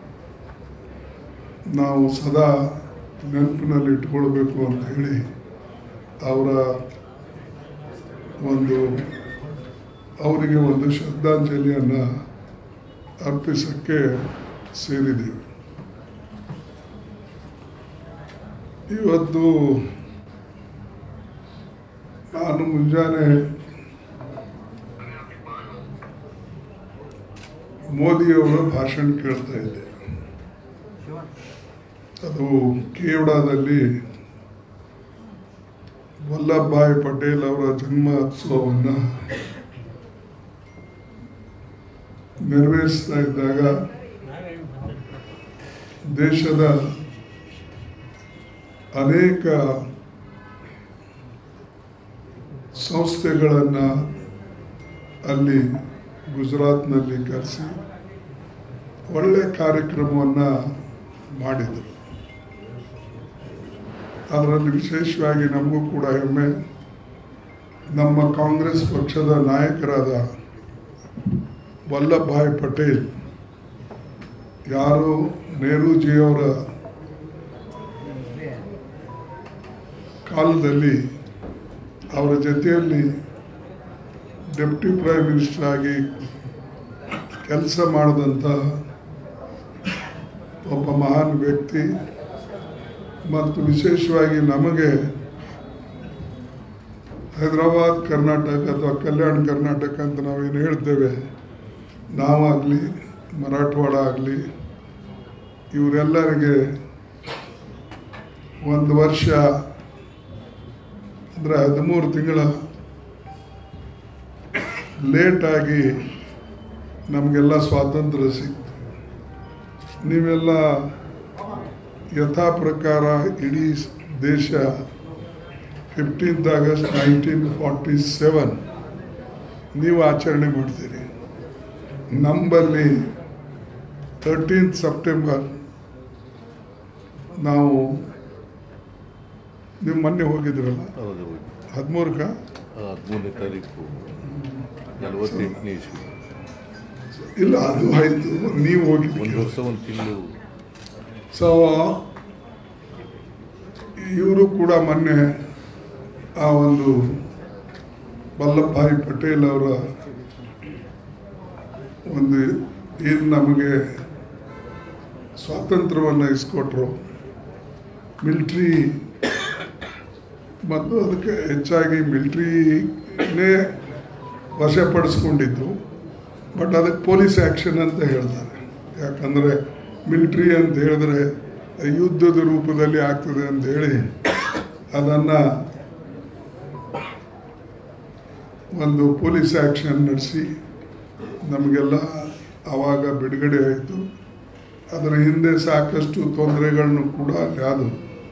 ನಾವು ಸದಾ ನೆನಪಿನಲ್ಲಿ ಇಟ್ಕೊಳ್ಬೇಕು ಅಂತ ಹೇಳಿ ಅವರ ಒಂದು ಅವರಿಗೆ ಒಂದು ಶ್ರದ್ಧಾಂಜಲಿಯನ್ನು ಅರ್ಪಿಸೋಕ್ಕೆ ಸೇರಿದ್ದೀವಿ. ಇವತ್ತು ನಾನು ಮುಂಜಾನೆ ಮೋದಿಯವರ ಭಾಷಣ ಕೇಳ್ತಾ ಇದ್ದೆ. ಅದು ಕೇವಡಾದಲ್ಲಿ ವಲ್ಲಭಭಾಯಿ ಪಟೇಲ್ ಅವರ ಜನ್ಮೋತ್ಸವವನ್ನು ನೆರವೇರಿಸ್ತಾ ಇದ್ದಾಗ ದೇಶದ ಅನೇಕ ಸಂಸ್ಥೆಗಳನ್ನು ಅಲ್ಲಿ ಗುಜರಾತ್ನಲ್ಲಿ ಕರೆಸಿ ಒಳ್ಳೆಯ ಕಾರ್ಯಕ್ರಮವನ್ನು ಮಾಡಿದರು. ಅದರಲ್ಲಿ ವಿಶೇಷವಾಗಿ ನಮಗೂ ಕೂಡ ಹೆಮ್ಮೆ, ನಮ್ಮ ಕಾಂಗ್ರೆಸ್ ಪಕ್ಷದ ನಾಯಕರಾದ ವಲ್ಲಭಭಾಯಿ ಪಟೇಲ್ ಯಾರು ನೆಹರೂಜಿಯವರ ಕಾಲದಲ್ಲಿ ಅವರ ಜೊತೆಯಲ್ಲಿ ಡೆಪ್ಟಿ ಪ್ರೈಮ್ ಮಿನಿಸ್ಟರ್ ಆಗಿ ಕೆಲಸ ಮಾಡಿದಂಥ ಒಬ್ಬ ಮಹಾನ್ ವ್ಯಕ್ತಿ. ಮತ್ತು ವಿಶೇಷವಾಗಿ ನಮಗೆ ಹೈದರಾಬಾದ್ ಕರ್ನಾಟಕ ಅಥವಾ ಕಲ್ಯಾಣ ಕರ್ನಾಟಕ ಅಂತ ನಾವೇನು ಹೇಳ್ತೇವೆ, ನಾವಾಗಲಿ ಮರಾಠವಾಡ ಆಗಲಿ, ಇವರೆಲ್ಲರಿಗೆ ಒಂದು ವರ್ಷ ಅಂದರೆ ಹದಿಮೂರು ತಿಂಗಳ ಲೇಟಾಗಿ ನಮಗೆಲ್ಲ ಸ್ವಾತಂತ್ರ್ಯ ಸಿಕ್ತು. ನೀವೆಲ್ಲ ಯಥಾ ಪ್ರಕಾರ ಇಡೀ ದೇಶ fifteenth August nineteen forty seven ನೀವು ಆಚರಣೆ ಮಾಡ್ತೀರಿ. ನಮ್ಮಲ್ಲಿ ತರ್ಟೀನ್ತ್ ಸೆಪ್ಟೆಂಬರ್ ನಾವು ನೀವು ಮೊನ್ನೆ ಹೋಗಿದ್ರಲ್ಲ ಹದಿಮೂರಕ್ಕ ಹದಿಮೂರನೇ ತಾರೀಕು ನಲವತ್ತೆಂಟನೇ ಇಸ್ವಿ ಇಲ್ಲ ಅದು ಆಯಿತು, ನೀವು ಹೋಗಿದ್ರಿ ಒಂದು ವರ್ಷ ಒಂದು ತಿಂಗಳು. ಸೊ ಇವರು ಕೂಡ ಮೊನ್ನೆ ಆ ಒಂದು ವಲ್ಲಭಭಾಯಿ ಪಟೇಲ್ ಅವರ ಒಂದು ಏನು ನಮಗೆ ಸ್ವಾತಂತ್ರ್ಯವನ್ನು ಇಸ್ಕೊಟ್ರು, ಮಿಲ್ಟ್ರಿ ಮತ್ತು ಅದಕ್ಕೆ ಹೆಚ್ಚಾಗಿ ಮಿಲ್ಟ್ರಿನೇ ವಶಪಡಿಸ್ಕೊಂಡಿದ್ದು. ಬಟ್ ಅದಕ್ಕೆ ಪೊಲೀಸ್ ಆ್ಯಕ್ಷನ್ ಅಂತ ಹೇಳ್ತಾರೆ. ಯಾಕಂದರೆ ಮಿಲ್ಟ್ರಿ ಅಂತ ಹೇಳಿದ್ರೆ ಯುದ್ಧದ ರೂಪದಲ್ಲಿ ಆಗ್ತದೆ ಅಂತ ಹೇಳಿ ಅದನ್ನು ಒಂದು ಪೊಲೀಸ್ ಆ್ಯಕ್ಷನ್ ನಡೆಸಿ ನಮಗೆಲ್ಲ ಆವಾಗ ಬಿಡುಗಡೆ ಆಯಿತು. ಅದರ ಹಿಂದೆ ಸಾಕಷ್ಟು ತೊಂದರೆಗಳನ್ನು ಕೂಡ ಅಲ್ಲಿ ಆದವು.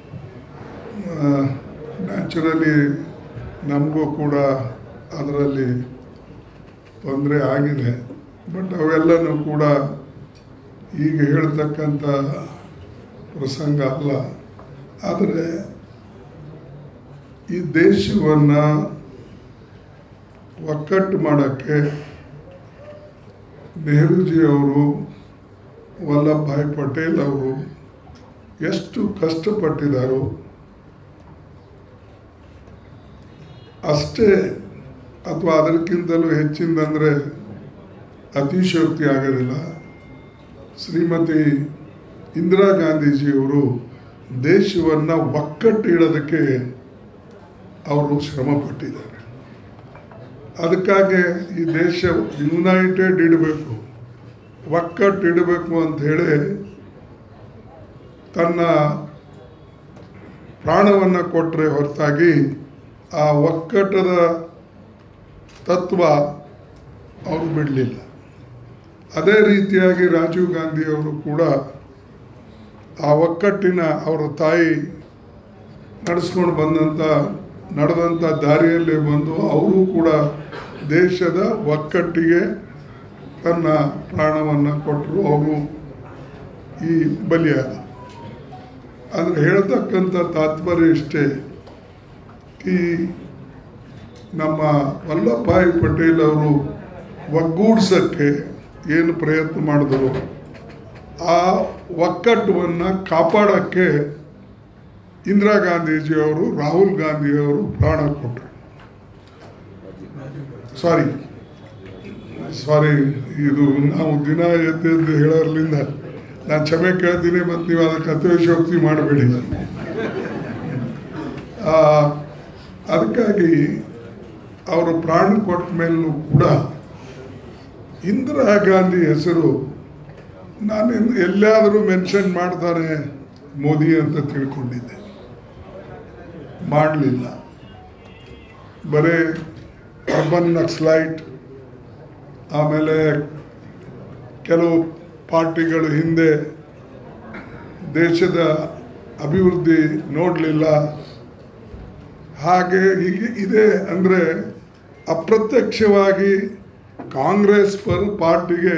ನ್ಯಾಚುರಲಿ ನಮಗೂ ಕೂಡ ಅದರಲ್ಲಿ ತೊಂದರೆ ಆಗಿದೆ. ಬಟ್ ಅವೆಲ್ಲನೂ ಕೂಡ ಈಗ ಹೇಳ್ತಕ್ಕಂಥ ಪ್ರಸಂಗ ಅಲ್ಲ. ಆದರೆ ಈ ದೇಶವನ್ನು ಒಕ್ಕಟ್ಟು ಮಾಡೋಕ್ಕೆ ನೆಹರೂಜಿಯವರು, ವಲ್ಲಭಭಾಯಿ ಪಟೇಲ್ ಅವರು ಎಷ್ಟು ಕಷ್ಟಪಟ್ಟಿದ್ದಾರೋ ಅಷ್ಟೇ ಅಥವಾ ಅದಕ್ಕಿಂತಲೂ ಹೆಚ್ಚಿಂದಂದರೆ ಅತಿಶಯೋಕ್ತಿ ಆಗೋದಿಲ್ಲ. ಶ್ರೀಮತಿ ಇಂದಿರಾ ಗಾಂಧೀಜಿಯವರು ದೇಶವನ್ನು ಒಕ್ಕಟ್ಟಿಡೋದಕ್ಕೆ ಅವರು ಶ್ರಮ ಪಟ್ಟಿದ್ದಾರೆ. ಅದಕ್ಕಾಗಿ ಈ ದೇಶ ಯುನೈಟೆಡ್ ಇಡಬೇಕು, ಒಕ್ಕಟ್ಟಿಡಬೇಕು ಅಂತ ಹೇಳಿ ತನ್ನ ಪ್ರಾಣವನ್ನು ಕೊಟ್ಟರೆ ಹೊರತಾಗಿ ಆ ಒಕ್ಕಟ್ಟದ ತತ್ವ ಅವರು ಬಿಡಲಿಲ್ಲ. ಅದೇ ರೀತಿಯಾಗಿ ರಾಜೀವ್ ಗಾಂಧಿಯವರು ಕೂಡ ಆ ಒಕ್ಕಟ್ಟಿನ ಅವರ ತಾಯಿ ನಡೆಸ್ಕೊಂಡು ಬಂದಂಥ ನಡೆದಂಥ ದಾರಿಯಲ್ಲೇ ಬಂದು ಅವರು ಕೂಡ ದೇಶದ ಒಕ್ಕಟ್ಟಿಗೆ ತನ್ನ ಪ್ರಾಣವನ್ನು ಕೊಟ್ಟರು. ಅವರು ಈ ಬಲಿಯಾದ. ಆದರೆ ಹೇಳ್ತಕ್ಕಂಥ ತಾತ್ಪರ್ಯ ಇಷ್ಟೇ, ಈ ನಮ್ಮ ವಲ್ಲಭಭಾಯಿ ಪಟೇಲ್ ಅವರು ಒಗ್ಗೂಡ್ಸೋಕ್ಕೆ ಏನು ಪ್ರಯತ್ನ ಮಾಡಿದ್ರು, ಆ ಒಕ್ಕಟ್ಟವನ್ನು ಕಾಪಾಡೋಕ್ಕೆ ಇಂದಿರಾ ಗಾಂಧೀಜಿಯವರು ರಾಹುಲ್ ಗಾಂಧಿಯವರು ಪ್ರಾಣ ಕೊಟ್ಟರು. ಸಾರಿ ಸಾರಿ ಇದು ನಾವು ದಿನ ಎದ್ದು ಹೇಳೋದ್ರಿಂದ ನಾನು ಕ್ಷಮೆ ಕೇಳ್ತೀನಿ, ಮತ್ತು ನೀವು ಅದಕ್ಕೆ ಅತಿಶಯೋಕ್ತಿ ಮಾಡಬೇಡಿ. ಅದಕ್ಕಾಗಿ ಅವರು ಪ್ರಾಣ ಕೊಟ್ಟ ಮೇಲೂ ಕೂಡ ಇಂದಿರಾ ಗಾಂಧಿ ಹೆಸರು ನಾನು ಎಲ್ಲಾದರೂ ಮೆನ್ಷನ್ ಮಾಡ್ತಾರೆ ಮೋದಿ ಅಂತ ತಿಳ್ಕೊಂಡಿದ್ದೆ. ಮಾಡಲಿಲ್ಲ. ಬರೀ ಅರ್ಬನ್ ನಕ್ಸಲೈಟ್, ಆಮೇಲೆ ಕೆಲವು ಪಾರ್ಟಿಗಳು ಹಿಂದೆ ದೇಶದ ಅಭಿವೃದ್ಧಿ ನೋಡಲಿಲ್ಲ, ಹಾಗೆ ಹೀಗೆ ಇದೆ ಅಂದರೆ ಅಪ್ರತ್ಯಕ್ಷವಾಗಿ ಕಾಂಗ್ರೆಸ್ ಪರ ಪಾರ್ಟಿಗೆ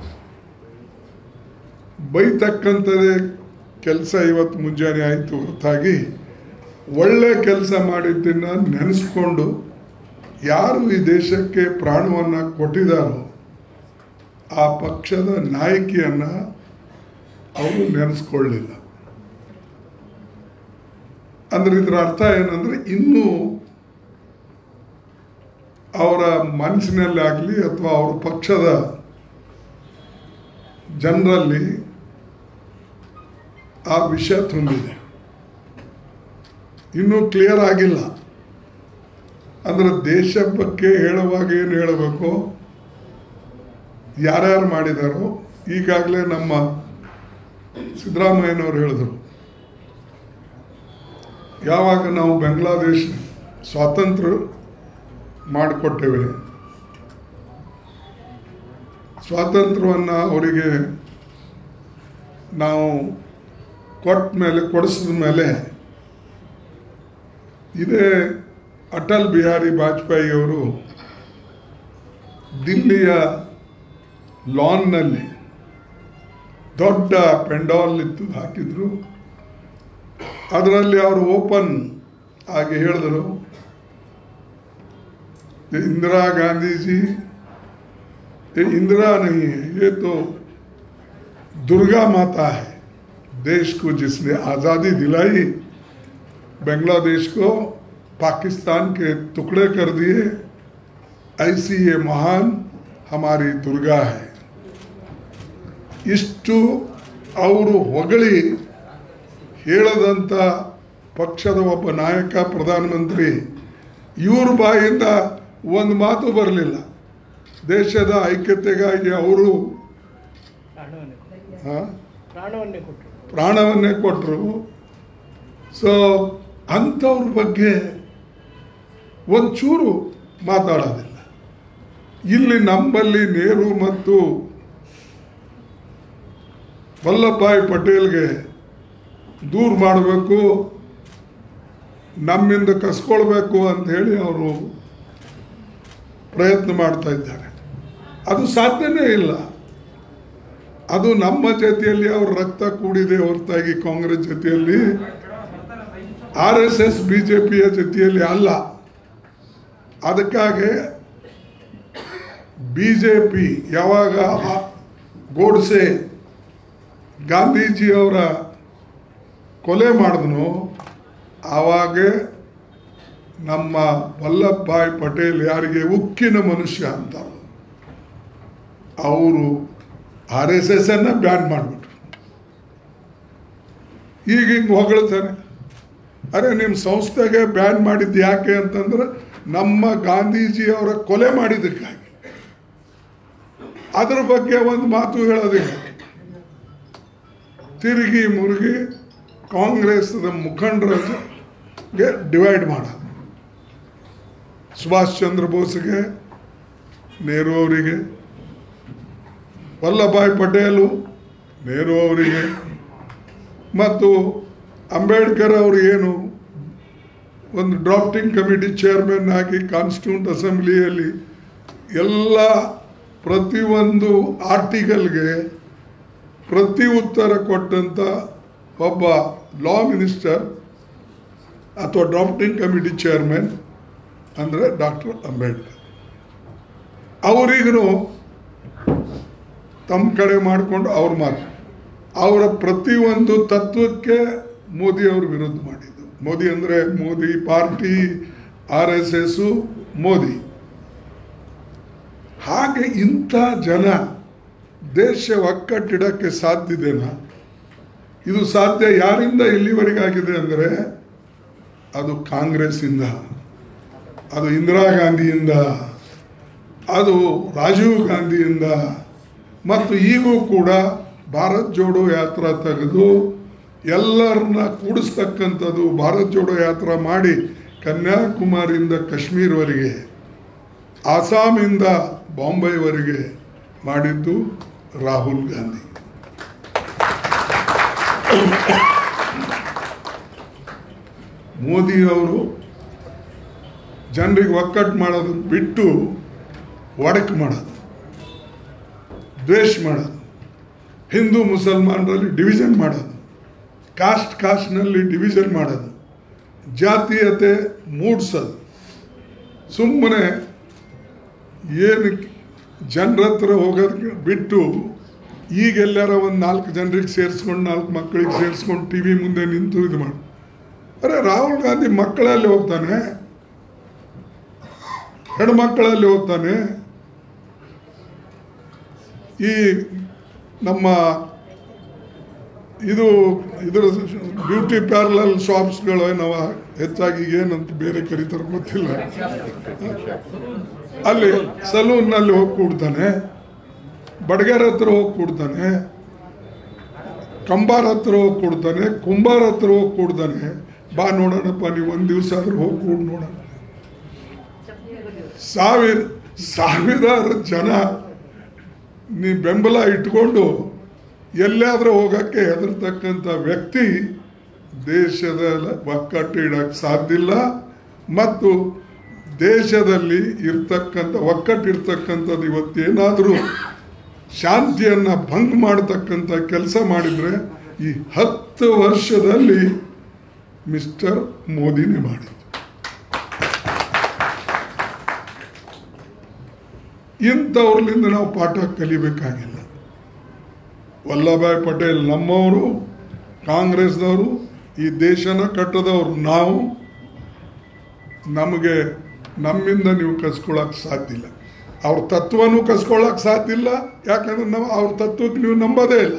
ಬೈತಕ್ಕಂಥದ್ದೇ ಕೆಲಸ ಇವತ್ತು ಮುಂಜಾನೆ ಆಯಿತು ಹೊರತಾಗಿ ಒಳ್ಳೆ ಕೆಲಸ ಮಾಡಿದ್ದನ್ನು ನೆನೆಸ್ಕೊಂಡು ಯಾರು ಈ ದೇಶಕ್ಕೆ ಪ್ರಾಣವನ್ನು ಕೊಟ್ಟಿದ್ದಾರೋ ಆ ಪಕ್ಷದ ನಾಯಕಿಯನ್ನು ಅವರು ನೆನೆಸ್ಕೊಳ್ಳಿಲ್ಲ. ಅಂದರೆ ಇದರ ಅರ್ಥ ಏನಂದರೆ ಇನ್ನೂ ಅವರ ಮನಸ್ಸಿನಲ್ಲಿ ಆಗಲಿ ಅಥವಾ ಅವರ ಪಕ್ಷದ ಜನರಲ್ಲಿ ಆ ವಿಷಯ ತುಂಬಿದೆ, ಇನ್ನೂ ಕ್ಲಿಯರ್ ಆಗಿಲ್ಲ. ಅಂದರೆ ದೇಶ ಬಗ್ಗೆ ಹೇಳುವಾಗ ಏನು ಹೇಳಬೇಕು, ಯಾರ್ಯಾರು ಮಾಡಿದಾರೋ ಈಗಾಗಲೇ ನಮ್ಮ ಸಿದ್ದರಾಮಯ್ಯನವರು ಹೇಳಿದರು, ಯಾವಾಗ ನಾವು ಬಾಂಗ್ಲಾದೇಶ ಸ್ವಾತಂತ್ರ್ಯ ಮಾಡಿಕೊಟ್ಟೇವೆ, ಸ್ವಾತಂತ್ರ್ಯವನ್ನು ಅವರಿಗೆ ನಾವು ಕೊಟ್ಟ ಮೇಲೆ ಕೊಡಿಸಿದ ಮೇಲೆ ಇದೇ ಅಟಲ್ ಬಿಹಾರಿ ವಾಜಪೇಯಿ ಅವರು ದಿಲ್ಲಿಯ ಲಾನ್ನಲ್ಲಿ ದೊಡ್ಡ ಪೆಂಡಾಲ್ ಇತ್ತು ಹಾಕಿದ್ರು. ಅದರಲ್ಲಿ ಅವರು ಓಪನ್ ಆಗಿ ಹೇಳಿದರು, इंदिरा गांधी जी ये इंदिरा नहीं है, ये तो दुर्गा माता है, देश को जिसने आज़ादी दिलाई, बांग्लादेश को पाकिस्तान के टुकड़े कर दिए, ऐसी ये महान हमारी दुर्गा है. ಇಷ್ಟು ಅವರು ಹೊಗಳಿ ಹೇಳದಂಥ ಪಕ್ಷದ ಒಬ್ಬ ನಾಯಕ ಪ್ರಧಾನಮಂತ್ರಿ ಇವ್ರ ಬಾಯಿಂದ ಒಂದು ಮಾತು ಬರಲಿಲ್ಲ. ದೇಶದ ಐಕ್ಯತೆಗಾಗಿ ಅವರು ಪ್ರಾಣವನ್ನೇ ಕೊಟ್ಟರು. ಸೊ ಅಂಥವ್ರ ಬಗ್ಗೆ ಒಂಚೂರು ಮಾತಾಡೋದಿಲ್ಲ. ಇಲ್ಲಿ ನಮ್ಮಲ್ಲಿ ನೆಹರು ಮತ್ತು ವಲ್ಲಭಭಾಯಿ ಪಟೇಲ್ಗೆ ದೂರ ಮಾಡಬೇಕು, ನಮ್ಮಿಂದ ಕಸ್ಕೊಳ್ಬೇಕು ಅಂತ ಹೇಳಿ ಅವರು ಪ್ರಯತ್ನ ಮಾಡ್ತಾ ಇದ್ದಾರೆ. ಅದು ಸಾಧ್ಯನೇ ಇಲ್ಲ. ಅದು ನಮ್ಮ ಜೊತೆಯಲ್ಲಿ ಅವ್ರ ರಕ್ತ ಕೂಡಿದೆ ಹೊರತಾಗಿ ಕಾಂಗ್ರೆಸ್ ಜೊತೆಯಲ್ಲಿ, R S S B J ಪಿಯ ಜೊತೆಯಲ್ಲಿ ಅಲ್ಲ. ಅದಕ್ಕಾಗಿ ಬಿ ಜೆ ಪಿ ಯಾವಾಗ ಗೋಡ್ಸೆ ಗಾಂಧೀಜಿಯವರ ಕೊಲೆ ಮಾಡಿದ್ನೋ ಆವಾಗ ನಮ್ಮ ವಲ್ಲಭಭಾಯಿ ಪಟೇಲ್ ಯಾರಿಗೆ ಉಕ್ಕಿನ ಮನುಷ್ಯ ಅಂತ ಅವರು ಆರ್ ಎಸ್ ಎಸ್ ಅನ್ನ ಬ್ಯಾನ್ ಮಾಡಿಬಿಟ್ರು. ಈಗ ಹಿಂಗೆ ಹೊಗಳ್ತಾರೆ, ಅರೆ ನಿಮ್ಮ ಸಂಸ್ಥೆಗೆ ಬ್ಯಾನ್ ಮಾಡಿದ್ದು ಯಾಕೆ ಅಂತಂದ್ರೆ ನಮ್ಮ ಗಾಂಧೀಜಿಯವರ ಕೊಲೆ ಮಾಡಿದ್ದಕ್ಕಾಗಿ. ಅದ್ರ ಬಗ್ಗೆ ಒಂದು ಮಾತು ಹೇಳೋದಿಲ್ಲ. ತಿರುಗಿ ಮುರುಗಿ ಕಾಂಗ್ರೆಸ್ದ ಮುಖಂಡರಿಗೆ ಡಿವೈಡ್ ಮಾಡೋದು. ಸುಭಾಷ್ ಚಂದ್ರ ಬೋಸ್ಗೆ, ನೆಹರು ಅವರಿಗೆ, ವಲ್ಲಭಾಯ್ ಪಟೇಲು ನೆಹರು ಅವರಿಗೆ, ಮತ್ತು ಅಂಬೇಡ್ಕರ್ ಅವರಿಗೇನು ಒಂದು ಡ್ರಾಫ್ಟಿಂಗ್ ಕಮಿಟಿ ಚೇರ್ಮನ್ ಆಗಿ ಕಾನ್ಸ್ಟಿಟ್ಯೂಂಟ್ ಅಸೆಂಬ್ಲಿಯಲ್ಲಿ ಎಲ್ಲ ಪ್ರತಿಯೊಂದು ಆರ್ಟಿಕಲ್ಗೆ ಪ್ರತಿ ಉತ್ತರ ಕೊಟ್ಟಂಥ ಒಬ್ಬ ಲಾ ಮಿನಿಸ್ಟರ್ ಅಥವಾ ಡ್ರಾಫ್ಟಿಂಗ್ ಕಮಿಟಿ ಚೇರ್ಮನ್ ಅಂದರೆ ಡಾಕ್ಟರ್ ಅಂಬೇಡ್ಕರ್. ಅವರಿಗೂ ತಮ್ಮ ಕಡೆ ಮಾಡಿಕೊಂಡು ಅವ್ರ ಮಾತು, ಅವರ ಪ್ರತಿಯೊಂದು ತತ್ವಕ್ಕೆ ಮೋದಿ ಅವರು ವಿರೋಧ ಮಾಡಿದ್ದು. ಮೋದಿ ಅಂದರೆ Modi party, R S S, Modi. ಹಾಗೆ ಇಂಥ ಜನ ದೇಶ ಒಕ್ಕಟ್ಟಿಡಕ್ಕೆ ಸಾಧ್ಯತೆನಾ? ಇದು ಸಾಧ್ಯ ಯಾರಿಂದ ಇಲ್ಲಿವರೆಗಾಗಿದೆ ಅಂದರೆ ಅದು ಕಾಂಗ್ರೆಸ್ಸಿಂದ, ಅದು ಇಂದಿರಾ ಗಾಂಧಿಯಿಂದ, ಅದು ರಾಜೀವ್ ಗಾಂಧಿಯಿಂದ, ಮತ್ತು ಈಗೂ ಕೂಡ ಭಾರತ್ ಜೋಡೋ ಯಾತ್ರಾ ತೆಗೆದು ಎಲ್ಲರನ್ನ ಕೂಡಿಸ್ತಕ್ಕಂಥದ್ದು. ಭಾರತ್ ಜೋಡೋ ಯಾತ್ರಾ ಮಾಡಿ ಕನ್ಯಾಕುಮಾರಿಯಿಂದ ಕಾಶ್ಮೀರವರೆಗೆ, ಆಸಾಮಿಂದ ಬಾಂಬೆವರೆಗೆ ಮಾಡಿದ್ದು ರಾಹುಲ್ ಗಾಂಧಿ. ಮೋದಿ ಅವರು ಜನರಿಗೆ ಒಕ್ಕಟ್ಟು ಮಾಡೋದು ಬಿಟ್ಟು ಒಡಕು ಮಾಡೋದು, ದ್ವೇಷ ಮಾಡೋದು, ಹಿಂದೂ ಮುಸಲ್ಮಾನರಲ್ಲಿ ಡಿವಿಷನ್ ಮಾಡೋದು, ಕಾಸ್ಟ್ ಕಾಸ್ಟ್ನಲ್ಲಿ ಡಿವಿಷನ್ ಮಾಡೋದು, ಜಾತೀಯತೆ ಮೂಡಿಸೋದು. ಸುಮ್ಮನೆ ಏನು ಜನರ ಹತ್ರ ಹೋಗೋದಕ್ಕೆ ಬಿಟ್ಟು ಈಗೆಲ್ಲರ ಒಂದು ನಾಲ್ಕು ಜನರಿಗೆ ಸೇರಿಸ್ಕೊಂಡು, ನಾಲ್ಕು ಮಕ್ಕಳಿಗೆ ಸೇರಿಸ್ಕೊಂಡು ಟಿ ವಿ ಮುಂದೆ ನಿಂತು ಇದು ಮಾಡಿ. ಅರೆ ರಾಹುಲ್ ಗಾಂಧಿ ಮಕ್ಕಳಲ್ಲಿ ಹೋಗ್ತಾನೆ, ಹೆಣ್ಮಕ್ಕಳಲ್ಲಿ ಹೋಗ್ತಾನೆ. ಈ ನಮ್ಮ ಇದು ಇದರ ಬ್ಯೂಟಿ ಪಾರ್ಲರ್ ಶಾಪ್ಸ್ಗಳು ನಾವು ಹೆಚ್ಚಾಗಿ ಏನಂತ ಬೇರೆ ಕರೀತಾರೆ ಗೊತ್ತಿಲ್ಲ, ಅಲ್ಲಿ ಸಲೂನ್ನಲ್ಲಿ ಹೋಗಿ ಕೂಡ್ತಾನೆ, ಬಡಗರ ಹತ್ರ ಹೋಗಿ ಕೂಡ್ತಾನೆ, ಕಂಬಾರ ಹತ್ರ ಹೋಗಿ ಕೂಡ್ತಾನೆ, ಕುಂಬಾರ ಹತ್ರ ಹೋಗಿ ಕೂಡ್ತಾನೆ. ಬಾ ನೋಡೋಣಪ್ಪ, ನೀವು ಒಂದು ದಿವಸ ಆದ್ರೂ ಹೋಗಿ ಕೂಡ್ ನೋಡೋಣ. ಸಾವಿರ ಸಾವಿರಾರು ಜನ ನೀ ಬೆಂಬಲ ಇಟ್ಕೊಂಡು ಎಲ್ಲಾದರೂ ಹೋಗೋಕ್ಕೆ ಹೆದರ್ತಕ್ಕಂಥ ವ್ಯಕ್ತಿ ದೇಶದ ಒಕ್ಕಟ್ಟು ಇಡಕ್ಕೆ ಸಾಧ್ಯ ಇಲ್ಲ. ಮತ್ತು ದೇಶದಲ್ಲಿ ಇರ್ತಕ್ಕಂಥ ಒಕ್ಕಟ್ಟಿರ್ತಕ್ಕಂಥದ್ದು ಇವತ್ತೇನಾದರೂ ಶಾಂತಿಯನ್ನು ಭಂಗ ಮಾಡತಕ್ಕಂಥ ಕೆಲಸ ಮಾಡಿದರೆ ಈ ಹತ್ತು ವರ್ಷದಲ್ಲಿ ಮಿಸ್ಟರ್ ಮೋದಿನೇ ಮಾಡಿದ್ದು. ಇಂಥವ್ರಲಿಂದ ನಾವು ಪಾಠ ಕಲಿಬೇಕಾಗಿಲ್ಲ. ವಲ್ಲಭಾಯ್ ಪಟೇಲ್ ನಮ್ಮವರು, ಕಾಂಗ್ರೆಸ್ದವರು, ಈ ದೇಶನ ಕಟ್ಟದವರು ನಾವು. ನಮಗೆ ನಮ್ಮಿಂದ ನೀವು ಕಸ್ಕೊಳ್ಳೋಕೆ ಸಾಧ್ಯ ಇಲ್ಲ, ಅವ್ರ ತತ್ವನೂ ಕಸ್ಕೊಳ್ಳೋಕೆ ಸಾಧ್ಯ ಇಲ್ಲ. ಯಾಕಂದ್ರೆ ನಾವು ಅವ್ರ ತತ್ವಕ್ಕೆ ನೀವು ನಂಬೋದೇ ಇಲ್ಲ.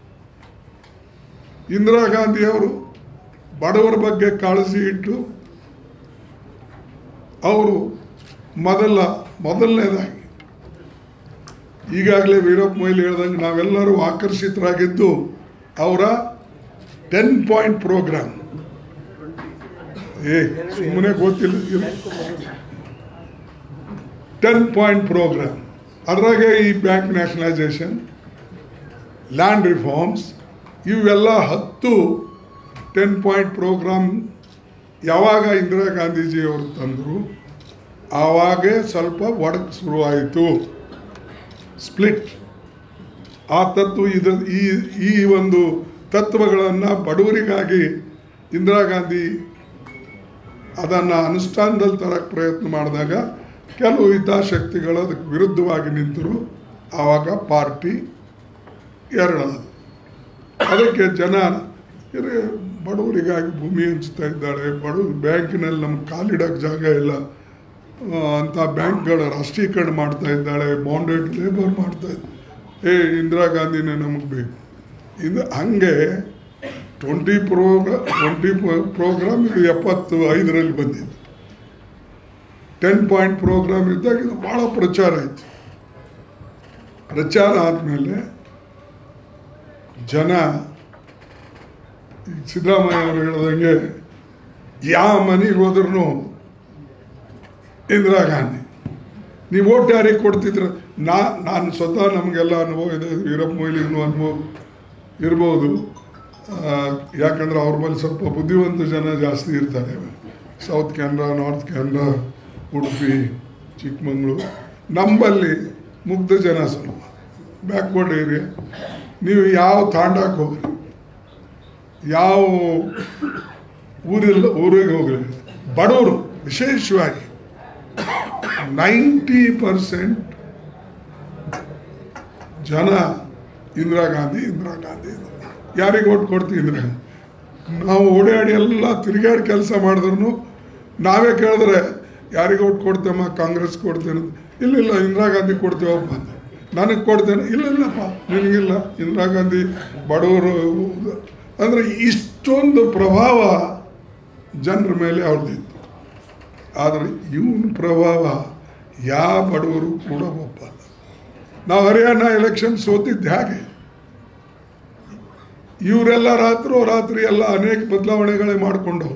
ಇಂದಿರಾ ಗಾಂಧಿಯವರು ಬಡವರ ಬಗ್ಗೆ ಕಾಳಜಿ ಇಟ್ಟು ಅವರು ಮೊದಲ ಮೊದಲನೇದಾಗಿ ಈಗಾಗಲೇ ವೀರಪ್ಪ ಮೊಯ್ಲಿ ಹೇಳ್ದಂಗೆ ನಾವೆಲ್ಲರೂ ಆಕರ್ಷಿತರಾಗಿದ್ದು ಅವರ ಟೆನ್ ಪಾಯಿಂಟ್ ಪ್ರೋಗ್ರಾಮ್. ಏ ಸುಮ್ಮನೆ ಗೊತ್ತಿಲ್ಲ, ಟೆನ್ ಪಾಯಿಂಟ್ ಪ್ರೋಗ್ರಾಮ್. ಅದ್ರಾಗೆ ಈ ಬ್ಯಾಂಕ್ ನ್ಯಾಷನಲೈಸೇಷನ್, ಲ್ಯಾಂಡ್ ರಿಫಾರ್ಮ್ಸ್, ಇವೆಲ್ಲ ಹತ್ತು ಟೆನ್ ಪಾಯಿಂಟ್ ಪ್ರೋಗ್ರಾಮ್ ಯಾವಾಗ ಇಂದಿರಾ ಗಾಂಧೀಜಿಯವರು ತಂದರು ಆವಾಗೇ ಸ್ವಲ್ಪ ಒಡಕು ಶುರುವಾಯಿತು, ಸ್ಪ್ಲಿಟ್. ಆ ತತ್ವ ಇದು ಈ ಈ ಒಂದು ತತ್ವಗಳನ್ನು ಬಡವರಿಗಾಗಿ ಇಂದಿರಾ ಗಾಂಧಿ ಅದನ್ನು ಅನುಷ್ಠಾನದಲ್ಲಿ ತರಕ್ಕೆ ಪ್ರಯತ್ನ ಮಾಡಿದಾಗ ಕೆಲವು ಹಿತಾಸಕ್ತಿಗಳು ಅದಕ್ಕೆ ವಿರುದ್ಧವಾಗಿ ನಿಂತರು. ಆವಾಗ ಪಾರ್ಟಿ ಎರಡದು. ಅದಕ್ಕೆ ಜನ ಬಡವರಿಗಾಗಿ ಭೂಮಿ ಹಂಚ್ತಾ ಇದ್ದಾಳೆ, ಬಡವರು ಬ್ಯಾಂಕಿನಲ್ಲಿ ನಮ್ಗೆ ಕಾಲಿಡೋಕ್ಕೆ ಜಾಗ ಇಲ್ಲ ಅಂಥ ಬ್ಯಾಂಕ್ಗಳ ರಾಷ್ಟ್ರೀಕರಣ ಮಾಡ್ತಾ ಇದ್ದಾಳೆ, ಬಾಂಡೆಡ್ ಲೇಬರ್ ಮಾಡ್ತಾ ಇದ್ದ. ಏ ಇಂದಿರಾ ಗಾಂಧಿನೇ ನಮಗೆ ಬೇಕು. ಇದು ಹಾಗೆ ಟ್ವೆಂಟಿ ಪ್ರೋಗ್ರಾ ಟ್ವೆಂಟಿ ಪ್ರೋಗ್ರಾಮ್ ಇದು ಎಪ್ಪತ್ತು ಐದರಲ್ಲಿ ಬಂದಿದ್ದು. ಟೆನ್ ಪಾಯಿಂಟ್ ಪ್ರೋಗ್ರಾಮ್ ಇದ್ದಾಗ ಇದು ಭಾಳ ಪ್ರಚಾರ ಆಯಿತು. ಪ್ರಚಾರ ಆದಮೇಲೆ ಜನ ಈಗ ಸಿದ್ದರಾಮಯ್ಯ ಅವರು ಹೇಳ್ದಂಗೆ ಯಾವ ಮನೆಗೆ ಹೋದ್ರೂ ಇಂದಿರಾ ಗಾಂಧಿ. ನೀವು ಓಟ್ ಯಾರಿಗೆ ಕೊಡ್ತಿದ್ರ? ನಾ ನಾನು ಸ್ವತಃ ನಮಗೆಲ್ಲ ಅನುಭವ ಇದೆ, ವೀರಪ್ಪ ಮೊಯ್ಲಿಗೂ ಅನುಭವ ಇರ್ಬೋದು. ಯಾಕಂದ್ರೆ ಅವ್ರ ಮೇಲೆ ಸ್ವಲ್ಪ ಬುದ್ಧಿವಂತ ಜನ ಜಾಸ್ತಿ ಇರ್ತಾರೆ. South Canara, north Canara, Udupi, Chikmagalur. ನಮ್ಮಲ್ಲಿ ಮುಗ್ಧ ಜನ ಸ್ವಲ್ಪ ಬ್ಯಾಕ್ವರ್ಡ್ ಏರಿಯಾ. ನೀವು ಯಾವ ತಾಂಡಕ್ಕೆ ಹೋಗ್ರಿ, ಯಾವ ಊರಿಲ್ಲ ಊರಿಗೆ ಹೋಗ್ರಿ, ಬಡವರು ವಿಶೇಷವಾಗಿ ನೈಂಟಿ ಪರ್ಸೆಂಟ್ ಜನ ಇಂದಿರಾ ಗಾಂಧಿ ಇಂದಿರಾ ಗಾಂಧಿ ಯಾರಿಗೆ ಓಟ್ ಕೊಡ್ತಿದ್ರೆ? ನಾವು ಓಡಾಡಿ ಎಲ್ಲ ತಿರುಗಾಡಿ ಕೆಲಸ ಮಾಡಿದ್ರು ನಾವೇ ಕೇಳಿದ್ರೆ ಯಾರಿಗೆ ಓಟ್ ಕೊಡ್ತೇಮ್ಮ? ಕಾಂಗ್ರೆಸ್ ಕೊಡ್ತೇನೆ. ಇಲ್ಲ ಇಲ್ಲ ಇಂದಿರಾ ಗಾಂಧಿ ಕೊಡ್ತೀವಪ್ಪ ಅಂತ. ನನಗೆ ಕೊಡ್ತೇನೆ. ಇಲ್ಲ ಇಲ್ಲಪ್ಪ ನಿನಗಿಲ್ಲ, ಇಂದಿರಾ ಗಾಂಧಿ ಬಡವರು. ಅಂದರೆ ಇಷ್ಟೊಂದು ಪ್ರಭಾವ ಜನರ ಮೇಲೆ ಅವ್ರದ್ದಿತ್ತು. ಆದರೆ ಇವನ ಪ್ರಭಾವ ಯಾವ ಬಡವರು ಕೂಡ ಒಪ್ಪಲ್ಲ. ನಾವು ಹರಿಯಾಣ ಎಲೆಕ್ಷನ್ ಸೋತಿದ್ದು ಹೇಗೆ? ಇವರೆಲ್ಲ ರಾತ್ರೋ ರಾತ್ರಿ ಎಲ್ಲ ಅನೇಕ ಬದಲಾವಣೆಗಳೇ ಮಾಡಿಕೊಂಡವು.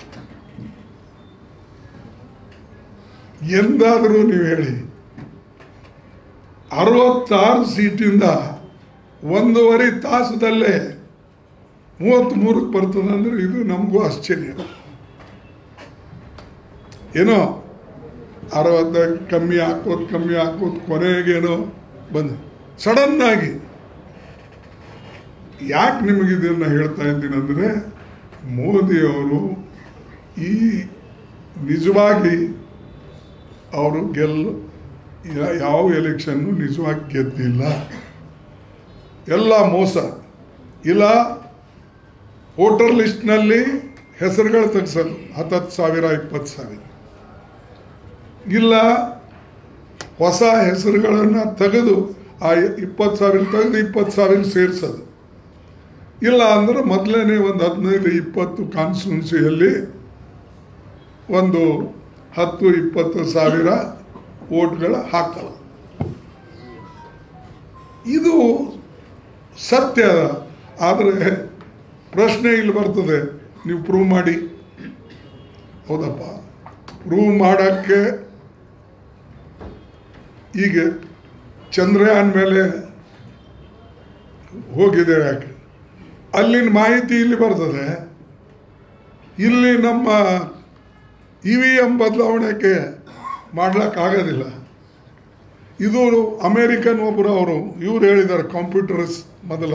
ಎಂದಾದರೂ ನೀವು ಹೇಳಿ, ಅರವತ್ತಾರು ಸೀಟಿಂದ ಒಂದೂವರೆ ತಾಸದಲ್ಲೇ ಮೂವತ್ತ್ಮೂರಕ್ಕೆ ಬರ್ತದೆ ಅಂದರೆ ಇದು ನಮಗೂ ಆಶ್ಚರ್ಯ. ಏನೋ ಅರವತ್ತ ಕಮ್ಮಿ ಹಾಕೋದು ಕಮ್ಮಿ ಹಾಕೋದು ಕೊನೆಗೇನೋ ಬಂದು ಸಡನ್ನಾಗಿ. ಯಾಕೆ ನಿಮಗೆ ಇದನ್ನು ಹೇಳ್ತಾ ಇದ್ದೀನಿ ಅಂದರೆ, ಮೋದಿಯವರು ಈ ನಿಜವಾಗಿ ಅವರು ಗೆಲ್ಲು ಯಾವ ಎಲೆಕ್ಷನ್ನು ನಿಜವಾಗಿ ಗೆದ್ದಿಲ್ಲ. ಎಲ್ಲ ಮೋಸ. ಇಲ್ಲ ವೋಟರ್ ಲಿಸ್ಟ್ನಲ್ಲಿ ಹೆಸರುಗಳು ತೆಗೆಸಲು ಹತ್ತತ್ತು ಸಾವಿರ ಇಪ್ಪತ್ತು ಸಾವಿರ, ಇಲ್ಲ ಹೊಸ ಹೆಸರುಗಳನ್ನು ತೆಗೆದು ಆ ಇಪ್ಪತ್ತು ಸಾವಿರ ತೆಗೆದು ಇಪ್ಪತ್ತು ಸಾವಿರ ಸೇರಿಸೋದು. ಇಲ್ಲ ಅಂದರೆ ಮೊದಲನೇ ಒಂದು ಹದಿನೈದು ಇಪ್ಪತ್ತು ಕಾನ್ಸ್ಟಿಟ್ಯೂನ್ಸಿಯಲ್ಲಿ ಒಂದು ಹತ್ತು ಇಪ್ಪತ್ತು ಸಾವಿರ ವೋಟ್ಗಳ ಹಾಕಲ್ಲ. ಇದು ಸತ್ಯ. ಆದರೆ ಪ್ರಶ್ನೆ ಇಲ್ಲಿ ಬರ್ತದೆ, ನೀವು ಪ್ರೂವ್ ಮಾಡಿ. ಹೌದಪ್ಪ, ಪ್ರೂವ್ ಮಾಡೋಕ್ಕೆ ಈಗ ಚಂದ್ರಯಾನ್ ಮೇಲೆ ಹೋಗಿದೆ. ಯಾಕೆ ಅಲ್ಲಿನ ಮಾಹಿತಿ ಇಲ್ಲಿ ಬರ್ತದೆ, ಇಲ್ಲಿ ನಮ್ಮ ಇ ವಿ ಎಮ್ ಬದಲಾವಣೆಗೆ ಮಾಡ್ಲಿಕ್ಕಾಗೋದಿಲ್ಲ. ಇದು ಅಮೇರಿಕನ್ ಒಬ್ಬರು ಅವರು ಇವ್ರು ಹೇಳಿದ್ದಾರೆ, ಕಂಪ್ಯೂಟರ್ಸ್ ಮೊದಲ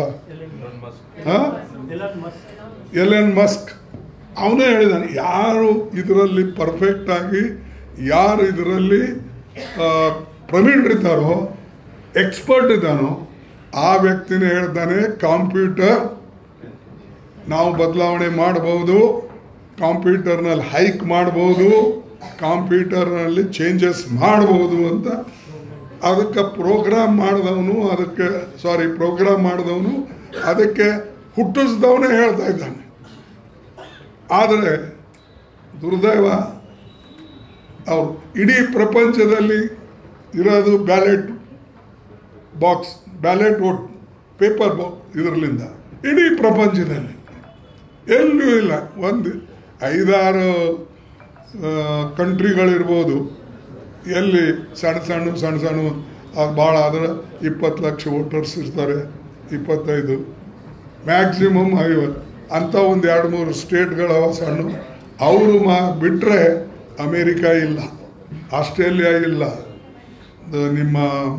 ಎಲೆನ್ ಮಸ್ಕ್ ಅವನೇ ಹೇಳಿದ್ದಾನೆ, ಯಾರು ಇದರಲ್ಲಿ ಪರ್ಫೆಕ್ಟಾಗಿ ಯಾರು ಇದರಲ್ಲಿ ಪ್ರವೀಣರಿದ್ದಾರೋ, ಎಕ್ಸ್ಪರ್ಟ್ ಇದ್ದಾನೋ ಆ ವ್ಯಕ್ತಿನೇ ಹೇಳ್ತಾನೆ, ಕಂಪ್ಯೂಟರ್ ನಾವು ಬದಲಾವಣೆ ಮಾಡಬಹುದು, ಕಂಪ್ಯೂಟರ್ನಲ್ಲಿ ಹೈಕ್ ಮಾಡಬಹುದು, ಕಂಪ್ಯೂಟರ್ನಲ್ಲಿ ಚೇಂಜಸ್ ಮಾಡಬಹುದು ಅಂತ. ಅದಕ್ಕೆ ಪ್ರೋಗ್ರಾಮ್ ಮಾಡಿದವನು ಅದಕ್ಕೆ ಸಾರಿ ಪ್ರೋಗ್ರಾಮ್ ಮಾಡಿದವನು ಅದಕ್ಕೆ ಹುಟ್ಟಿಸಿದವನೇ ಹೇಳ್ತಾ ಇದ್ದಾನೆ. ಆದರೆ ದುರ್ದೈವ, ಅವರು ಇಡೀ ಪ್ರಪಂಚದಲ್ಲಿ ಇರೋದು ballot box, ballot vote paper box, ಇದರಲ್ಲಿಂದ ಇಡೀ ಪ್ರಪಂಚದಲ್ಲಿ ಎಲ್ಲೂ ಇಲ್ಲ. ಒಂದು ಐದಾರು ಕಂಟ್ರಿಗಳಿರ್ಬೋದು ಎಲ್ಲಿ ಸಣ್ಣ ಸಣ್ಣ ಸಣ್ಣ ಸಣ್ಣ ಅದು ಭಾಳ ಆದರೆ ಇಪ್ಪತ್ತು ಲಕ್ಷ ವೋಟರ್ಸ್ ಇರ್ತಾರೆ, ಇಪ್ಪತ್ತೈದು ಮ್ಯಾಕ್ಸಿಮಮ್ ಐವತ್ತು ಅಂಥ ಒಂದು ಎರಡು ಮೂರು ಸ್ಟೇಟ್ಗಳವ ಸಣ್ಣ. ಅವರು ಮಾ ಬಿಟ್ಟರೆ ಅಮೇರಿಕಾ ಇಲ್ಲ, ಆಸ್ಟ್ರೇಲಿಯಾ ಇಲ್ಲ, ನಿಮ್ಮ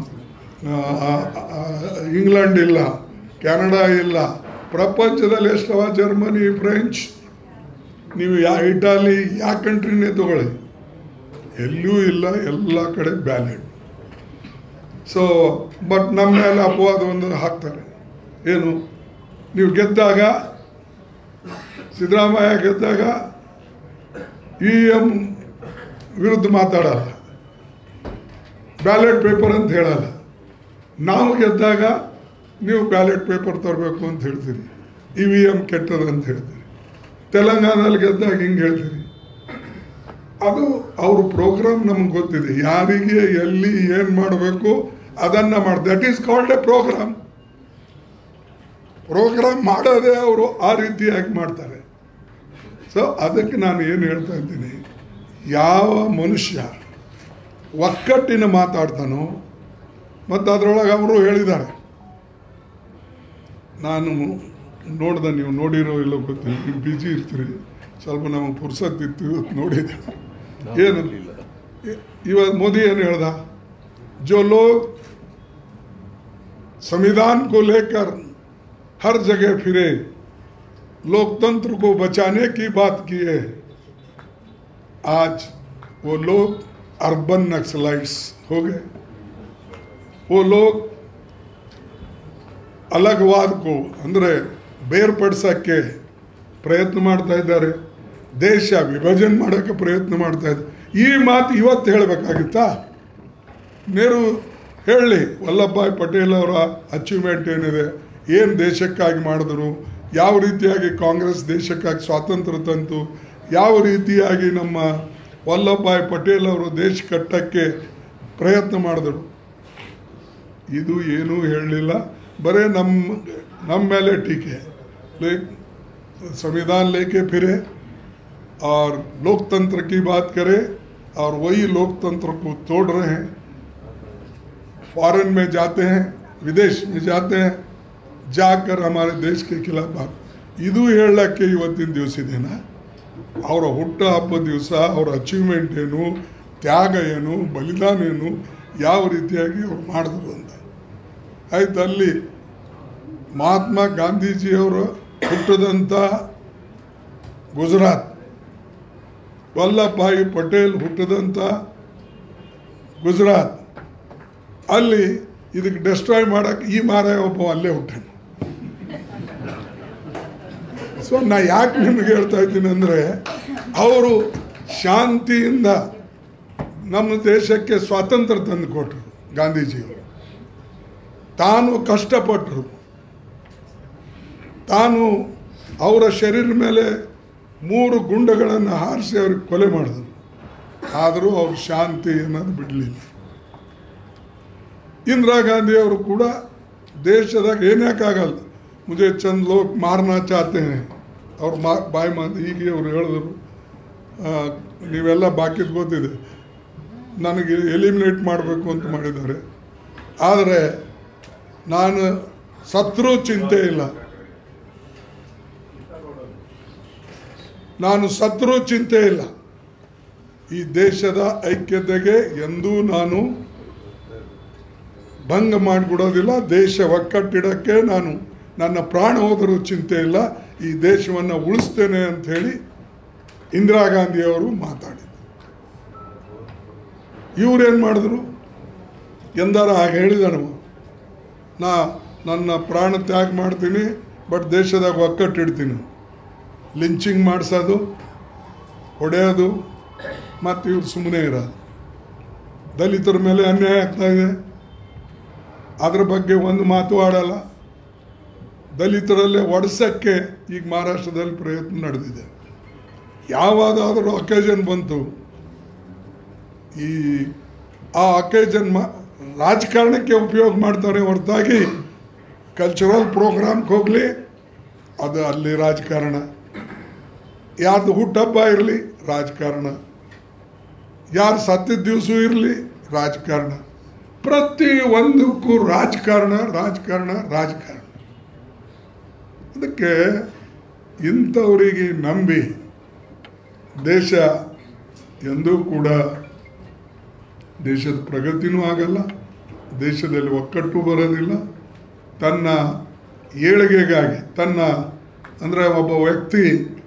ಇಂಗ್ಲೆಂಡ್ ಇಲ್ಲ, ಕೆನಡಾ ಇಲ್ಲ. ಪ್ರಪಂಚದಲ್ಲಿ ಎಷ್ಟವ? ಜರ್ಮನಿ, ಫ್ರೆಂಚ್, ನೀವು ಯಾ ಇಟಾಲಿ ಯಾವ ಕಂಟ್ರಿನೇ ತಗೊಳ್ಳಿ, ಎಲ್ಲೂ ಇಲ್ಲ. ಎಲ್ಲ ಕಡೆ ಬ್ಯಾಲೆಟ್. ಸೊ ಬಟ್ ನಮ್ಮ ಮೇಲೆ ಅಪವಾದ ಒಂದು ಹಾಕ್ತಾರೆ. ಏನು, ನೀವು ಗೆದ್ದಾಗ, ಸಿದ್ದರಾಮಯ್ಯ ಗೆದ್ದಾಗ ಇ ಎಮ್ ವಿರುದ್ಧ ಮಾತಾಡಲ್ಲ, ಬ್ಯಾಲೆಟ್ ಪೇಪರ್ ಅಂತ ಹೇಳಲ್ಲ. ನಾವು ಗೆದ್ದಾಗ ನೀವು ಬ್ಯಾಲೆಟ್ ಪೇಪರ್ ತರಬೇಕು ಅಂತ ಹೇಳ್ತೀರಿ, ಇ ವಿ ಎಮ್ ಕೆಟ್ಟದ ಅಂತ ಹೇಳ್ತೀರಿ. ತೆಲಂಗಾಣದಲ್ಲಿ ಗೆದ್ದಾಗ ಹಿಂಗೆ ಹೇಳ್ತೀರಿ. ಅದು ಅವ್ರ ಪ್ರೋಗ್ರಾಮ್ ನಮ್ಗೆ ಗೊತ್ತಿದೆ, ಯಾರಿಗೆ ಎಲ್ಲಿ ಏನು ಮಾಡಬೇಕು ಅದನ್ನು ಮಾಡಿ. That is called a program. Program ಮಾಡೋದೇ ಅವರು ಆ ರೀತಿಯಾಗಿ ಮಾಡ್ತಾರೆ. ಸೊ ಅದಕ್ಕೆ ನಾನು ಏನು ಹೇಳ್ತಾ ಇದ್ದೀನಿ, ಯಾವ ಮನುಷ್ಯ ಒಕ್ಕಟ್ಟಿನ ಮಾತಾಡ್ತಾನೋ, ಮತ್ತು ಅದರೊಳಗೆ ಅವರು ಹೇಳಿದ್ದಾರೆ, ನಾನು ನೋಡ್ದೆ, ನೀವು ನೋಡಿರೋ ಇಲ್ಲೋ ಗೊತ್ತಿಲ್ಲ, ನೀವು ಬ್ಯುಸಿ ಇರ್ತೀರಿ, ಸ್ವಲ್ಪ ನಮಗೆ ಪುರ್ಸತ್ತಿತ್ತು ನೋಡಿದೆ. ಏನು ಇವತ್ತು ಮೋದಿ ಏನು ಹೇಳ್ದ, जो लोग संविधान को लेकर हर जगह फिरे, लोकतंत्र को बचाने की बात किए, आज वो लोग अर्बन नक्सलाइट्स हो गए. वो लोग अलगवाद को ಅಂದರೆ ಬೇರ್ಪಡಿಸೋಕ್ಕೆ ಪ್ರಯತ್ನ ಮಾಡ್ತಾ ಇದ್ದಾರೆ, ದೇಶ ವಿಭಜನೆ ಮಾಡೋಕ್ಕೆ ಪ್ರಯತ್ನ ಮಾಡ್ತಾ ಇದ್ದಾರೆ. ಈ ಮಾತು ಇವತ್ತು ಹೇಳಬೇಕಾಗಿತ್ತಾ? ನೆಹರು ಹೇಳಿ, ವಲ್ಲಭಭಾಯ್ ಪಟೇಲ್ ಅವರ ಅಚೀವ್ಮೆಂಟ್ ಏನಿದೆ, ಏನು ದೇಶಕ್ಕಾಗಿ ಮಾಡಿದ್ರು, ಯಾವ ರೀತಿಯಾಗಿ ಕಾಂಗ್ರೆಸ್ ದೇಶಕ್ಕಾಗಿ ಸ್ವಾತಂತ್ರ್ಯ ತಂತು, ಯಾವ ರೀತಿಯಾಗಿ ನಮ್ಮ ವಲ್ಲಭಭಾಯ್ ಪಟೇಲ್ ಅವರು ದೇಶ ಕಟ್ಟಕ್ಕೆ ಪ್ರಯತ್ನ ಮಾಡಿದ್ರು, ಇದು ಏನೂ ಹೇಳಲಿಲ್ಲ. ಬರೇ ನಮ್ಮ ನಮ್ಮ ಮೇಲೆ ಟೀಕೆ. लेक संविधान लेके फिरे और लोकतंत्र की बात करें, और वही लोकतंत्र को तोड़ रहे हैं. फॉरेन में जाते हैं, विदेश में जाते हैं, जाकर हमारे देश के खिलाफ बात. ಇದು ಹೇಳಕ್ಕೆ ಇವತ್ತಿನ ದಿವಸ ಇದೆನಾ? ಅವರ ಹುಟ್ಟ ಹಬ್ಬದ ದಿವಸ ಅವರ ಅಚೀವ್ಮೆಂಟ್ ಏನು, ತ್ಯಾಗ ಏನು, ಬಲಿದಾನ ಏನು, ಯಾವ ರೀತಿಯಾಗಿ ಅವ್ರು ಮಾಡಿದ್ರು ಅಂತ ಆಯ್ತು. ಅಲ್ಲಿ ಮಹಾತ್ಮ ಗಾಂಧೀಜಿಯವರು ಹುಟ್ಟಿದಂಥ ಗುಜರಾತ್, ವಲ್ಲಭಭಾಯಿ ಪಟೇಲ್ ಹುಟ್ಟಿದಂಥ ಗುಜರಾತ್, ಅಲ್ಲಿ ಇದಕ್ಕೆ ಡೆಸ್ಟ್ರಾಯ್ ಮಾಡೋಕ್ಕೆ ಈ ಮಾರಾಯ ಒಬ್ಬ ಅಲ್ಲೇ ಹುಟ್ಟಾನೆ. ಸೊ ನಾ ಯಾಕೆ ನಿಮಗೆ ಹೇಳ್ತಾ ಇದ್ದೀನಿ ಅಂದರೆ, ಅವರು ಶಾಂತಿಯಿಂದ ನಮ್ಮ ದೇಶಕ್ಕೆ ಸ್ವಾತಂತ್ರ್ಯ ತಂದು ಕೊಟ್ಟರು ಗಾಂಧೀಜಿಯವರು. ತಾನು ಕಷ್ಟಪಟ್ಟರು, ತಾನು ಅವರ ಶರೀರ ಮೇಲೆ ಮೂರು ಗುಂಡುಗಳನ್ನು ಹಾರಿಸಿ ಅವ್ರಿಗೆ ಕೊಲೆ ಮಾಡಿದ್ರು. ಆದರೂ ಅವರು ಶಾಂತಿ ಅನ್ನೋದು ಬಿಡಲಿಲ್ಲ. ಇಂದಿರಾ ಗಾಂಧಿ ಅವರು ಕೂಡ ದೇಶದಾಗ ಏನ್ಯಾಕಾಗಲ್ಲ, ಮುझे ಚಂದ ಲೋಕ್ ಮಾರನಾ ಚಾಹತೆ ಹೈ, ಅವ್ರು ಮಾ ಬಾಯಿ ಮಾತು ಈಗ ಅವ್ರು ಹೇಳಿದ್ರು, ನೀವೆಲ್ಲ ಬಾಕಿದ್ ಗೊತ್ತಿದೆ, ನನಗೆ ಎಲಿಮಿನೇಟ್ ಮಾಡಬೇಕು ಅಂತ ಮಾಡಿದ್ದಾರೆ. ಆದರೆ ನಾನು ಸತ್ರೂ ಚಿಂತೆ ಇಲ್ಲ, ನಾನು ಸತ್ರೂ ಚಿಂತೆ ಇಲ್ಲ, ಈ ದೇಶದ ಐಕ್ಯತೆಗೆ ಎಂದೂ ನಾನು ಭಂಗ ಮಾಡಿಕೊಡೋದಿಲ್ಲ, ದೇಶ ಒಕ್ಕಟ್ಟಿಡಕ್ಕೆ ನಾನು ನನ್ನ ಪ್ರಾಣ ಹೋದರೂ ಚಿಂತೆ ಇಲ್ಲ, ಈ ದೇಶವನ್ನು ಉಳಿಸ್ತೇನೆ ಅಂಥೇಳಿ ಇಂದಿರಾ ಗಾಂಧಿಯವರು ಮಾತಾಡಿದರು. ಇವರೇನು ಮಾಡಿದ್ರು, ಎಂದಾರ ಹಾಗೆ ಹೇಳಿದನು, ನಾ ನನ್ನ ಪ್ರಾಣ ತ್ಯಾಗ ಮಾಡ್ತೀನಿ, ಬಟ್ ದೇಶದಾಗ ಒಕ್ಕಟ್ಟಿಡ್ತೀನಿ. ಲಿಂಚಿಂಗ್ ಮಾಡಿಸೋದು, ಹೊಡೆಯೋದು, ಮತ್ತು ಇವ್ರು ಸುಮ್ಮನೆ ಇರೋದು. ದಲಿತರ ಮೇಲೆ ಅನ್ಯಾಯ ಆಗ್ತಾ ಇದೆ, ಅದ್ರ ಬಗ್ಗೆ ಒಂದು ಮಾತು ಆಡಲ್ಲ. ದಲಿತರಲ್ಲೇ ಒಡಿಸೋಕ್ಕೆ ಈಗ ಮಹಾರಾಷ್ಟ್ರದಲ್ಲಿ ಪ್ರಯತ್ನ ನಡೆದಿದೆ. ಯಾವಾಗಾದರೂ ಅಕೇಜನ್ ಬಂತು, ಈ ಆ ಅಕೇಜನ್ ಮಾ ರಾಜಕಾರಣಕ್ಕೆ ಉಪಯೋಗ ಮಾಡ್ತಾರೆ ಹೊರತಾಗಿ ಕಲ್ಚರಲ್ ಪ್ರೋಗ್ರಾಮ್ಗೆ ಹೋಗಲಿ, ಅದು ಅಲ್ಲಿ ರಾಜಕಾರಣ. ಯಾರ್ದು ಹುಟ್ಟಹಬ್ಬ ಇರಲಿ ರಾಜಕಾರಣ, ಯಾರು ಸತ್ತಿದ ದಿವಸ ಇರಲಿ ರಾಜಕಾರಣ, ಪ್ರತಿ ಒಂದಕ್ಕೂ ರಾಜಕಾರಣ ರಾಜಕಾರಣ ರಾಜಕಾರಣ. ಅದಕ್ಕೆ ಇಂಥವರಿಗೆ ನಂಬಿ ದೇಶ ಎಂದೂ ಕೂಡ ದೇಶದ ಪ್ರಗತಿನೂ ಆಗಲ್ಲ, ದೇಶದಲ್ಲಿ ಒಕ್ಕಟ್ಟು ಬರೋದಿಲ್ಲ. ತನ್ನ ಏಳಿಗೆಗಾಗಿ ತನ್ನ ಅಂದರೆ ಒಬ್ಬ ವ್ಯಕ್ತಿ,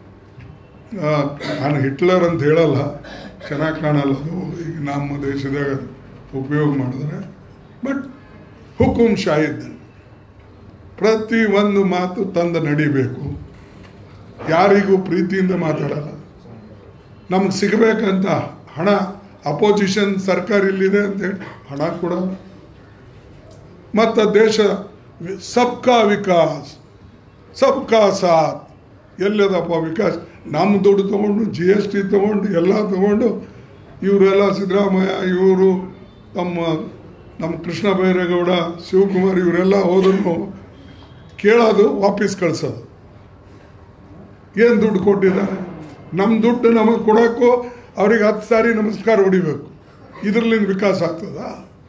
ನಾನು ಹಿಟ್ಲರ್ ಅಂತ ಹೇಳಲ್ಲ, ಚೆನ್ನಾಗಿ ಕಾಣಲ್ಲ ಅದು ಈಗ ನಮ್ಮ ದೇಶದಾಗ ಉಪಯೋಗ ಮಾಡಿದ್ರೆ, ಬಟ್ ಹುಕುಂ ಶಾಹಿದ್ ಪ್ರತಿ ಒಂದು ಮಾತು ತಂದು ನಡಿಬೇಕು. ಯಾರಿಗೂ ಪ್ರೀತಿಯಿಂದ ಮಾತಾಡಲ್ಲ. ನಮ್ಗೆ ಸಿಗಬೇಕಂತ ಹಣ, ಅಪೋಸಿಷನ್ ಸರ್ಕಾರ ಇಲ್ಲಿದೆ ಅಂತೇಳಿ ಹಣ ಕೊಡಲ್ಲ. ಮತ್ತು ದೇಶ ಸಬ್ಕಾ ವಿಕಾಸ್ ಸಬ್ಕಾ ಸಾಥ್ ಎಲ್ಲದಪ್ಪ ವಿಕಾಸ್? ನಮ್ಮ ದುಡ್ಡು ತೊಗೊಂಡು ಜಿ ಎಸ್ ಟಿ ತೊಗೊಂಡು ಎಲ್ಲ ತೊಗೊಂಡು ಇವರೆಲ್ಲ ಸಿದ್ದರಾಮಯ್ಯ, ಇವರು ತಮ್ಮ ನಮ್ಮ ಕೃಷ್ಣ ಬೈರೇಗೌಡ, ಶಿವಕುಮಾರ್ ಇವರೆಲ್ಲ ಹೋದ್ರು ಕೇಳೋದು ವಾಪಸ್ ಕಳಿಸೋದು. ಏನು ದುಡ್ಡು ಕೊಟ್ಟಿದ್ದಾರೆ? ನಮ್ಮ ದುಡ್ಡು ನಮಗೆ ಕೊಡೋಕ್ಕೂ ಅವ್ರಿಗೆ ಹತ್ತು ಸಾರಿ ನಮಸ್ಕಾರ ಹೊಡಿಬೇಕು. ಇದರಲ್ಲಿಂದ ವಿಕಾಸ ಆಗ್ತದ?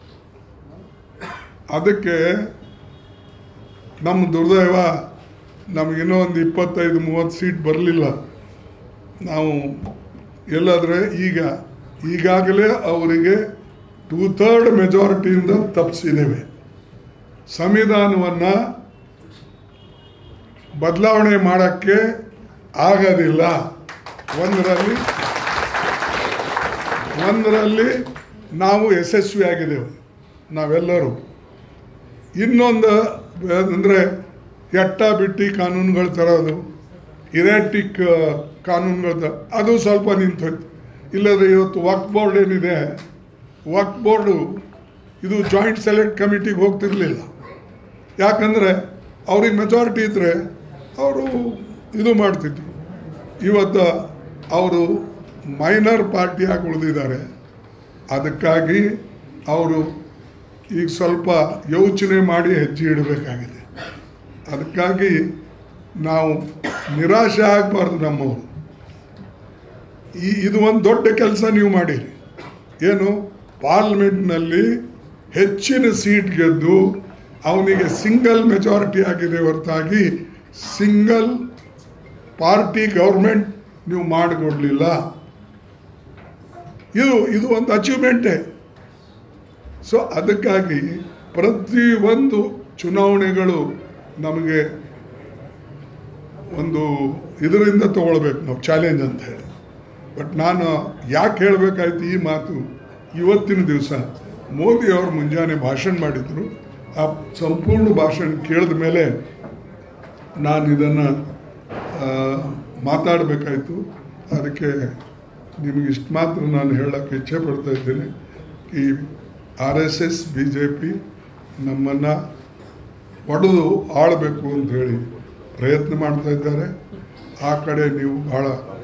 ಅದಕ್ಕೆ ನಮ್ಮ ದುರ್ದೈವ, ನಮಗಿನ್ನೂ ಒಂದು ಇಪ್ಪತ್ತೈದು ಮೂವತ್ತು ಸೀಟ್ ಬರಲಿಲ್ಲ. ನಾವು ಎಲ್ಲಾದರೆ ಈಗ ಈಗಾಗಲೇ ಅವರಿಗೆ ಟೂ ಥರ್ಡ್ ಮೆಜಾರಿಟಿಯಿಂದ ತಪ್ಪಿಸಿದ್ದೇವೆ. ಸಂವಿಧಾನವನ್ನು ಬದಲಾವಣೆ ಮಾಡೋಕ್ಕೆ ಆಗೋದಿಲ್ಲ. ಒಂದರಲ್ಲಿ ಒಂದರಲ್ಲಿ ನಾವು ಯಶಸ್ವಿಯಾಗಿದ್ದೆವು ನಾವೆಲ್ಲರೂ. ಇನ್ನೊಂದು ಅಂದರೆ ಎಟ್ಟ ಬಿಟ್ಟಿ ಕಾನೂನುಗಳು ತರೋದು, ಇರಾಟಿಕ್ ಕಾನೂನುಗಳು ತ ಅದು ಸ್ವಲ್ಪ ನಿಂತೋಯ್ತು. ಇಲ್ಲದ್ರೆ ಇವತ್ತು ವಕ್ಫ್ ಬೋರ್ಡ್ ಏನಿದೆ, ವಕ್ಫ್ ಬೋರ್ಡು ಇದು ಜಾಯಿಂಟ್ ಸೆಲೆಕ್ಟ್ ಕಮಿಟಿಗೆ ಹೋಗ್ತಿರ್ಲಿಲ್ಲ. ಯಾಕಂದರೆ ಅವ್ರಿಗೆ ಮೆಜಾರಿಟಿ ಇದ್ದರೆ ಅವರು ಇದು ಮಾಡ್ತಿದ್ರು. ಇವತ್ತು ಅವರು ಮೈನರ್ ಪಾರ್ಟಿಯಾಗಿ ಉಳಿದಿದ್ದಾರೆ. ಅದಕ್ಕಾಗಿ ಅವರು ಈಗ ಸ್ವಲ್ಪ ಯೋಚನೆ ಮಾಡಿ ಹೆಜ್ಜೆ ಇಡಬೇಕಾಗಿದೆ. ಅದಕ್ಕಾಗಿ ನಾವು ನಿರಾಶೆ ಆಗಬಾರ್ದು. ನಮ್ಮವರು ಈ ಇದು ಒಂದು ದೊಡ್ಡ ಕೆಲಸ ನೀವು ಮಾಡಿರಿ. ಏನು, ಪಾರ್ಲಿಮೆಂಟ್ನಲ್ಲಿ ಹೆಚ್ಚಿನ ಸೀಟ್ ಗೆದ್ದು ಅವನಿಗೆ ಸಿಂಗಲ್ ಮೆಜಾರಿಟಿ ಆಗಿದೆ ಹೊರತಾಗಿ ಸಿಂಗಲ್ ಪಾರ್ಟಿ ಗೌರ್ಮೆಂಟ್ ನೀವು ಮಾಡಿಕೊಡ್ಲಿಲ್ಲ. ಇದು ಇದು ಒಂದು ಅಚೀವ್ಮೆಂಟೇ. ಸೊ ಅದಕ್ಕಾಗಿ ಪ್ರತಿಯೊಂದು ಚುನಾವಣೆಗಳು ನಮಗೆ ಒಂದು ಇದರಿಂದ ತಗೊಳ್ಬೇಕು ನಾವು ಚಾಲೆಂಜ್ ಅಂತ ಹೇಳಿ. ಬಟ್ ನಾನು ಯಾಕೆ ಹೇಳಬೇಕಾಯ್ತು ಈ ಮಾತು, ಇವತ್ತಿನ ದಿವಸ ಮೋದಿ ಅವರು ಮುಂಜಾನೆ ಭಾಷಣ ಮಾಡಿದರು. ಆ ಸಂಪೂರ್ಣ ಭಾಷಣ ಕೇಳಿದ ಮೇಲೆ ನಾನು ಇದನ್ನು ಮಾತಾಡಬೇಕಾಯ್ತು. ಅದಕ್ಕೆ ನಿಮಗೆ ಇಷ್ಟು ಮಾತ್ರ ನಾನು ಹೇಳೋಕ್ಕೆ ಇಚ್ಛೆ ಪಡ್ತಾ ಇದ್ದೇನೆ. ಈ R S S B J P ನಮ್ಮನ್ನು ಒಡೆದು ಆಳಬೇಕು ಅಂತ ಹೇಳಿ ಪ್ರಯತ್ನ ಮಾಡ್ತಾ ಇದ್ದಾರೆ. ಆ ಕಡೆ ನೀವು ಭಾಳ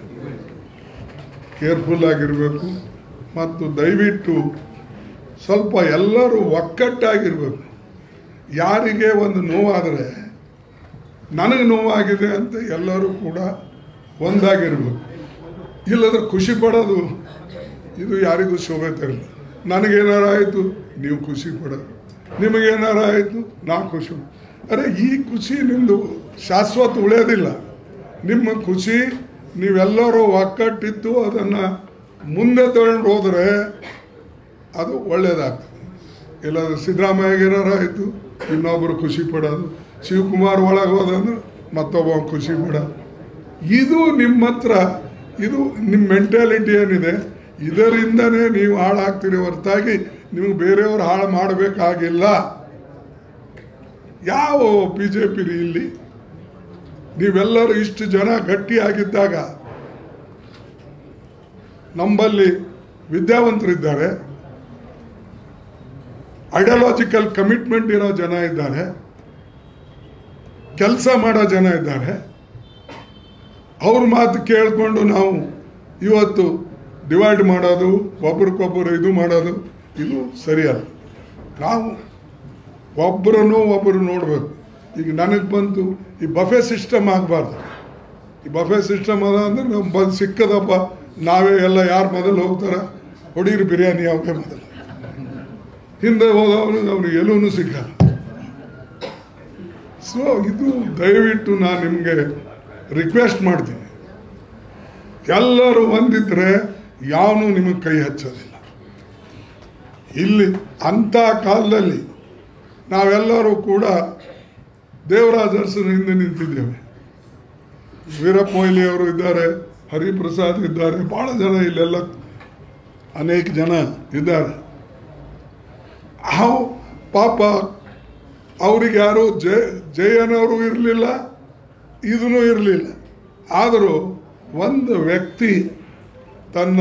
ಕೇರ್ಫುಲ್ ಆಗಿರಬೇಕು. ಮತ್ತು ದಯವಿಟ್ಟು ಸ್ವಲ್ಪ ಎಲ್ಲರೂ ಒಕ್ಕಟ್ಟಾಗಿರಬೇಕು. ಯಾರಿಗೆ ಒಂದು ನೋವಾದರೆ ನನಗೆ ನೋವಾಗಿದೆ ಅಂತ ಎಲ್ಲರೂ ಕೂಡ ಒಂದಾಗಿರ್ಬೇಕು. ಇಲ್ಲದ್ರೆ ಖುಷಿ ಪಡೋದು ಇದು ಯಾರಿಗೂ ಶೋಭೆ ತರಲ್ಲ. ನನಗೇನಾರು ಆಯಿತು ನೀವು ಖುಷಿ ಪಡೋದು, ನಿಮಗೇನಾರು ಆಯಿತು ನಾ ಖುಷಿ. ಅರೆ ಈ ಖುಷಿ ನಿಮ್ಮದು ಶಾಶ್ವತ ಉಳಿಯೋದಿಲ್ಲ. ನಿಮ್ಮ ಖುಷಿ ನೀವೆಲ್ಲರೂ ಒಕ್ಕಟ್ಟಿದ್ದು ಅದನ್ನು ಮುಂದೆ ತಗೊಂಡು ಹೋದರೆ ಅದು ಒಳ್ಳೆಯದಾಗ್ತದೆ. ಇಲ್ಲಾಂದ್ರೆ ಸಿದ್ದರಾಮಯ್ಯಗೆ ಏನಾರು ಆಯಿತು ಇನ್ನೊಬ್ಬರು ಖುಷಿ ಪಡೋದು, ಶಿವಕುಮಾರ್ ಒಳಗೆ ಹೋದಂದ್ರೆ ಮತ್ತೊಬ್ಬ ಖುಷಿ ಪಡೋದು. ಇದು ನಿಮ್ಮ ಹತ್ರ ಇದು ನಿಮ್ಮ ಮೆಂಟಾಲಿಟಿ ಏನಿದೆ, ಇದರಿಂದನೇ ನೀವು ಹಾಳಾಗ್ತೀರಿ ಹೊರತಾಗಿ ನಿಮಗೆ ಬೇರೆಯವರು ಹಾಳು ಮಾಡಬೇಕಾಗಿಲ್ಲ. ಯಾವ ಬಿ ಜೆ ಪಿ ರೀ ಇಲ್ಲಿ? ನೀವೆಲ್ಲರೂ ಇಷ್ಟು ಜನ ಗಟ್ಟಿಯಾಗಿದ್ದಾಗ ನಮ್ಮಲ್ಲಿ ವಿದ್ಯಾವಂತರಿದ್ದಾರೆ, ಐಡಿಯಾಲಜಿಕಲ್ ಕಮಿಟ್ಮೆಂಟ್ ಇರೋ ಜನ ಇದ್ದಾರೆ, ಕೆಲಸ ಮಾಡೋ ಜನ ಇದ್ದಾರೆ. ಅವ್ರ ಮಾತು ಕೇಳಿಕೊಂಡು ನಾವು ಇವತ್ತು ಡಿವೈಡ್ ಮಾಡೋದು, ಒಬ್ರಿಗೊಬ್ಬರು ಇದು ಮಾಡೋದು ಇದು ಸರಿಯಲ್ಲ. ನಾವು ಒಬ್ಬರನ್ನು ಒಬ್ಬರು ನೋಡಬೇಕು. ಈಗ ನನಗೆ ಬಂತು ಈ ಬಫೆ ಸಿಸ್ಟಮ್ ಆಗಬಾರ್ದು. ಈ ಬಫೆ ಸಿಸ್ಟಮ್ ಅದ ಅಂದರೆ ನಾವು ಬಂದು ಸಿಕ್ಕದಪ್ಪ ನಾವೇ ಎಲ್ಲ ಯಾರು ಮೊದಲು ಹೋಗ್ತಾರೆ, ಹೊಡೀರಿ ಬಿರಿಯಾನಿ ಅವೇ ಮೊದಲು, ಹಿಂದೆ ಹೋದವನು ಅವ್ನಿಗೆ ಎಲ್ಲೂ ಸಿಕ್ಕಲ್ಲ. ಸೊ ಇದು ದಯವಿಟ್ಟು ನಾನು ನಿಮಗೆ ರಿಕ್ವೆಸ್ಟ್ ಮಾಡ್ತೀನಿ, ಎಲ್ಲರೂ ಒಂದಿದ್ರೆ ಯಾವನು ನಿಮಗೆ ಕೈ ಹಚ್ಚೋದಿಲ್ಲ. ಇಲ್ಲಿ ಅಂಥ ಕಾಲದಲ್ಲಿ ನಾವೆಲ್ಲರೂ ಕೂಡ ದೇವರಾಜ ಅರಸನ ಹಿಂದೆ ನಿಂತಿದ್ದೇವೆ. ವೀರಪ್ಪ ಮೊಯ್ಲಿ ಅವರು ಇದ್ದಾರೆ, ಹರಿಪ್ರಸಾದ್ ಇದ್ದಾರೆ, ಭಾಳ ಜನ ಇಲ್ಲೆಲ್ಲ ಅನೇಕ ಜನ ಇದ್ದಾರೆ. ಅವು ಪಾಪ ಅವ್ರಿಗೆ ಯಾರು ಜಯ ಜಯನವರು ಇರಲಿಲ್ಲ, ಇದೂ ಇರಲಿಲ್ಲ. ಆದರೂ ಒಂದು ವ್ಯಕ್ತಿ ತನ್ನ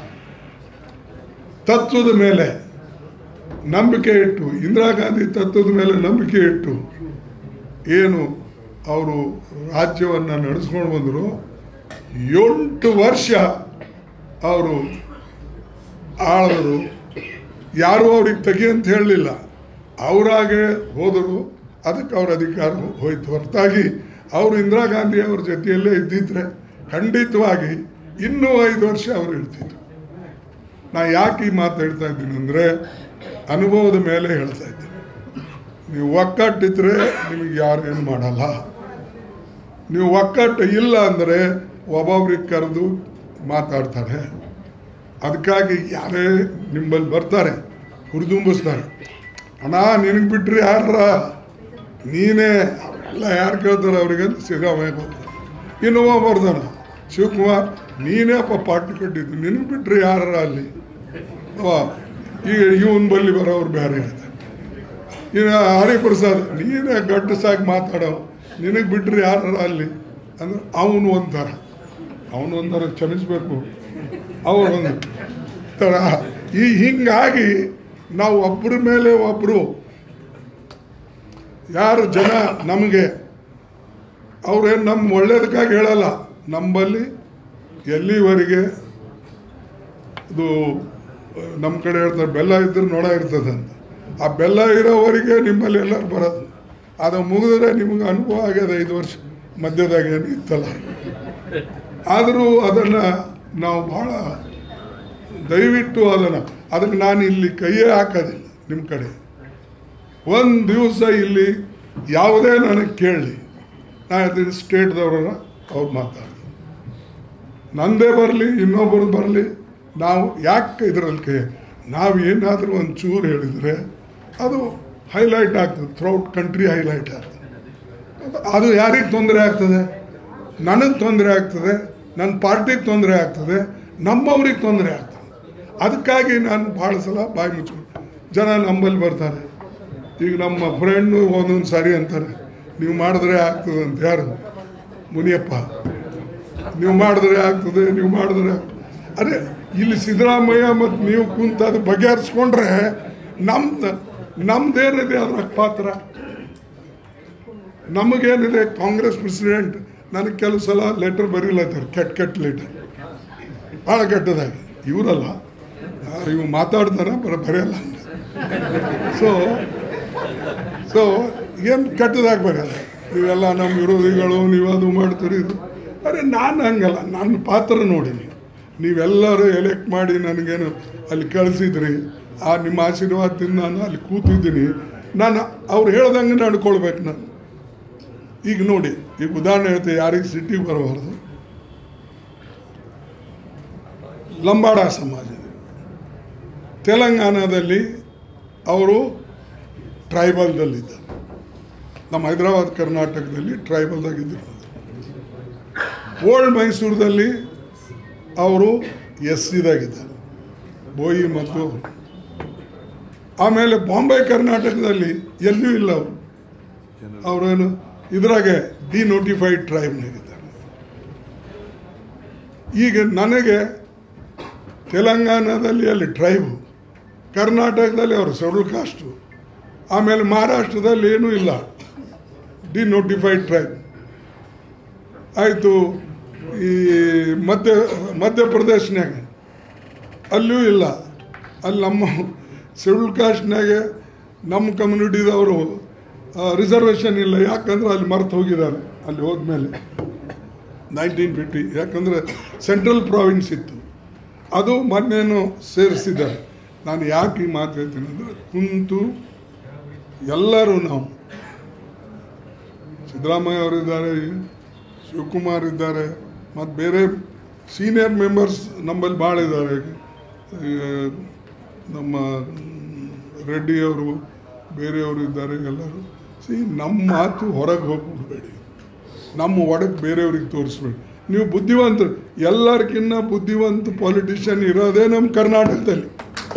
ತತ್ವದ ಮೇಲೆ ನಂಬಿಕೆ ಇಟ್ಟು, ಇಂದಿರಾ ಗಾಂಧಿ ತತ್ವದ ಮೇಲೆ ನಂಬಿಕೆ ಇಟ್ಟು ಏನು ಅವರು ರಾಜ್ಯವನ್ನು ನಡೆಸ್ಕೊಂಡು ಬಂದರು. ಎಂಟು ವರ್ಷ ಅವರು ಆಳಿದ್ರು. ಯಾರೂ ಅವ್ರಿಗೆ ತೆಗಿ ಅಂತ ಹೇಳಲಿಲ್ಲ, ಅವರಾಗೆ ಹೋದರು. ಅದಕ್ಕೆ ಅವ್ರ ಅಧಿಕಾರ ಹೋಯ್ತು. ಹೊರತಾಗಿ ಅವರು ಇಂದಿರಾ ಗಾಂಧಿ ಅವ್ರ ಜೊತೆಯಲ್ಲೇ ಇದ್ದಿದ್ರೆ ಖಂಡಿತವಾಗಿ ಇನ್ನೂ ಐದು ವರ್ಷ ಅವರು ಇರ್ತಿದ್ರು. ನಾ ಯಾಕೆ ಈ ಮಾತು ಹೇಳ್ತಾ ಇದ್ದೀನಿ ಅಂದರೆ ಅನುಭವದ ಮೇಲೆ ಹೇಳ್ತಾ ಇದ್ದೀನಿ. ನೀವು ಒಕ್ಕಟ್ಟಿದ್ರೆ ನಿಮಗೆ ಯಾರು ಏನು ಮಾಡಲ್ಲ. ನೀವು ಒಕ್ಕಟ್ಟು ಇಲ್ಲ ಅಂದರೆ ಒಬ್ಬೊಬ್ರಿಗೆ ಕರೆದು ಮಾತಾಡ್ತಾರೆ. ಅದಕ್ಕಾಗಿ ಯಾರೇ ನಿಮ್ಮಲ್ಲಿ ಬರ್ತಾರೆ ಹುರಿದುಂಬಿಸ್ತಾರೆ, ಅಣ್ಣ ನಿನಗೆ ಬಿಟ್ಟರೆ ಯಾರ ನೀನೇ ಅವರೆಲ್ಲ ಯಾರು ಕೇಳ್ತಾರೆ ಅವ್ರಿಗೆ ಸಿದ್ದರಾಮಯ್ಯ ಬರ್ತಾರೆ. ಇನ್ನೊಬ್ಬ ಬರ್ದಾನ ಶಿವಕುಮಾರ್ ನೀನೇ ಅಪ್ಪ ಪಾರ್ಟಿ ಕಟ್ಟಿದ್ದು ನಿನಗೆ ಬಿಟ್ಟರೆ ಯಾರ ಅಲ್ಲಿ ಈಗ ಇವನ್ ಬಲ್ಲಿ ಬರೋರು ಬೇರೆ ಹೇಳ್ತಾರೆ. ಈಗ ಹರಿಪ್ರಸಾದ್ ನೀನೇ ಗಡ್ಡಸಾಗಿ ಮಾತಾಡೋ ನಿನಗೆ ಬಿಟ್ಟರೆ ಯಾರ ಅಲ್ಲಿ ಅಂದ್ರೆ ಅವನು ಒಂಥರ ಅವನು ಒಂಥರ ಕ್ಷಮಿಸ್ಬೇಕು ಅವರು ಒಂದು ಥರ. ಈ ಹಿಂಗಾಗಿ ನಾವು ಒಬ್ಬರ ಮೇಲೆ ಒಬ್ಬರು ಯಾರು ಜನ ನಮಗೆ ಅವ್ರೇನು ನಮ್ಮ ಒಳ್ಳೇದಕ್ಕಾಗಿ ಹೇಳಲ್ಲ. ನಂಬಲ್ಲಿ ಎಲ್ಲಿವರೆಗೆ ಇದು ನಮ್ಮ ಕಡೆ ಹೇಳ್ತಾರೆ ಬೆಲ್ಲ ಇದ್ರೆ ನೋಡ ಇರ್ತದೆ ಅಂತ. ಆ ಬೆಲ್ಲ ಇರೋವರೆಗೆ ನಿಮ್ಮಲ್ಲಿ ಎಲ್ಲರೂ ಬರೋದು. ಅದು ಮುಗಿದ್ರೆ ನಿಮಗೆ ಅನುಭವ ಆಗ್ಯದ ಐದು ವರ್ಷ ಮಧ್ಯದಾಗ ಏನು ಇತ್ತಲ್ಲ. ಆದರೂ ಅದನ್ನು ನಾವು ಭಾಳ ದಯವಿಟ್ಟು ಅದನ್ನು ಅದಕ್ಕೆ ನಾನು ಇಲ್ಲಿ ಕೈಯೇ ಹಾಕೋದಿಲ್ಲ. ನಿಮ್ಮ ಕಡೆ ಒಂದು ದಿವಸ ಇಲ್ಲಿ ಯಾವುದೇ ನನಗೆ ಕೇಳಲಿ, ನಾನು ಅದನ್ನು ಸ್ಟೇಟ್ದವ್ರನ್ನ ಅವ್ರು ಮಾತಾಡ್ತೀನಿ. ನಂದೇ ಬರಲಿ ಇನ್ನೊಬ್ಬರು ಬರಲಿ, ನಾವು ಯಾಕೆ ಇದರಲ್ಲಿ ಕೈ ನಾವು ಏನಾದರೂ ಒಂದು ಚೂರು ಹೇಳಿದರೆ ಅದು ಹೈಲೈಟ್ ಆಗ್ತದೆ, ಥ್ರೌಟ್ ಕಂಟ್ರಿ ಹೈಲೈಟ್ ಆಗ್ತದೆ. ಅದು ಯಾರಿಗೆ ತೊಂದರೆ ಆಗ್ತದೆ? ನನಗೆ ತೊಂದರೆ ಆಗ್ತದೆ, ನನ್ನ ಪಾರ್ಟಿಗೆ ತೊಂದರೆ ಆಗ್ತದೆ, ನಮ್ಮವ್ರಿಗೆ ತೊಂದರೆ ಆಗ್ತದೆ. ಅದಕ್ಕಾಗಿ ನಾನು ಭಾಳ ಸಲ ಬಾಯಿ ಮುಚ್ಕೊಂಡು ಜನ ನಂಬಲ್ಲಿ ಬರ್ತಾರೆ. ಈಗ ನಮ್ಮ ಫ್ರೆಂಡು ಒಂದೊಂದು ಸಾರಿ ಅಂತಾರೆ ನೀವು ಮಾಡಿದ್ರೆ ಆಗ್ತದೆ ಅಂತ. ಯಾರು? ಮುನಿಯಪ್ಪ. ನೀವು ಮಾಡಿದ್ರೆ ಆಗ್ತದೆ, ನೀವು ಮಾಡಿದ್ರೆ ಅದೇ ಇಲ್ಲಿ ಸಿದ್ದರಾಮಯ್ಯ ಮತ್ತು ನೀವು ಕುಂತ ಅದು ಬಗೆಹರಿಸ್ಕೊಂಡ್ರೆ ನಮ್ದು ನಮ್ದೇನಿದೆ ಅದ್ರ ಪಾತ್ರ? ನಮಗೇನಿದೆ? ಕಾಂಗ್ರೆಸ್ ಪ್ರೆಸಿಡೆಂಟ್ ನನಗೆ ಕೆಲವು ಸಲ ಲೆಟರ್ ಬರೀಲತ್ತಾರೆ, ಕೆಟ್ಟ ಕೆಟ್ಟ ಲೆಟರ್, ಭಾಳ ಕೆಟ್ಟದಾಗಿ. ಇವರಲ್ಲ ಇವು ಮಾತಾಡ್ತಾರ ಬರ ಬರೆಯಲ್ಲ. ಸೊ ಸೊ ಏನು ಕೆಟ್ಟದಾಗಿ ಬರೆಯಲ್ಲ. ನೀವೆಲ್ಲ ನಮ್ಮ ವಿರೋಧಿಗಳು, ನೀವು ಅದು ಮಾಡ್ತೀರಿ ಇದು. ಅರೆ ನಾನು ಹಂಗಲ್ಲ, ನನ್ನ ಪಾತ್ರ ನೋಡೀನಿ. ನೀವೆಲ್ಲರೂ ಎಲೆಕ್ಟ್ ಮಾಡಿ ನನಗೇನು ಅಲ್ಲಿ ಕಳಿಸಿದ್ರಿ, ಆ ನಿಮ್ಮ ಆಶೀರ್ವಾದದಿಂದ ನಾನು ಅಲ್ಲಿ ಕೂತಿದ್ದೀನಿ. ನಾನು ಅವ್ರು ಹೇಳ್ದಂಗೆ ನಡ್ಕೊಳ್ಬೇಕು. ನಾನು ಈಗ ನೋಡಿ, ಈಗ ಉದಾಹರಣೆ ಹೇಳ್ತೀವಿ, ಯಾರಿಗೆ ಸಿಟಿಗೆ ಬರಬಾರ್ದು. ಲಂಬಾಡ ಸಮಾಜ ತೆಲಂಗಾಣದಲ್ಲಿ ಅವರು ಟ್ರೈಬಲ್ದಲ್ಲಿದ್ದಾರೆ. ನಮ್ಮ ಹೈದರಾಬಾದ್ ಕರ್ನಾಟಕದಲ್ಲಿ ಟ್ರೈಬಲ್ದಾಗಿದ್ದರು. ಓಲ್ಡ್ ಮೈಸೂರದಲ್ಲಿ ಅವರು ಎಸ್ ಸಿದಾಗಿದ್ದಾರೆ, ಬೋಯಿ ಮತ್ತು ಆಮೇಲೆ ಬಾಂಬೆ ಕರ್ನಾಟಕದಲ್ಲಿ ಎಲ್ಲೂ ಇಲ್ಲ. ಅವರು ಅವರೇನು ಇದ್ರಾಗೆ ಡಿನೋಟಿಫೈಡ್ ಟ್ರೈಬ್ನಾಗಿದ್ದಾರೆ. ಈಗ ನನಗೆ ತೆಲಂಗಾಣದಲ್ಲಿ ಅಲ್ಲಿ ಟ್ರೈಬು, ಕರ್ನಾಟಕದಲ್ಲಿ ಅವರು ಶೆಡ್ಯೂಲ್ ಕಾಸ್ಟು, ಆಮೇಲೆ ಮಹಾರಾಷ್ಟ್ರದಲ್ಲಿ ಏನೂ ಇಲ್ಲ, ಡಿನೋಟಿಫೈಡ್ ಟ್ರೈಬ್ ಆಯಿತು. ಈ ಮಧ್ಯ ಮಧ್ಯಪ್ರದೇಶನಾಗ ಅಲ್ಲೂ ಇಲ್ಲ. ಅಲ್ಲಿ ನಮ್ಮ ಶೆಡ್ಯೂಲ್ ಕಾಸ್ಟ್ನಾಗೆ ನಮ್ಮ ಕಮ್ಯುನಿಟಿದವರು ರಿಸರ್ವೇಷನ್ ಇಲ್ಲ. ಯಾಕಂದ್ರೆ ಅಲ್ಲಿ ಮರೆತು ಹೋಗಿದ್ದಾರೆ ಅಲ್ಲಿ ಹೋದ್ಮೇಲೆ ನೈನ್ಟೀನ್ ಫಿಫ್ಟಿ. ಯಾಕಂದರೆ ಸೆಂಟ್ರಲ್ ಪ್ರಾವಿನ್ಸ್ ಇತ್ತು, ಅದು ಮೊನ್ನೇನು ಸೇರಿಸಿದ್ದಾರೆ. ನಾನು ಯಾಕೆ ಈ ಮಾತು ಹೇಳ್ತೀನಿ ಅಂದರೆ, ಕುಂತು ಎಲ್ಲರೂ ನಾವು ಸಿದ್ದರಾಮಯ್ಯ ಅವರಿದ್ದಾರೆ, ಶಿವಕುಮಾರ್ ಇದ್ದಾರೆ, ಮತ್ತು ಬೇರೆ ಸೀನಿಯರ್ ಮೆಂಬರ್ಸ್ ನಮ್ಮಲ್ಲಿ ಭಾಳ ಇದ್ದಾರೆ. ನಮ್ಮ ರೆಡ್ಡಿಯವರು, ಬೇರೆಯವರು ಇದ್ದಾರೆ ಎಲ್ಲರೂ. ಸಿ ನಮ್ಮ ಮಾತು ಹೊರಗೆ ಹೋಗ್ಬಿಡ್ಬೇಡಿ, ನಮ್ಮ ಒಡಕ್ಕೆ ಬೇರೆಯವ್ರಿಗೆ ತೋರಿಸ್ಬೇಡಿ. ನೀವು ಬುದ್ಧಿವಂತರು, ಎಲ್ಲರಿಗಿನ್ನ ಬುದ್ಧಿವಂತ ಪೊಲಿಟಿಷಿಯನ್ ಇರೋದೇ ನಮ್ಮ ಕರ್ನಾಟಕದಲ್ಲಿ.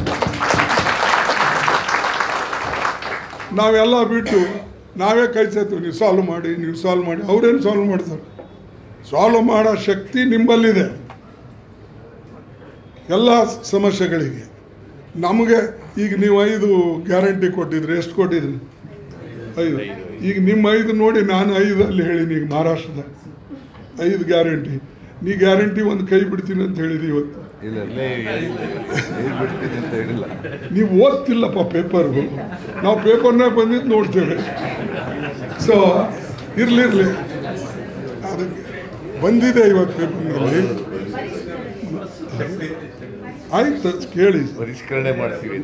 ನಾವೆಲ್ಲ ಬಿಟ್ಟು ನಾವೇ ಕೈ ಸೇರ್ತೀವಿ, ನೀವು ಸಾಲ್ವ್ ಮಾಡಿ, ನೀವು ಸಾಲ್ವ್ ಮಾಡಿ. ಅವ್ರೇನು ಸಾಲ್ವ್ ಮಾಡ್ತಾರೆ? ಸಾಲ್ವ್ ಮಾಡೋ ಶಕ್ತಿ ನಿಮ್ಮಲ್ಲಿದೆ ಎಲ್ಲ ಸಮಸ್ಯೆಗಳಿಗೆ. ನಮಗೆ ಈಗ ನೀವು ಐದು ಗ್ಯಾರಂಟಿ ಕೊಟ್ಟಿದ್ರಿ, ಎಷ್ಟು ಕೊಟ್ಟಿದ್ರಿ? ಐದು. ಈಗ ನಿಮ್ಮ ಐದು ನೋಡಿ ನಾನು ಐದು ಅಲ್ಲಿ ಹೇಳೀನಿ. ಈಗ ಮಹಾರಾಷ್ಟ್ರದ ಐದು ಗ್ಯಾರಂಟಿ, ನೀ ಗ್ಯಾರಂಟಿ ಒಂದು ಕೈ ಬಿಡ್ತೀನಿ ಅಂತ ಹೇಳಿದಿ ಇವತ್ತು. ನೀವು ಓದ್ತಿಲ್ಲಪ್ಪ ಪೇಪರ್ಗು, ನಾವು ಪೇಪರ್ನಾಗ ಬಂದಿದ್ದು ನೋಡ್ತೇವೆ. ಸೊ ಇರಲಿರಲಿ ಅದಕ್ಕೆ ಬಂದಿದೆ ಇವತ್ತು ಪೇಪರ್ನಲ್ಲಿ. ಆಯ್ತು ಕೇಳಿ, ಪರಿಷ್ಕರಣೆ ಮಾಡ್ತೀವಿ.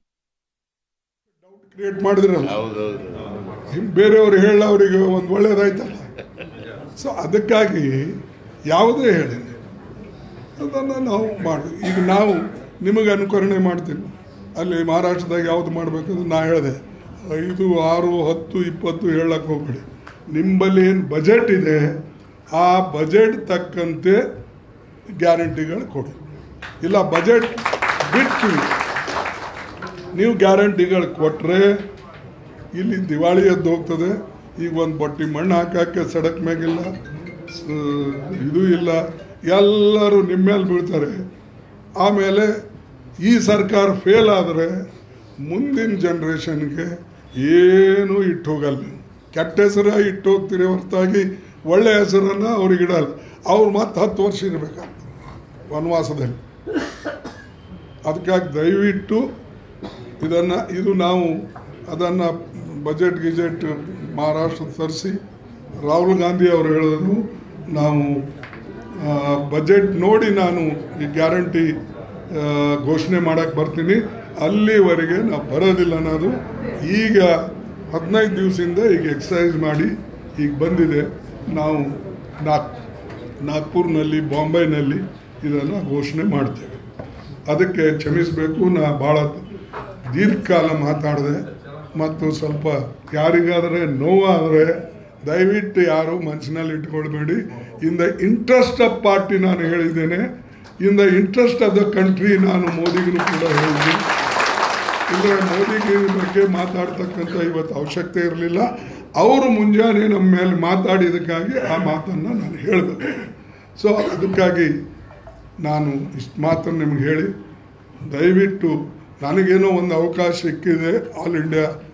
ಡೌಟ್ ಕ್ರಿಯೇಟ್ ಮಾಡಿದ್ರಲ್ಲ, ಹೌದೌದು. ಬೇರೆಯವ್ರು ಹೇಳ ಅವರಿಗೆ ಒಂದು ಒಳ್ಳೇದಾಯ್ತಲ್ಲ. ಸೊ ಅದಕ್ಕಾಗಿ ಯಾವುದೇ ಹೇಳಿ ಅದನ್ನು ನಾವು ಮಾಡಿ. ಈಗ ನಾವು ನಿಮಗೆ ಅನುಕರಣೆ ಮಾಡ್ತೀವಿ. ಅಲ್ಲಿ ಮಹಾರಾಷ್ಟ್ರದಾಗ ಯಾವುದು ಮಾಡಬೇಕಂದ್ರೆ ನಾ ಹೇಳಿದೆ, ಐದು ಆರು ಹತ್ತು ಇಪ್ಪತ್ತು ಹೇಳಕ್ಕೆ ಹೋಗ್ಬೇಡಿ. ನಿಮ್ಮಲ್ಲಿ ಏನು ಬಜೆಟ್ ಇದೆ ಆ ಬಜೆಟ್ ತಕ್ಕಂತೆ ಗ್ಯಾರಂಟಿಗಳು ಕೊಡಿ. ಇಲ್ಲ ಬಜೆಟ್ ಬಿಟ್ಟು ನೀವು ಗ್ಯಾರಂಟಿಗಳು ಕೊಟ್ಟರೆ ಇಲ್ಲಿ ದಿವಾಳಿ ಎದ್ದು ಹೋಗ್ತದೆ. ಈಗ ಒಂದು ಬಟ್ಟಿ ಮಣ್ಣು ಹಾಕಕ್ಕೆ ಸಡಕ್ ಮ್ಯಾಗಿಲ್ಲ, ಇದು ಇಲ್ಲ, ಎಲ್ಲರೂ ನಿಮ್ಮ ಮೇಲೆ ಬೀಳ್ತಾರೆ. ಆಮೇಲೆ ಈ ಸರ್ಕಾರ ಫೇಲ್ ಆದರೆ ಮುಂದಿನ ಜನ್ರೇಷನ್ಗೆ ಏನೂ ಇಟ್ಟು ಹೋಗಲ್ಲ. ಕೆಟ್ಟ ಹೆಸರು ಇಟ್ಟು ಹೋಗ್ತೀರಿ ಹೊರತಾಗಿ ಒಳ್ಳೆಯ ಹೆಸರನ್ನು ಅವ್ರಿಗೆ ಇಡಲ್ಲ. ಅವ್ರು ಮತ್ತೆ ಹತ್ತು ವರ್ಷ ಇರಬೇಕಾಗ್ತದೆ ವನವಾಸದಲ್ಲಿ. ಅದಕ್ಕಾಗಿ ದಯವಿಟ್ಟು ಇದನ್ನು ಇದು ನಾವು ಅದನ್ನು ಬಜೆಟ್ ಗಿಜೆಟ್ ಮಹಾರಾಷ್ಟ್ರ ತರಿಸಿ ರಾಹುಲ್ ಗಾಂಧಿ ಅವರು ಹೇಳಿದ್ರು ನಾವು ಬಜೆಟ್ ನೋಡಿ ನಾನು ಈ ಗ್ಯಾರಂಟಿ ಘೋಷಣೆ ಮಾಡೋಕ್ಕೆ ಬರ್ತೀನಿ, ಅಲ್ಲಿವರೆಗೆ ನಾವು ಬರೋದಿಲ್ಲ ಅನ್ನೋದು. ಈಗ ಹದಿನೈದು ದಿವಸದಿಂದ ಈಗ ಎಕ್ಸಸೈಸ್ ಮಾಡಿ ಈಗ ಬಂದಿದೆ. ನಾವು ನಾಗ್ ನಾಗ್ಪುರ್ನಲ್ಲಿ ಬಾಂಬೆನಲ್ಲಿ ಇದನ್ನು ಘೋಷಣೆ ಮಾಡ್ತೇವೆ. ಅದಕ್ಕೆ ಕ್ಷಮಿಸಬೇಕು, ನಾ ಭಾಳ ದೀರ್ಘಕಾಲ ಮಾತಾಡಿದೆ ಮತ್ತು ಸ್ವಲ್ಪ ಯಾರಿಗಾದರೆ ನೋವಾದರೆ ದಯವಿಟ್ಟು ಯಾರು ಮನಸ್ಸಿನಲ್ಲಿ ಇಟ್ಕೊಳ್ಬೇಡಿ. In the interest of party ನಾನು ಹೇಳಿದ್ದೇನೆ, in the interest of the country ನಾನು ಮೋದಿಗೂ ಕೂಡ ಹೇಳಿದ್ದೀನಿ. ಅಂದರೆ ಮೋದಿಗೆ ಬಗ್ಗೆ ಮಾತಾಡ್ತಕ್ಕಂಥ ಇವತ್ತು ಅವಶ್ಯಕತೆ ಇರಲಿಲ್ಲ. ಅವರು ಮುಂಜಾನೆ ನಮ್ಮ ಮೇಲೆ ಮಾತಾಡಿದ್ದಕ್ಕಾಗಿ ಆ ಮಾತನ್ನು ನಾನು ಹೇಳಬೇಕು. ಸೊ ಅದಕ್ಕಾಗಿ ನಾನು ಇಷ್ಟು ಮಾತನ್ನು ನಿಮ್ಗೆ ಹೇಳಿ, ದಯವಿಟ್ಟು ನನಗೇನೋ ಒಂದು ಅವಕಾಶ ಸಿಕ್ಕಿದೆ ಆಲ್ ಇಂಡಿಯಾ